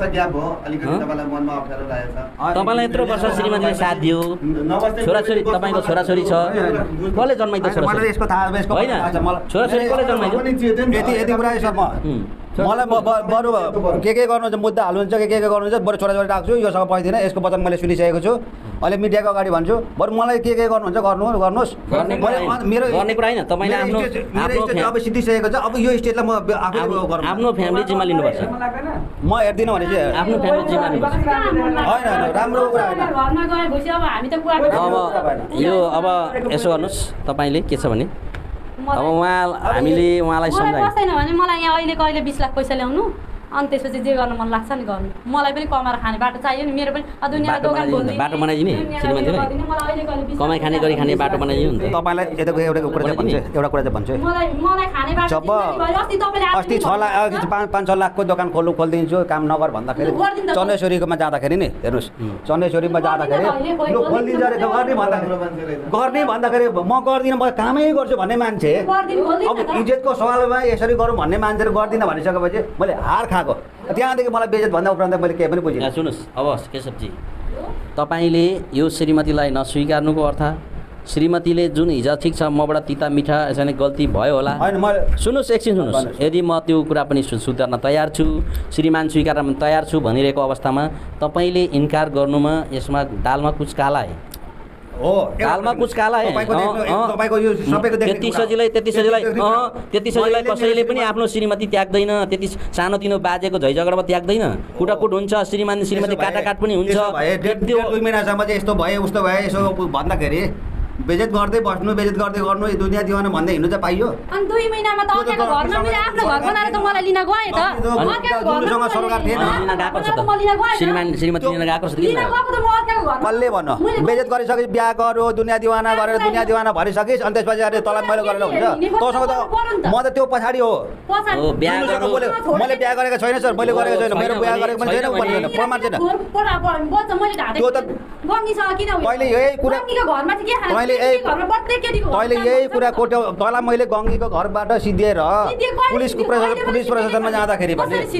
तपाईँलाई यत्रो वर्ष श्रीमतीले साथ दियो छोराछोरी तपाईँको छोराछोरी छ कसले जन्माइदियो छोराछोरी होइन छोराछोरी कसले जन्माइदियो यति कुरा छ मलाई बरु के गर्नुहुन्छ मुद्दा हाल्नुहुन्छ के गर्नुहुन्छ बरु छोराछोरी राख्छु योसँग बस्दिनँ यसको वचन मैले सुनिसकेको छु अहिले मिडियाको अगाडि भन्छु बरु मलाई के गर्नुहुन्छ गर्नुहोस् मेरो गर्ने कुरा होइन तपाईँले आफ्नो अब सिद्धिसकेको छ अब यो स्टेजलाई म आफ्नो फ्यामिली जिम्मा लिनुपर्छ म हेर्दिनँ भने चाहिँ आफ्नो फ्यामिली जिम्मा लिनुपर्छ होइन राम्रो कुरा अब यो अब यसो गर्नुहोस् तपाईँले के छ भने अब हामीले उहाँलाई सम्झाउँदैन भने मलाई यहाँ अहिलेको अहिले 20 लाख पैसा ल्याउनु अनि त्यसपछि जे गर्न मन लाग्छ नि गर्नु मलाई पनि कमाएर खाने बाटो चाहियो नि मेरो पनि दुनियाँमा दोकान खोल्दिने बाटो बनाइदिने श्रीमतीलाई कमाइ खाने गरी खाने बाटो बनाइदिनु नि तपाईँलाई एउटा कुरा चाहिँ भन्छु मलाई खाने बाटो जब अस्ति 6 लाख 5-6 लाखको दोकान खोलिदिन्छु काम नगर भन्दाखेरि चन्देश्वरीकोमा जाँदाखेरि नि हेर्नुहोस् चन्देश्वरीमा जाँदाखेरि गर्ने भन्दाखेरि म गर्दिनँ म कामै गर्छु भन्ने मान्छे अब इज्जतको सवालमा यसरी गरौँ भन्ने मान्छेहरू गर्दिनँ भनिसकेपछि मैले हार खाएको त्यहाँदेखि मलाई बेइज्जत भन्दा उपरान्त मैले केही पनि बुझिनँ सुन्नुहोस् अब केशवजी तपाईँले यो श्रीमतीलाई नस्वीकार्नुको अर्थ श्रीमतीले जुन हिजो ठिक छ मबाट तिता मिठा यसरी गल्ती भयो होला सुन्नुहोस् एकछिन सुन्नुहोस् यदि म त्यो कुरा पनि सुधार्न तयार छु श्रीमान स्वीकार्न तयार छु भनिरहेको अवस्थामा तपाईँले इन्कार गर्नुमा यसमा दालमा कुछ काला है दालमा कुछ काला है त्यति सजिलै कसैले पनि आफ्नो श्रीमती त्याग्दैन त्यति सानोतिनो बाजेको झैझगडामा त्याग्दैन कुटाकुट हुन्छ श्रीमती काटाकाट पनि हुन्छ 2 महिनासम्म चाहिँ यस्तो भयो उस्तो भयो यसो भन्दाखेरि बेइज्जत गर्दै बस्नु बेइज्जत गर्दै गर्नु दुनियाँ दिवाना भन्दै हिँड्नु चाहिँ पाइयो अनि 2 महिनामा त अर्काको घरमा मैले आफ्नो घर बनाएर त मलाई लिन गए त अर्काको घरमा सरकार थिएन लिन गएको छ त श्रीमती लिन गएको छ लिन गएको त म अर्काको घरमा कसले भन्नु बेइज्जत गरिसकेपछि बिहा गर्यो दुनियाँ दिवाना गरेर दुनियाँ दिवाना भरिसकिस् अनि त्यसपछि अरे तँलाई मैले गरेर हुन्छ तँसँग त म त त्यो पछाडि हो मैले बिहा गरेको छैन सर मैले गरेको छैन मेरो बिहा गरेको पनि छैन भन्दैन प्रमाण छैन त्यो त गङ्गीसँग किन तैँले यही कुरा घरमा चाहिँ के खाने तैँले यही कुरा कोट्यो तँलाई मैले गङ्गीको घरबाट सिद्धिएर पुलिस प्रशासनमा जाँदाखेरि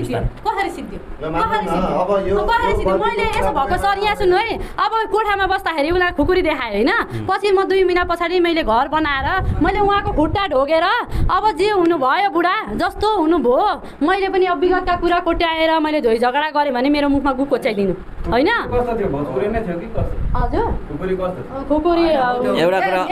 मैले यसो भएको सर यहाँ सुन्नु है अब कोठामा बस्दाखेरि उसलाई खुकुरी देखायो होइन पछि म 2 महिना पछाडि मैले घर बनाएर मैले उहाँको खुट्टा ढोगेर अब जे हुनुभयो बुढा जस्तो हुनुभयो मैले पनि अब विगतका कुरा कोट्याएर मैले झोइ झगडा गरेँ भने मेरो मुखमा गु कोच्याइदिनु होइन हजुर खुकुरी एउटा कुरा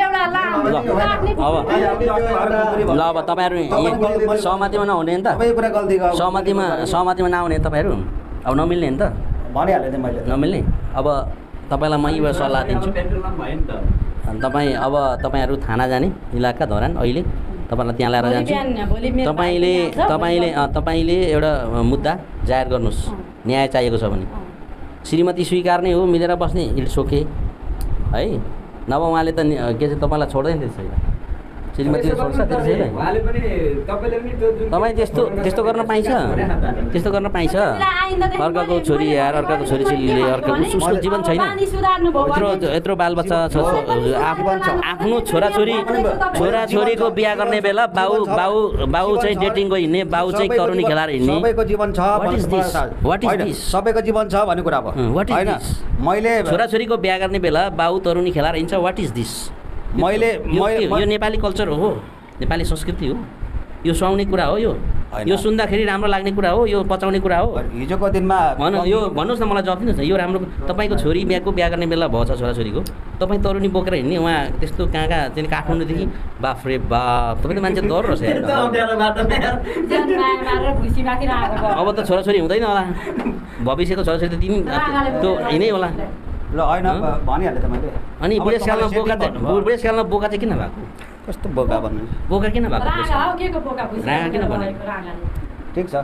ल अब तपाईँहरू सहमतिमा नहुने नि त सहमतिमा नहुने तपाईँहरू अब नमिल्ने नि त भनिहालेँ मैले नमिल्ने अब तपाईँलाई म यहीँबाट सल्लाह दिन्छु तपाईँहरू थाना जाने इलाका धरान अहिले तपाईँलाई त्यहाँ ल्याएर जान्छु तपाईँले एउटा मुद्दा जाहेर गर्नुहोस् न्याय चाहिएको छ भने श्रीमती स्वीकार्ने हो मिलेर बस्ने इट्स ओके है नभए उहाँले त के चाहिँ तपाईँलाई छोड्दैन त्यसैले श्रीमतीले छोड्छ त्यसैले तपाईँ त्यस्तो गर्न पाइन्छ त्यस्तो गर्न पाइन्छ अर्काको छोरी यार अर्काको छोरीले उसको जीवन छैन यत्रो बालबच्चा छ आफ्नो छोराछोरीको बिहा गर्ने बेला बाउ चाहिँ डेटिङ हिँड्ने बाउ चाहिँ तरुनी खेलाएर हिँड्ने सबैको जीवन छ सबैको जीवन छ भन्ने कुरा होइन मैले छोराछोरीको बिहा गर्ने बेला बाउ तरुनी खेलाएर हिँड्छ वाट इज दिस यो नेपाली कल्चर हो नेपाली संस्कृति हो यो सुहाउने कुरा हो यो यो सुन्दाखेरि राम्रो लाग्ने कुरा हो, यो पचाउने कुरा हो। हिजोको दिनमा यो भन्नुहोस् न, मलाई जवाफ दिनुहोस् न, यो राम्रो तपाईँको छोरी बिहा गर्ने बेला भएछ छोराछोरीको, तपाईँ तरुनी बोकेर हिँड्ने उहाँ त्यस्तो कहाँ चाहिँ काठमाडौँदेखि, बाफ्रे बाप, तपाईँ त मान्छे डर रहेछ। अब त छोराछोरी हुँदैन होला, भविष्यको छोराछोरी त तिमी त्यो हिँडै होला। ल होइन भनिहालेँ त मैले। अनि बुढेसकालमा बोका चाहिँ किन भएको? कस्तो बोका भन्नु? बोका किन भएको? रागा किन भने? ठिक छ,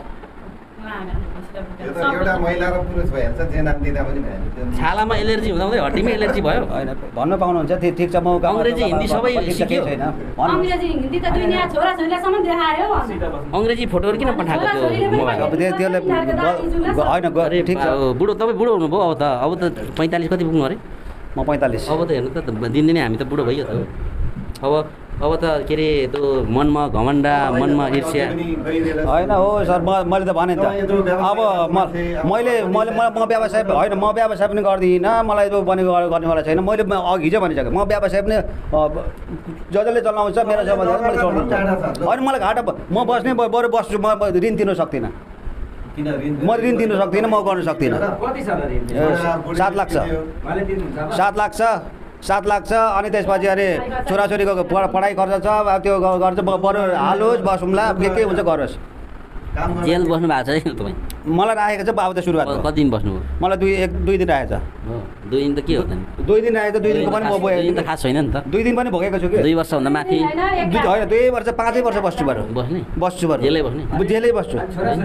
एउटा महिला र पुरुष भइहाल्छ, जे नाम दिँदा पनि भइहाल्छ। छालामा एलर्जी हुँदाहुँदै हड्डीमै एलर्जी भयो? होइन भन्न पाउनुहुन्छ, ठिक छ। म अङ्ग्रेजी हिन्दी सबै सिक्यो छैन। अङ्ग्रेजी हिन्दी त दुनिया छोराछोरीलाईसम्म देखायो। अङ्ग्रेजी फोटोहरू किन पठाएको त्यो मोबाइल? अब त्यसले होइन ठिक छ। बुढो तपाईँ बुढो हुनुभयो, अब त 45 कति पुग्नु अरे? म 45। अब त हेर्नु त दिनदिनै हामी त बुढो भइयो त। अब त के अरे त्यो मनमा घमण्ड, मनमा ईर्ष्या होइन हो सर, मैले त भने त अब म व्यवसाय होइन, म व्यवसाय पनि गर्दिनँ, मलाई त्यो गर्नेवाला छैन। मैले अघि हिजो भनिसकेँ, म व्यवसाय पनि जसले चलाउँछ मेरो जवाबदारी मैले छोड्दिनँ। होइन मलाई घाटा, म बस्ने बरु बस्छु, म ऋण तिर्न सक्दिनँ। म ऋण तिर्न सक्दिनँ, म गर्न सक्दिनँ। 7 लाख छ, 7 लाख छ, 7 लाख छ। अनि त्यसपछि अरे छोराछोरीको पढाइ खर्च छ, त्यो गर्छ, बरु हालोस् बसौँला, के हुन्छ गरोस्। जेल बस्नु भएको छ तपाईँ? मलाई राखेको छ अब त सुरुवात। कति दिन बस्नुभयो? मलाई 2 दिन राखेको छ। 2 दिन त के हो त? 2 दिन राखेको, 2 दिनको पनि म 2 दिन त खास छैन नि त। 2 दिन पनि भोगेको छु कि। 2 वर्षभन्दा माथि होइन, 2 वर्ष 5 वर्ष बस्छु बरु। बस्छु बरु, जेलै बस्ने? जेलै बस्छु।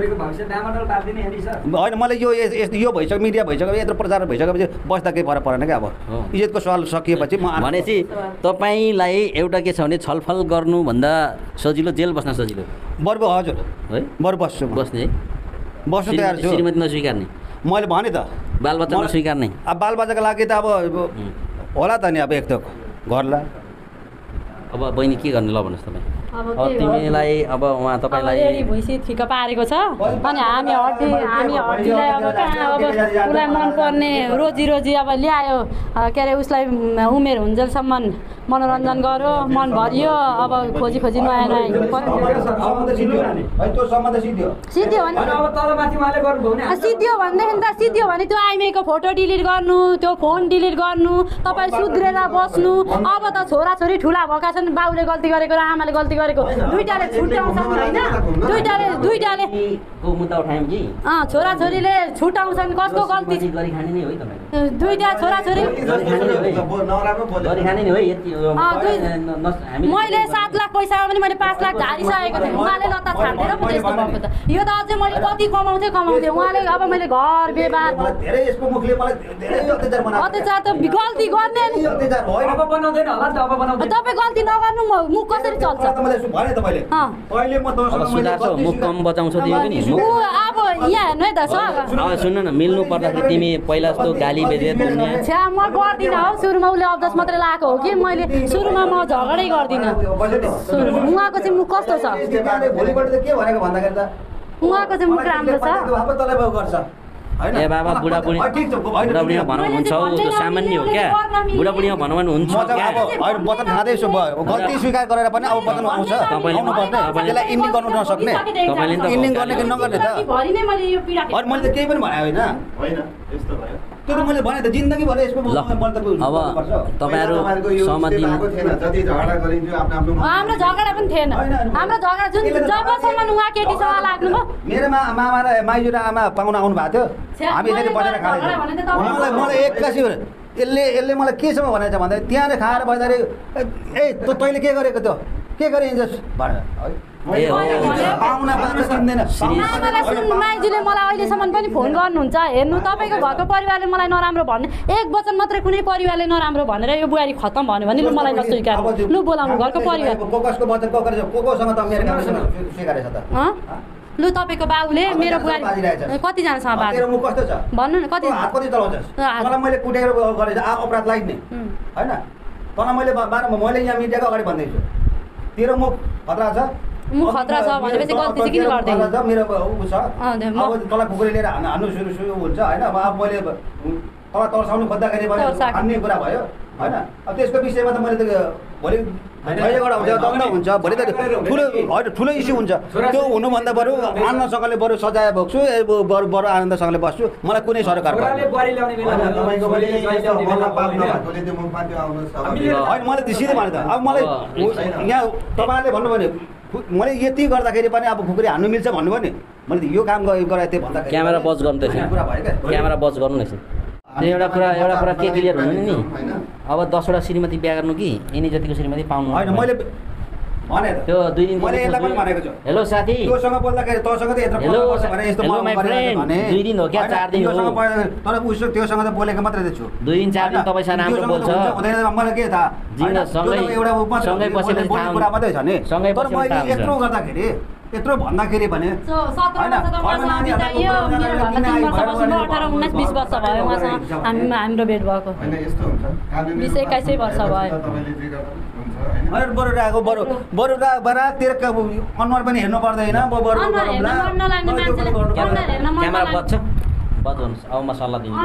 होइन मलाई यो भइसक्यो, मिडिया भइसक्यो, यत्रो प्रचार भइसकेपछि बस्दा केही फरक परेन क्या। अब इज्जतको सवाल सकिएपछि म भनेपछि तपाईँलाई एउटा के छ भने छलफल गर्नुभन्दा सजिलो जेल बस्न सजिलो? बरु हजुर है, बरु बस्छु, बस्ने है, बस्नु तयार छु। श्रीमती नस्वीकार्ने? मैले भने त बालबच्चा नस्वीकार्ने? अब बालबच्चाको लागि त अब होला त नि, अब एक त घरलाई। अब बहिनी के गर्ने ल भन्नुहोस् तपाईँ? अब तिमीलाई अब उहाँ तपाईँलाई भैँसी ठिक्क पारेको छ, अनि हड्डीलाई अब कहाँ अब उसलाई मनपर्ने रोजी अब ल्यायो, के अरे उसलाई उमेर हुन्जेलसम्म मनोरञ्जन गर्यो, मन भरियो, अब खोजी नयाँ हिँड्नु पर्यो। सिद्धियो भनेदेखि त सिद्धियो भने त्यो आइमेको फोटो डिलिट गर्नु, त्यो फोन डिलिट गर्नु, तपाईँ सुध्रेर बस्नु। अब त छोराछोरी ठुला भएका छन्, बाउले गल्ती गरेको र आमाले गल्ती गरेको दुईटाले छुट्याउँछन् होइन, दुईटाले छोराछोरीले छुट्याउँछन्। कसको गल्ती? दुईटा छोराछोरी मैले 7 लाख पैसामा पनि मैले 5 लाख झारिसकेको थिएँ। उहाँले लत्ता छाड्दै पो त्यस्तो भएको त। यो त अझै मैले कति कमाउँथेँ उहाँले। अब मैले घर व्यवहार अत्याचार त गल्ती गर्ने नि। तपाईँ गल्ती नगर्नु, मुख कसरी चल्छ? मुख कम बचाउँछ तिमी पनि? अब यहाँ हेर्नु है त सर, अब सुन्नु न, मिल्नु पर्दाखेरि तिमी पहिला जस्तो गाली बेजे छ्या म गर्दिनँ हौ। सुरुमा उसले अब्जस मात्रै लगाएको हो कि मैले सुरुमा म झगडै गर्दिनँ। उहाँको चाहिँ मुख कस्तो छ? उहाँको चाहिँ मुख राम्रो छ। ए बाबा, बुढाबुढीमा भनाउनुहुन्छ त्यो सामान्य हो क्या? बुढाबुढीमा भनाउनुहुन्छ वचन खाँदैछु, गल्ती स्वीकार गरेर पनि अब वचन आउँछ। त्यसलाई इन्डिङ गर्नु नसक्ने, इन्डिङ गर्ने कि नगर्ने त? अनि मैले त केही पनि भने होइन, त्यो त मैले भने त जिन्दगी भएर यसको अब तपाईँहरू सहमति? हाम्रो झगडा पनि थिएन, हाम्रो झगडा जुन जबसम्म उहाँ केटीसँग लाग्नुभयो। मेरो मामा र माइजू र आमा पाहुना आउनु भएको थियो, हामी यसरी बसेर खाँदै मलाई एक्कासी यसले मलाई केसम्म भनेको छ भन्दा त्यहाँ खाएर बस्दाखेरि ए तैँले के गरेको त्यो के गरे इन्जस भनेर माइजूले मलाई अहिलेसम्म पनि फोन गर्नुहुन्छ, हेर्नु तपाईँको घरको परिवारले मलाई नराम्रो भन्ने एक वचन मात्रै कुनै परिवारले नराम्रो भनेर यो बुहारी खत्तम भन्यो भने लु मलाई नस्वीकार, लु बोलाउनु घरको परिवार। लु तपाईँको बाउले मेरो बुहारी कतिजनासँग बात भन्नु न, कति मैले कुटेर गरेछ अपराध लाग्ने होइन। तँलाई मैले यहाँ मिडियाको अगाडि भन्दैछु, तेरो मुख खतरा छ, मुख खतरा छ भनेपछि गल्ती चाहिँ किन गर्दैन? मेरो ऊ छ, अब तँलाई खुकुरी लिएर हान्नु सुरु हुन्छ होइन। अब मैले तँलाई तर्साउनु खोज्दाखेरि हान्ने कुरा भयो होइन। अब त्यसको विषयमा त मैले त भोलि अहिलेबाट हुन्छ दण्ड हुन्छ भोलि त ठुलो होइन ठुलो इस्यु हुन्छ त्यो हुनुभन्दा बरु आनन्दसँगले बरु सजाय भोग्छु बरु बरु आनन्दसँगले बस्छु मलाई कुनै सरकार होइन मैले त सिधै भने त अब मलाई यहाँ तपाईँले भन्नुभयो भने मैले यति गर्दाखेरि पनि अब खुकुरी हान्नु मिल्छ भन्नुभयो नि मैले यो काम गराएँ त्यो भन्दा क्यामेरा बच गर्नु त क्यामेरा बच गर्नु न त्यो एउटा कुरा के क्लियर हुनु नि अब 10वटा श्रीमती बिहा गर्नु कि यिनी जतिको श्रीमती पाउनु होइन मैले भने त्यो 2 दिन मैले यसलाई पनि भनेको छु हेलो साथी तँसँग बोल्दाखेरि तँसँग त यत्रो भने यस्तो माई फ्रेन्ड 2 दिन हो क्या 4 दिन हो तर उसो त्योसँग त बोलेको मात्रै छु 2 दिन 4 दिन तपाईसँग राम्रो बोल्छ मलाई के थाहा सँगै सँगै बसेपछि थाहा कुरा मात्रै छ नि सँगै तर मैले यत्रो गर्दाखेरि यत्रो भन्दाखेरि भने 17 वर्ष 20 वर्ष भयो उहाँसँग हाम्रो भेट भएको 20-21 वर्ष भयो बरु बरातिर अनुहार पनि हेर्नु पर्दैन क्यामेरा बच्छ बजाउनुहोस् अब म सल्लाह दिन्छु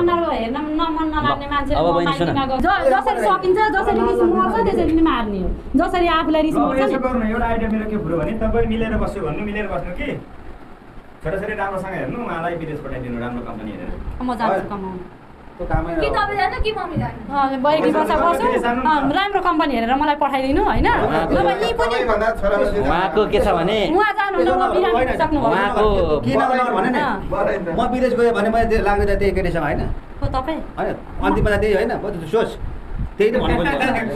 जसरी सकिन्छ जसरी रिस मर्छ त्यसरी नै मार्ने हो जसरी आफूलाई रिस मर्छ यसो गर्नु एउटा आइडिया मेरो के फुरो भने तपाईँ मिलेर बस्यो भन्नु मिलेर बस्नु कि छोराछोरी राम्रोसँग हेर्नु उहाँलाई विदेश पठाइदिनु राम्रो कम्पनी हेरेर म जान्छु कमाउनु कि तपाईँ जानु कि मम्मी जानु बैकी वर्ष गर्छु राम्रो कम्पनी हेरेर मलाई पठाइदिनु होइन अब यी पनि उहाँको के छ भने उहाँ जानुहुन्न म बिरामी सक्नु उहाँको भने नि म विदेश गएँ भने मैले लाग्ने त त्यही केटीसँग होइन हो तपाईँ होइन अन्तिममा त्यही होइन सोच त्यही त भन्नु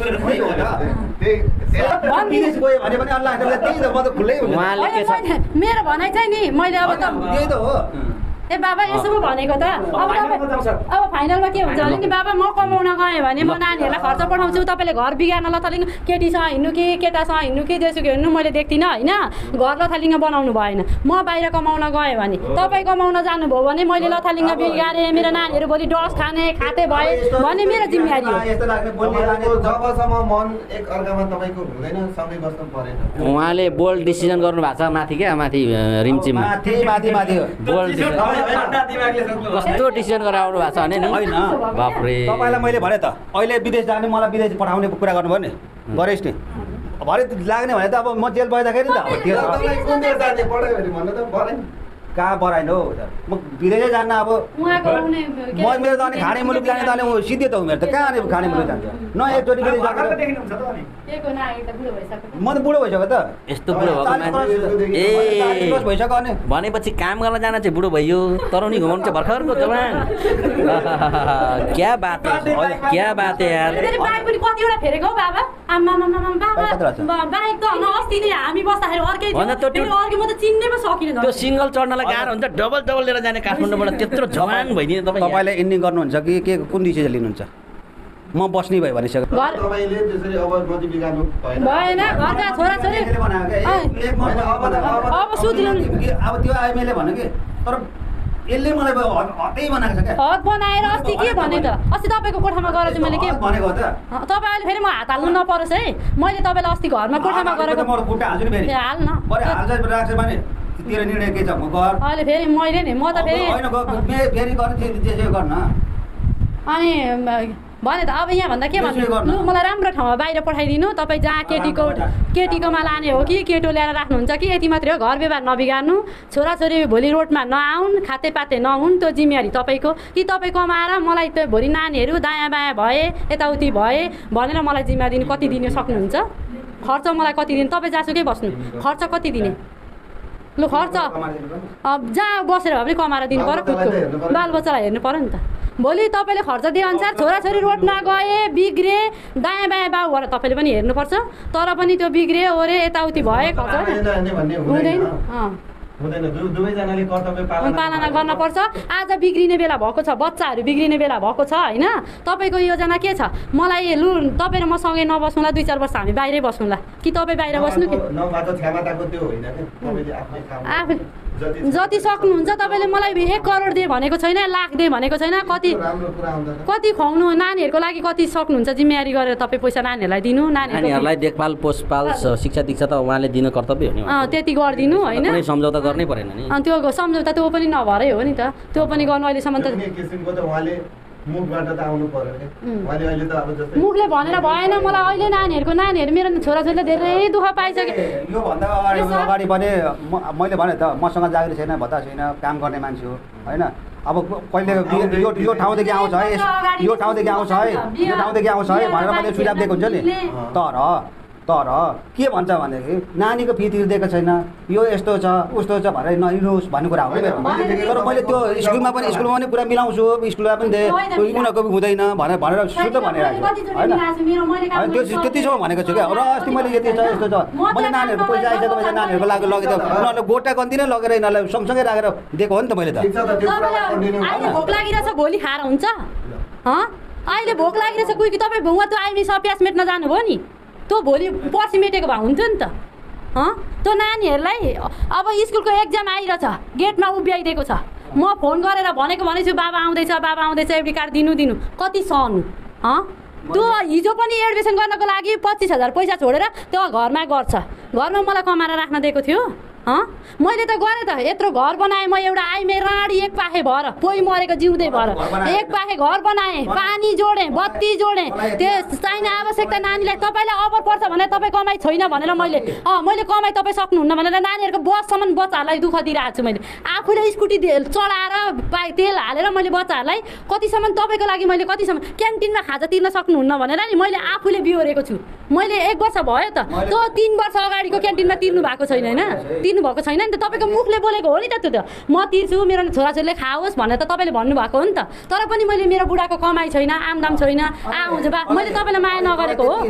विदेश गयो भने पनि अल्लाह त्यही त म त खुल्लै हुन्छ मेरो भनाइ चाहिँ नि मैले अब त त्यही त हो ए बाबा यसो पो भनेको त अब फाइनलमा के हुन्छ भने नि बाबा म कमाउन गएँ भने म नानीहरूलाई खर्च पठाउँछु तपाईँले घर बिगार्न लथालिङ केटीसँग हिँड्नु कि केटासँग हिँड्नु कि जेसुकै हिँड्नु मैले देख्दिनँ होइन घर लथालिङ बनाउनु भएन म बाहिर कमाउन गएँ भने तपाईँ कमाउन जानुभयो भने मैले लथालिङ बिगारेँ मेरो नानीहरू भोलि डस खाते भए भने मेरो जिम्मेवारी हो जबसम्म मन एक अर्कामा तपाईँको हुँदैन सँगै बस्नु परेन उहाँले बोल्ड डिसिजन गर्नु भएको छ माथि क्या माथि रिमचिममा माथि बोल्ड कस्तो डिसिजन गरेर आउनु भएको छ भने नि होइन बाफ्रे तपाईँलाई मैले भने त अहिले विदेश जाने मलाई विदेश पठाउने कुरा गर्नुभयो नि गरेस् नि भरे लाग्ने भने त अब म जेल भइदाखेरि त अब कहाँ बढाइन हो म विदेशै जान्न अब म मेरो त अनि खाने मुलुक जाने त अनि सिधै त हो मेरो त कहाँ खाने मुलुक जान्छ न एकचोटि विदेश म त बुढो भइसक्यो त यस्तो बुढो भएको ए भइसक्यो अनि भनेपछि काम गर्न जान चाहिँ बुढो भइयो तराउनी घुमाउनु चाहिँ भर्खरको जवान क्या बात है यार कतिवटा फेरेको हौ बाबा बाइक त अस्ति नै हामी बस्दाखेरि अर्कै म त चिन्नै पो सकिनँ त्यो सिङ्गल चढ्नलाई गाह्रो हुन्छ डबल लिएर जाने काठमाडौँबाट त्यत्रो जवान भइदिने तपाईँले इन्डिङ गर्नुहुन्छ कि के कुन डिसिजन लिनुहुन्छ म बस्ने भयो भनिसक्यो भएन घरका छोराछोरी अब सुत्नु अब त्यो आयो मैले भन्नु कि तर यसले मलाई हतै बनाएको छ क्या हद बनाएर अस्ति के भने त अस्ति तपाईँको कोठामा गएर चाहिँ मैले के भनेको हो त तपाईँ अहिले फेरि म हात हाल्नु नपरोस् है मैले तपाईँलाई अस्ति घरमा कोठामा गरेको म खुट्टा हाल्छु नि फेरि हाल्न राख्छ भने तेरो निर्णय के छ म गर अहिले फेरि मैले नि म त फेरि फेरि गर्ने गर्न अनि भने त अब यहाँ भन्दा के भन्नु लु मलाई राम्रो ठाउँमा बाहिर पठाइदिनु तपाईँ जहाँ केटीकोमा लाने हो कि केटो ल्याएर राख्नुहुन्छ कि यति मात्रै हो घर व्यवहार नबिगार्नु छोराछोरी भोलि रोडमा नआउन् खातेपाते नहुन् त्यो जिम्मेवारी तपाईँको कि तपाईँ कमाएर मलाई त्यो भोलि नानीहरू दायाँ बायाँ भए यताउति भए भनेर मलाई जिम्मेवारी दिनु कति दिनु सक्नुहुन्छ खर्च मलाई कति दिनु तपाईँ जहाँसुकै बस्नु खर्च कति दिने लु खर्च जहाँ बसेर भए पनि कमाएर दिनु पऱ्यो खुदको बालबच्चालाई हेर्नु पऱ्यो नि त भोलि तपाईँले खर्च दिएअनुसार छोराछोरी रोडमा गए बिग्रे दायाँ बायाँ बाउ भएर तपाईँले पनि हेर्नुपर्छ तर पनि त्यो बिग्रे ओरे यताउति भए खर्च हुँदैन पालना गर्न पर्छ आज बिग्रिने बेला भएको छ बच्चाहरू बिग्रिने बेला भएको छ होइन तपाईँको योजना के छ मलाई लु तपाईँ र म सँगै नबस्नुला 2-4 वर्ष हामी बाहिरै बस्नुला कि तपाईँ बाहिर बस्नु कि आफू जति सक्नुहुन्छ तपाईँले मलाई 1 करोड दिए भनेको छैन लाख दिए भनेको छैन कति खुवाउनु नानीहरूको लागि कति सक्नुहुन्छ जिम्मेवारी गरेर तपाईँ पैसा नानीहरूलाई दिनु नानीहरूलाई देखभाल पोषपाल शिक्षा दीक्षा त उहाँले दिनु कर्तव्य हो नि त्यति गरिदिनु होइन सम्झौता गर्नै परेन नि त्यो सम्झौता त्यो पनि नभरै हो नि त त्यो पनि गर्नु अहिलेसम्म त मुखबाट त आउनु पर्यो नि मैले अहिले त अब जस्तै मुखले भनेर भएन मलाई अहिले नानीहरू मेरो छोराछोरीले धेरै दुःख पाइसके योभन्दा अगाडि पनि मैले भने त मसँग जागिर छैन भत्ता छैन काम गर्ने मान्छे हो होइन अब कहिले यो ठाउँदेखि आउँछ है यो ठाउँदेखि आउँछ है यो ठाउँदेखि आउँछ है भनेर मैले सुझाव दिएको हुन्छ नि तर के भन्छ भनेदेखि नानीको फी तिर्दिएको छैन यो यस्तो छ उस्तो छ भनेर नहिँड्नुहोस् भन्ने कुरा हो तर मैले त्यो स्कुलमा पनि पुरा मिलाउँछु स्कुलमा पनि उनीहरूको हुँदैन भनेर शुद्ध भनेर होइन त्यो त्यतिसम्म भनेको छु क्या र अस्ति मैले यति छ यस्तो छ मैले नानीहरूको पैसा आइसकेपछि नानीहरूको लागि लगेर उनीहरूले गोटा कन्ती नै लगेर यिनीहरूलाई सँगसँगै राखेर दिएको हो नि त मैले त अहिले भोक लागिरहेछ भोलि खाएर हुन्छ अहिले भोक लागिरहेछ कोही कि तपाईँ भुवा त्यो आइमी प्याज मेट्न जानुभयो नि त्यो भोलि पर्सि मेटेको भए हुन्थ्यो नि त त्यो नानीहरूलाई अब स्कुलको एक्जाम आइरहेछ गेटमा उभ्याइदिएको छ म फोन गरेर भनेछु बाबा आउँदैछ एबडी कार्ड दिनु कति सहनु त्यो हिजो पनि एडमिसन गर्नको लागि 25,000 पैसा छोडेर त्यो घरमा गर्छ घरमा मलाई कमाएर राख्न दिएको थियो मैले त गरेँ त यत्रो घर बनाएँ म एउटा आइमे राडी एक पाखे भएर पोइ मरेको जिउँदै भएर एक पाखे घर बनाएँ पानी जोडेँ बत्ती जोडेँ त्यो चाहिने आवश्यकता नानीलाई तपाईँलाई अबर पर्छ भने तपाईँ कमाइ छैन भनेर मैले कमाइ तपाईँ सक्नुहुन्न भनेर नानीहरूको बससम्म बच्चाहरूलाई दुःख दिइरहेको छु मैले आफूले स्कुटी चढाएर तेल हालेर मैले बच्चाहरूलाई कतिसम्म तपाईँको लागि मैले कतिसम्म क्यान्टिनमा खाजा तिर्न सक्नुहुन्न भनेर नि मैले आफूले बिहोरेको छु मैले 1 वर्ष भयो त त्यो 3 वर्ष अगाडिको क्यान्टिनमा तिर्नु भएको छैन होइन तिर्नु भएको छैन नि त तपाईँको मुखले बोलेको हो नि त त्यो त म तिर्छु मेरो छोराछोरीले खाओस् भनेर त तपाईँले भन्नुभएको हो नि त तर पनि मैले मेरो बुढाको कमाइ छैन आमदाम छैन आउँछ बा मैले तपाईँलाई माया नगरेको हो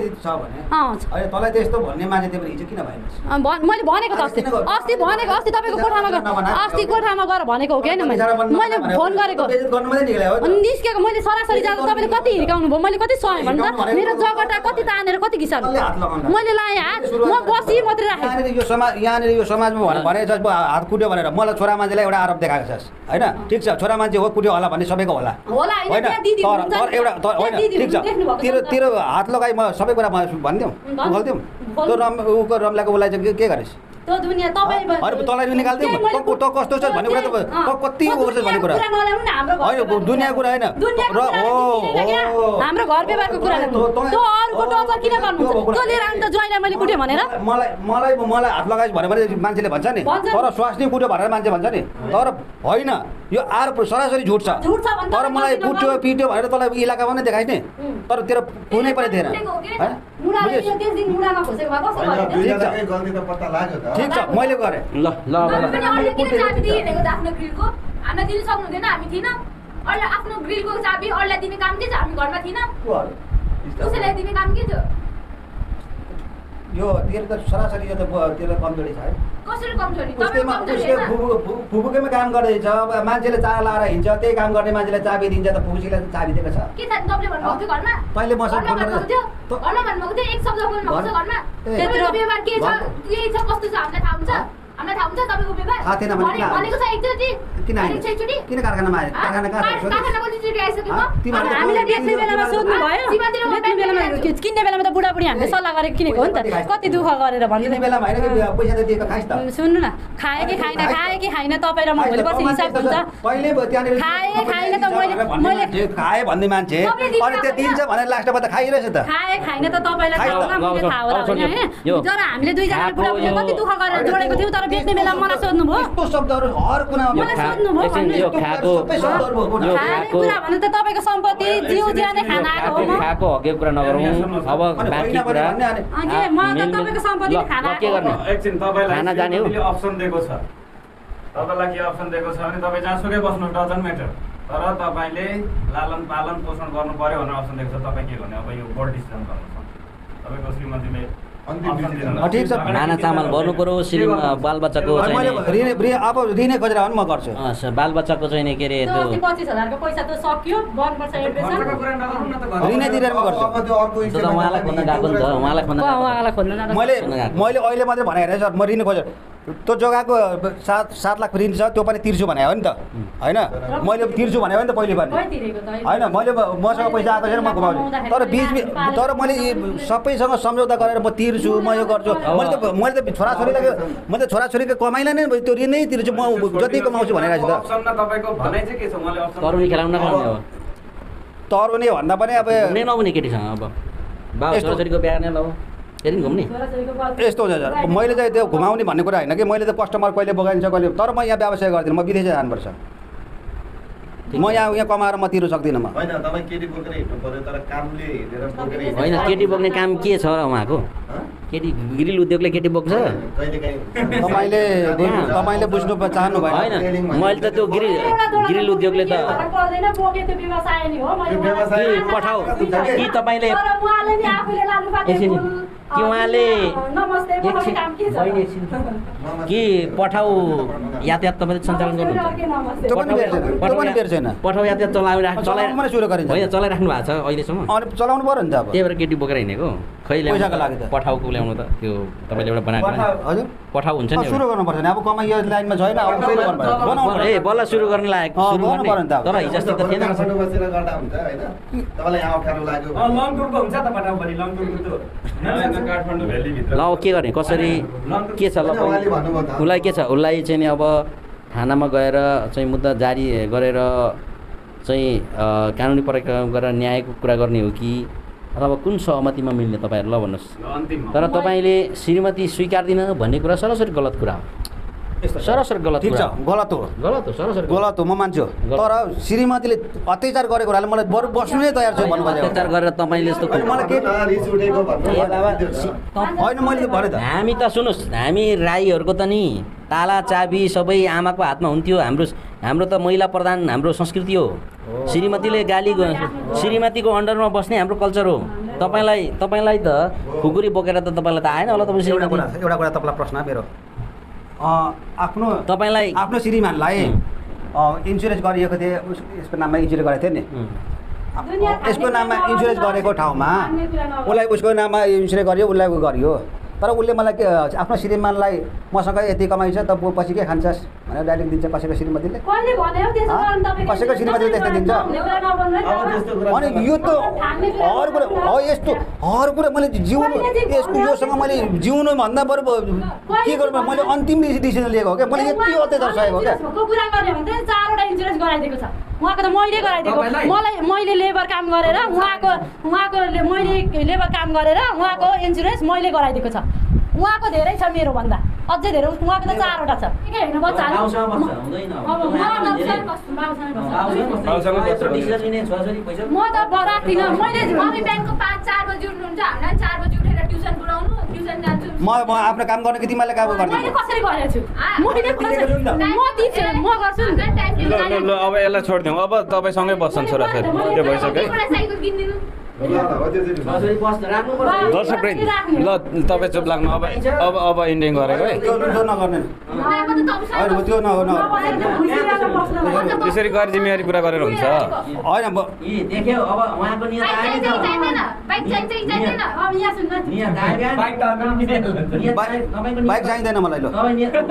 तँलाई त्यस्तो भन्ने मान्छे तिम्रो हिजो किन भएन मैले भनेको त अस्ति भनेको अस्ति तपाईँको कोठामा गएर भनेको हो कि होइन मैले फोन गरेको निस्केको मैले सरासरी जाँदा तपाईँले कति हिर्काउनु भयो मैले कति सहेँ भन्छ मेरो जगटा कति तानेर कति घिसाल्नु मैले लाएँ हात म बसी मात्रै राखेँ यहाँनिर यो समाजमा भने हात कुट्यो भनेर मलाई छोरा मान्छेलाई एउटा आरोप देखाएको छ होइन ठिक छ छोरा मान्छे हो कुट्यो होला भन्ने सबैको होला होइन तर एउटा होइन ठिक छ तेरो हात लगाइ म सबै कुरा भनिदिउँ गल्थ्यौँ त्यो ऊको रमलाको उसलाई चाहिँ के गरेस् तँलाई निकाल्थ्यौँ त कस्तो छ भन्ने कुरा त कति गर्छ भन्ने कुरा होइन दुनियाँ कुरा होइन हाम्रो घर व्यवहारको कुरा मलाई हात लगाएछ भने मान्छेले भन्छ नि तर स्वास्नी कुट्यो भनेर मान्छे भन्छ नि तर होइन यो आरोप सरासरी झुट छ तर मलाई कुट्यो पिट्यो भनेर तँलाई इलाकामा नै देखाइस् नि तर तेरो कुनै पनि थिएन ठिक छ मैले गरेँ ल आफ्नो ग्रिलको चाबी अरूलाई दिने काम के छ हामी घरमा थिएन उसैलाई दिने काम के छ यो तेरो त सरासरी यो त तेरो कमजोरी छ है कसरी कमजोरी फुफुकैमा काम गर्दैछ मान्छेले चारा लाएर हिँड्छ त्यही काम गर्ने मान्छेलाई चाबी दिन्छ त फुफुसीलाई चाबी दिएको छ के थाहा तपाईले भन्नुभएको थियो घरमा तैँले मसँग फोन भन्नुभएको थियो एक शब्द बोल्नुभएको छ घरमा त्यत्रो व्यवहार के छ कस्तो छ हामीलाई थाहा हुन्छ तपाईको व्यवहार थाहा थिएन भनेको छ एकचोटि किन कारखानामा आयो कारखाना कहाँ कतिचोटि आइसक्यो हामीले बेच्ने बेलामा सोध्नु भयो बेच्ने बेलामा किन्ने बेलामा त बुढाबुढी हामीले सल्लाह गरेर किनेको हो नि त कति दुःख गरेर भन्ने बेलामा होइन पैसा त दिएको खाइस् त सुन्नु न खाए कि खाइन तपाईँ र म भोलि पर्सि हिसाब हुन्छ पहिले त्यहाँनिर खाएन त मैले खाए भन्ने मान्छे अनि त्यो दिन्छ भनेर लास्टमा त खाइरहेछ त खाएन त तपाईँलाई थाहा होला होइन तर हामीले दुईजना बुढाबुढी कति दुःख गरेर जोडेको थियौँ तर बेच्ने बेलामा मलाई सोध्नु भयो यस्तो शब्दहरू हर कुनामा मलाई सोध्नु भयो कुरा भने त तपाईको सम्पत्ति जिउ ज्यानै खाना आएको हो खाएको हकेको कुरा नगरौँ अब बाँकी कुरा म त तपाईको सम्पत्ति खाना के गर्ने एकछिन तपाईलाई खाना जाने हो अप्सन दिएको छ तपाईलाई के अप्सन दिएको छ भने तपाईँ जहाँसुकै बस्नु डजन्ट म्याटर तर तपाईले लालन पालन पोषण गर्नु पर्यो भनेर अप्सन दिएको छ तपाईँ के गर्ने अब यो बोर्ड डिसिजन गर्नु छ तपाईको श्रीमतीले ठिक छ खाना चामल गर्नु पर्यो बालबच्चाको अब ऋणै खोजेर पनि म गर्छु बालबच्चाको चाहिँ नि के अरे त्यो 25,000 को पैसा त सक्यो गर्नुपर्छ एडमिसन ऋणै तिरेर म गर्छु उहाँलाई खोज्न गएको नि त उहाँलाई खोज्न मैले अहिले मात्रै भने हेरेँ सर म ऋण खोजेर त्यो जग्गाको 7 लाख ऋण छ त्यो पनि तिर्छु भने हो नि त होइन मैले तिर्छु भने हो नि त पहिले पनि होइन मैले मसँग पैसा आएको छैन म घुमाउँछु तर तर मैले सबैसँग सम्झौता गरेर म तिर्छु म यो गर्छु मैले त छोराछोरीलाई मैले त छोराछोरीको कमाइलाई नै त्यो ऋण नै तिर्छु म जति कमाउँछु भनेर अप्सनमा तपाईको भनाइ चाहिँ के छ मैले अप्सन करुणी खेलाउन नखाउने हो तर पनि भन्दा पनि अब घुम्नै नहुने केटीसँग अब बाउ छोराछोरीको बिहा गर्ने ल फेरि घुम्ने यस्तो हुन्छ सर मैले चाहिँ त्यो घुमाउने भन्ने कुरा होइन कि मैले त कस्टमर कहिले बगाइन्छ कहिले तर म यहाँ व्यवसाय गर्दिनँ म विदेश जानुपर्छ म यहाँ कमाएर म तिर्नु सक्दिनँ म होइन तपाईँ केटी बोकेर हिँड्नु पर्यो तर कामले हिँडेर बोकेर हिँड्नु होइन केटी बोक्ने काम के छ र उहाँको केटी ग्रिल उद्योगले केटी बोक्छ तपाईँले बुझ्नु चाहनु भएन होइन मैले त त्यो ग्रिल उद्योगले त पठाऊ कि तपाईँले कि उहाँले कि पठाउ यातायात तपाईँले सञ्चालन गर्नुहुन्छ पठाउ यातायात चलाइराख्नु भएको छ अहिलेसम्म चलाउनु पर्यो नि त अब त्यही भएर केटी बोकेर हिँडेको खै पैसाको लागि त पठाउको ल्याउनु त त्यो तपाईँले एउटा बनाएको हजुर पठाउ हुन्छ नि सुरु गर्नुपर्छ नि अब कमाइ यो लाइनमा छैन अब सुरु गर्नुपर्छ ए बल्ल सुरु गर्न लागेको तर हिजो अस्ति त थिएन बसेर गर्दा हुन्छ होइन तपाईँलाई यहाँ अप्ठ्यारो लाग्यो लङ टुरको हुन्छ त पठाउ पनि लङ टुरको त काठमाडौँ भ्याली भित्र ल के गर्ने कसरी के छ ल उसलाई के छ उसलाई चाहिँ नि अब थानामा गएर चाहिँ मुद्दा जारी गरेर चाहिँ कानुनी प्रक्रिया गरेर न्यायको कुरा गर्ने हो कि अथवा कुन सहमतिमा मिल्ने तपाईँहरू ल भन्नुहोस् तर तपाईँले श्रीमती स्वीकार्दिन भन्ने कुरा सरासरी गलत कुरा हो सरासरी गलत ठिक छ गलत हो सरासरी गलत हो म मान्छु तर श्रीमतीले अत्याचार गरेको हुनाले मलाई बरु बस्नु नै तयार छु भन्नुभयो अत्याचार गरेर तपाईँले यस्तो होइन मैले त भने त हामी त सुन्नुहोस् हामी राईहरूको त नि ताला चाबी सबै आमाको हातमा हुन्थ्यो हाम्रो त महिला प्रधान हाम्रो संस्कृति हो श्रीमतीको अन्डरमा बस्ने हाम्रो कल्चर हो तपाईँलाई त खुकुरी बोकेर त तपाईँलाई त आएन होला तपाईँ एउटा कुरा तपाईँलाई प्रश्न मेरो तपाईँलाई आफ्नो श्रीमानलाई इन्सुरेन्स गरिएको थिएँ यसको नाममा इन्सुरेन्स गरेको थिएँ नि यसको नाममा इन्सुरेन्स गरेको ठाउँमा उसलाई उसको नाममा इन्सुरेन्स गरियो उसलाई उयो गरियो तर उसले मलाई के आफ्नो श्रीमानलाई मसँग यति कमाइन्छ त पछि के खान्छस् भनेर डाइरेक्ट दिन्छ कसैको श्रीमतीले कसैको श्रीमतीले त्यस्तो दिन्छ अनि यो त हर कुरा यस्तो हर कुरा मैले जिउनु यसको योसँग मैले जिउनु भन्दा बरु के गर्नु मैले अन्तिम डिसिजन लिएको हो क्या मैले यति अत्याचार सहेको क्या उहाँको त मैले गराइदिएको मैले लेबर काम गरेर उहाँको मैले लेबर काम गरेर उहाँको इन्सुरेन्स मैले गराइदिएको छ उहाँको धेरै छ मेरो भन्दा अझै धेरै उहाँको त 4 वटा छ के हैन बच्चाहरु म त राख्दिन मैले ब्याङ्कको 5-4 बजे उठ्नुहुन्छ हामीलाई 4 बजे उठेर ट्युसन पुराउनु ट्युसन जान्छु म आफ्नो काम गर्ने कि तिमीले काम गर्ने मैले कसरी गरेछु म गर्छु ल अब यसलाई छोड्दिउँ अब तपाईँसँगै बस्छन् छोराछोरी त्यो भइसक्यो दर्शकवृन्द ल तपाईँ चुप लाग्नु अब इन्डिङ गरेको है त्यसरी गैर जिम्मेवारी कुरा गरेर हुन्छ होइन बाइक चाहिँदैन मलाई ल 100%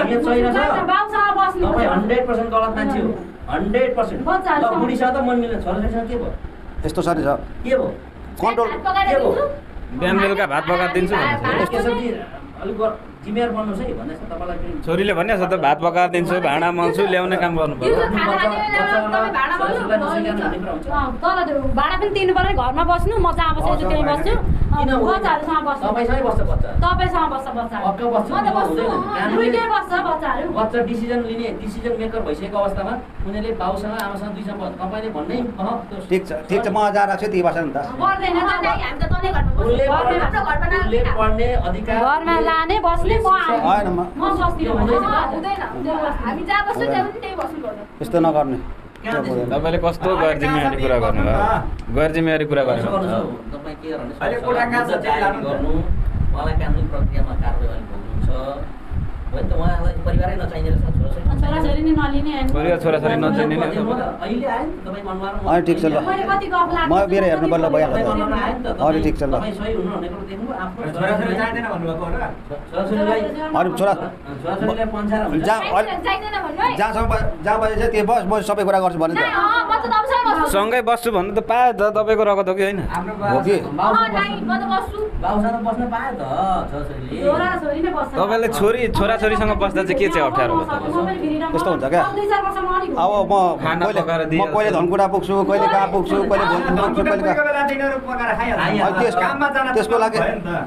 गलत मान्छे हो 100% बुढीसँग त मन मिल्दैन छोराछोरीसँग के भयो यस्तो सरी छ के भयो कन्ट्रोल बिहान बेलुका भात पकाएर दिन्छु जिम्मेवार बन्नुहोस् है भन्दैछ तपाईँलाई छोरीले भनिहाल्छ त भात पकाएर दिन्छु भाँडा मल्छु ल्याउने काम गर्नु पर्यो भाडा पनि तिर्नु पर्यो घरमा बस्नु म जहाँ बसेको छु त्यहीँ बस्छु बच्चाहरूसँग बस्छु तपाईँसँग बस्छ बच्चाहरू बच्चा डिसिजन मेकर भइसकेको अवस्थामा उनीहरूले बाउसँग आमासँग दुईसँग तपाईँले भन्नै ठिक छ म जहाँ राख्छु त्यही बस्छ नि त पढ्ने अधिकार घरमा लाने बस्ने यस्तो नगर्ने तपाईँले कस्तो गैर जिम्मेवारी कुरा गर्नुभयो गैर जिम्मेवारी कुरा गर्नु उहाँलाई कानुनी प्रक्रियामा कारबाही गर्नुहुन्छ होइन त उहाँलाई परिवारै नचाहिने रहेछ छोराछोरी नि नलिने परिवार छोराछोरी नचाहिने नि अहिले आयो नि तपाईँको अनुहारमा ठिक छ ल म मेरो हेर्नु पर्ला भइहाल्छ अरू ठिक छ ल तपाईँ सही हुनु भनेको देख्नु आफ्नो छोराछोरी चाहिँदैन भन्नुभएको हो र छोराछोरीलाई अरू छोराछोरीलाई पन्छाएर जहाँ बजे त्यो बस सबै कुरा गर्छु भने सँगै बस्छु भन्नु त पायो त तपाईँको रगत हो कि होइन हो कि बाउसँग बस्न पायो त छोराछोरीले तपाईँले छोरा छोराछोरीसँग बस्दा चाहिँ के चाहिँ अप्ठ्यारो हो त्यस्तो हुन्छ क्या अब म कहिले धनकुटा पुग्छु कहिले कहाँ पुग्छु कहिले भोलि पुग्छु कहिले त्यसको लागि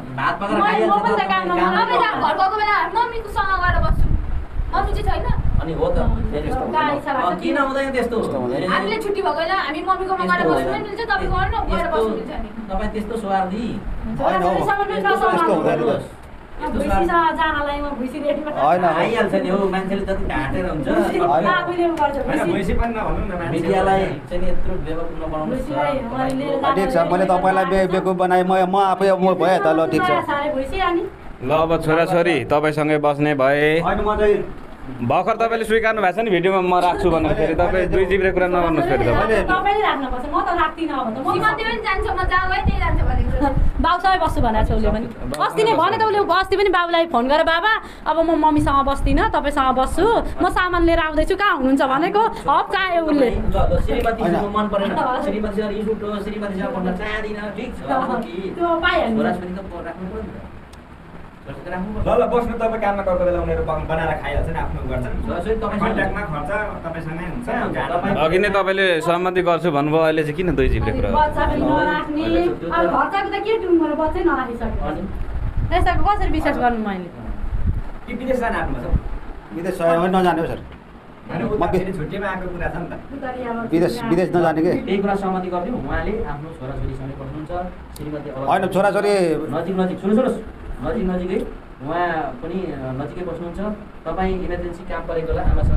अनि हो त किन हुँदैन त्यस्तो हामीले छुट्टी भएको बेला हामी मम्मीकोमा गएर बस्नु पनि मिल्छ तपाईको गर्न गएर बस्नु मिल्छ नि तपाई त्यस्तो स्वार्थी होइन त्यस्तो हुँदैन होइन आइहाल्छ नि हो मान्छेले जति ढाँटेर हुन्छ मिडियालाई चाहिँ यत्रो बेवकुफ नबनाउनु ठिक छ मैले तपाईँलाई बेवकुफ बनाएँ म आफै म भएँ त ल ठिक छ ल अब छोराछोरी तपाईँसँगै बस्ने भए भर्खर तपाईँले स्वीकार्नु भएको छ नि भिडियोमा म राख्छु भनेर फेरि तपाईँ दुई जिब्रे कुरा नगर्नुहोस् फेरि बाउसँगै बस्छु भनेको छ उसले पनि अस्ति नै भने त उसले अस्ति पनि बाबुलाई फोन गरेर बाबा अब म मम्मीसँग बस्दिनँ तपाईँसँग बस्छु म सामान लिएर आउँदैछु कहाँ हुनुहुन्छ भनेको हप्का आयो उसले मन परेन श्रीमतीसँग रिस उठ्यो श्रीमतीसँग भन्न चाहदिनँ ठिक छ त्यो पाइहाल्नु ल बस्नु तपाईँ काममा गएको बेला उनीहरू बनाएर खाइहाल्छ नि आफ्नो गर्छन् कन्ट्याक्टमा खर्च तपाईँसँगै हुन्छ अघि नै तपाईँले सहमति गर्छु भन्नुभयो अहिले चाहिँ किन दुई जिब्रे कुरा कसरी विश्वास गर्नु मैले विदेश जान आएको छ विदेश नजाने हो सर छुट्टीमा आएको कुरा छ नि त विदेश नजाने कि त्यही कुरा सहमति गरिदिउँ उहाँले आफ्नो छोराछोरीसँगै बस्नुहुन्छ श्रीमती होइन छोराछोरी नजिक सुन्नुहोस् नजिकै उहाँ पनि नजिकै बस्नुहुन्छ तपाईँ इमर्जेन्सी काम परेको बेला आमासँग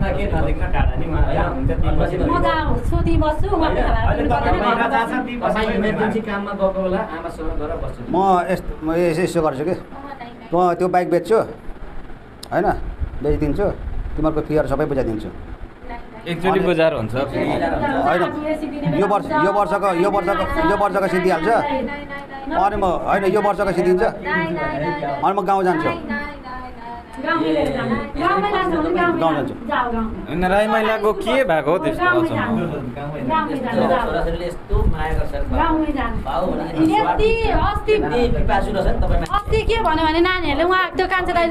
इमर्जेन्सी काममा गएको बेला आमासँग गएर बस्छु म यसो गर्छु कि म त्यो बाइक बेच्छु होइन बेचिदिन्छु तिमीहरूको फियर सबै बुझाइदिन्छु एकचोटि बजार हुन्छ होइन यो वर्षको सिद्धिहाल्छ अनि म होइन यो वर्षको सिद्धिन्छ अनि म गाउँ जान्छु होइन राई महिलाको के भएको हो त्यस्तो अस्ति के भन्यो भने नानीहरूले उहाँ त्यो कान्छे दाइ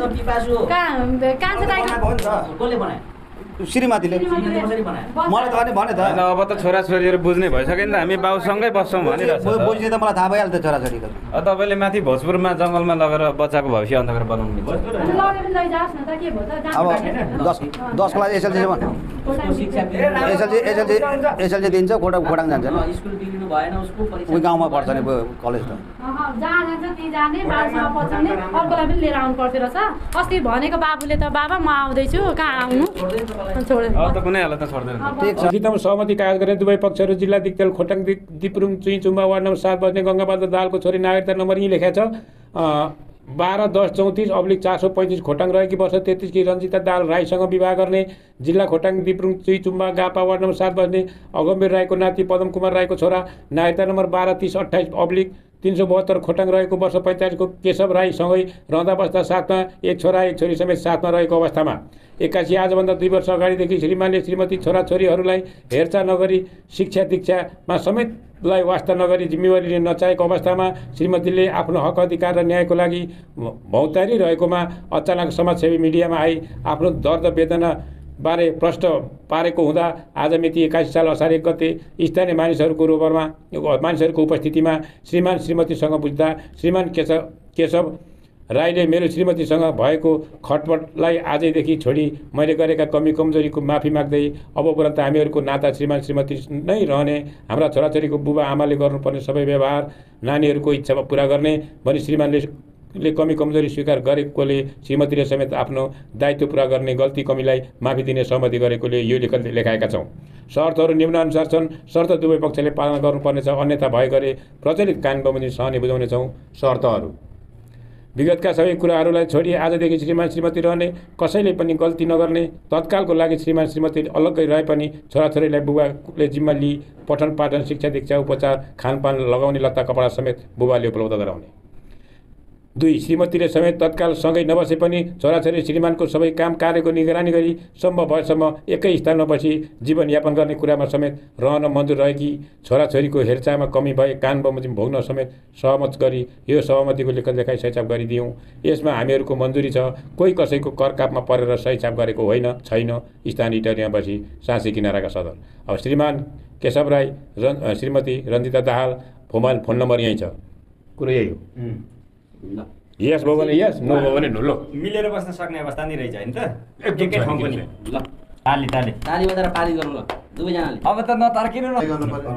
श्रीमतीले मलाई त अनि भने त अब त छोराछोरीहरू बुझ्ने भइसक्यो नि त हामी बाउसँगै बस्छौँ भनिरहेको छ बुझ्ने त मलाई थाहा भइहाल्छ छोराछोरीको तपाईँले माथि भोजपुरमा जङ्गलमा लगेर बच्चाको भविष्य अन्धकार बनाउनु मिल्छ अब 10 क्लास एसएलजी दिन्छ खोटाङ जान्छ उही गाउँमा पढ्छ नि कलेज त अर्कोलाई पनि लिएर आउनु पर्थ्यो रहेछ अस्ति भनेको बाबुले त बाबा म आउँदैछु कहाँ आउनु अधिकतम सहमति कागज गर्ने दुवै पक्षहरू जिल्ला दिक्तेल खोटाङ दिपुरुङ चुइचुम्बा वार्ड नम्बर 7 बस्ने गङ्गाबहादुर दाहालको छोरी नागरिकता नम्बर यहीँ लेखेको छ 12/10/34/435 खोटाङ रहेकी वर्ष 33 की रञ्जिता दाहाल राईसँग विवाह गर्ने जिल्ला खोटाङ दिपुरुङ चुइचुम्बा गापा वार्ड नम्बर 7 बस्ने अगम्बीर राईको नाति पदम कुमार राईको छोरा नागरिकता नम्बर 12/30/28/372 खोटाङ रहेको वर्ष 45 को केशव राईसँगै रहँदा बस्दा साथमा एक छोरा एक छोरी समेत साथमा रहेको अवस्थामा 81 आजभन्दा 2 वर्ष अगाडिदेखि श्रीमानले श्रीमती छोराछोरीहरूलाई हेरचाह नगरी शिक्षा दीक्षामा समेतलाई वास्ता नगरी जिम्मेवारी लिन नचाहेको अवस्थामा श्रीमतीले आफ्नो हक अधिकार र न्यायको लागि भौतारी रहेकोमा अचानक समाजसेवी मिडियामा आई आफ्नो दर्द वेदना बारे प्रश्न पारेको हुँदा आज मिति 81 साल असार 1 गते स्थानीय मानिसहरूको उपस्थितिमा श्रीमान श्रीमतीसँग बुझ्दा श्रीमान केशव राईले मेरो श्रीमतीसँग भएको खटपटलाई आजैदेखि छोडी मैले गरेका कमी कमजोरीको माफी माग्दै अब उपरान्त हामीहरूको नाता श्रीमान श्रीमती नै रहने हाम्रा छोराछोरीको बुबा आमाले गर्नुपर्ने सबै व्यवहार नानीहरूको इच्छा पुरा गर्ने भनी श्रीमानले कमी कमजोरी स्वीकार गरेकोले श्रीमतीले समेत आफ्नो दायित्व पुरा गर्ने गल्ती कमीलाई माफी दिने सहमति गरेकोले यो लेखाएका छौँ। शर्तहरू निम्नानुसार छन्। शर्त दुवै पक्षले पालना गर्नुपर्नेछ, अन्यथा भए गरे प्रचलित कानुन बमोजिम सहने बुझाउनेछौँ। शर्तहरू विगतका सबै कुराहरूलाई छोडी आजदेखि श्रीमान श्रीमती रहने, कसैले पनि गल्ती नगर्ने, तत्कालको लागि श्रीमान श्रीमती अलग्गै रहे पनि छोराछोरीलाई बुबाले जिम्मा लिई पठन पाठन शिक्षा दीक्षा उपचार खानपान लगाउने लत्ता कपडा समेत बुबाले उपलब्ध गराउने। 2 श्रीमतीले समेत तत्काल सँगै नबसे पनि छोराछोरी श्रीमानको सबै काम कार्यको निगरानी गरी सम्भव भएसम्म एकै स्थानमा बसी जीवनयापन गर्ने कुरामा समेत रहन मन्जुर रहेकी छोराछोरीको हेरचाहमा कमी भए कान बमोजिम भोग्न समेत सहमत गरी यो सहमतिको लेखा सहीछाप गरिदियौँ। यसमा हामीहरूको मन्जुरी छ। कोही कसैको करकापमा परेर सहीछाप गरेको होइन छैन। स्थानीय इटरियामा बसी साँसी किनाराका सदर। अब श्रीमान केशव राई श्रीमती Ranjita Dahal mobile phone number यहीँ छ। कुरो यही हो। यस भयो भने यस, नो भयो भने नो। लो मिलेर बस्न सक्ने अवस्था नि रहेछ होइन त? एकै ठाउँ पनि। ल ताली बजाएर पारित गर्नु ल दुवैजनाले। अब त नतर्किनु न।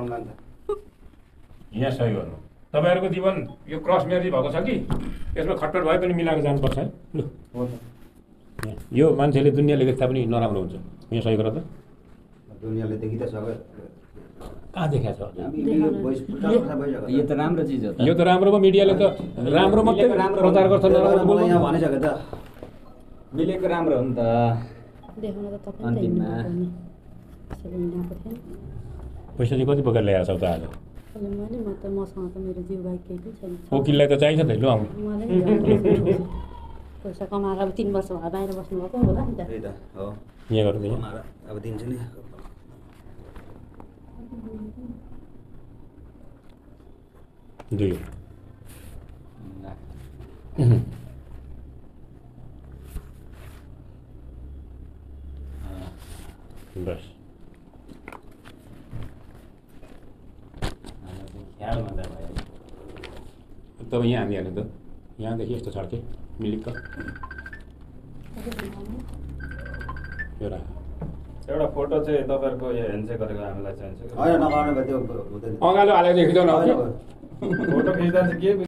यहाँ सही गर्नु। तपाईँहरूको जीवन यो क्रस म्यारेज भएको छ कि यसमा खटपट भए पनि मिलाएर जानुपर्छ है। लु यो मान्छेले दुनियाँले देख्दा पनि नराम्रो हुन्छ। यहाँ सही गर त। दुनियाँले देखि त सबै कहाँ देखाएको छ? यो त राम्रो चिज हो। यो त राम्रो भयो। मिडियाले त राम्रो मात्रै प्रचार गर्छ, नराम्रो बोल्दैन भनिसक्यो त। मिलेको राम्रो हो नि त। अन्तिममा पैसा चाहिँ कति बोकेर ल्याएको छौ त आज? मसँग त मेरो जीव भाइ केही पनि छैन। वकिललाई त चाहिन्छ त। लु आउनु। पैसा कमाएर अब 3 वर्ष भयो बाहिर बस्नुभएको होला नि त। त्यही त हो। यहाँ गर्नु यहाँ अब दिन्छु नि। दुई बस तब यहाँ हालिहाल्नु त। यहाँदेखि यस्तो छ कि मिलिक्क एउटा फोटो चाहिँ तपाईँहरूको यो ह्यान्डसेक गरेको हामीलाई चाहिन्छ। होइन नगर्नु भयो त्यो हुँदैन। अँगालो हालेको खिचाउनु फोटो खिच्दा चाहिँ के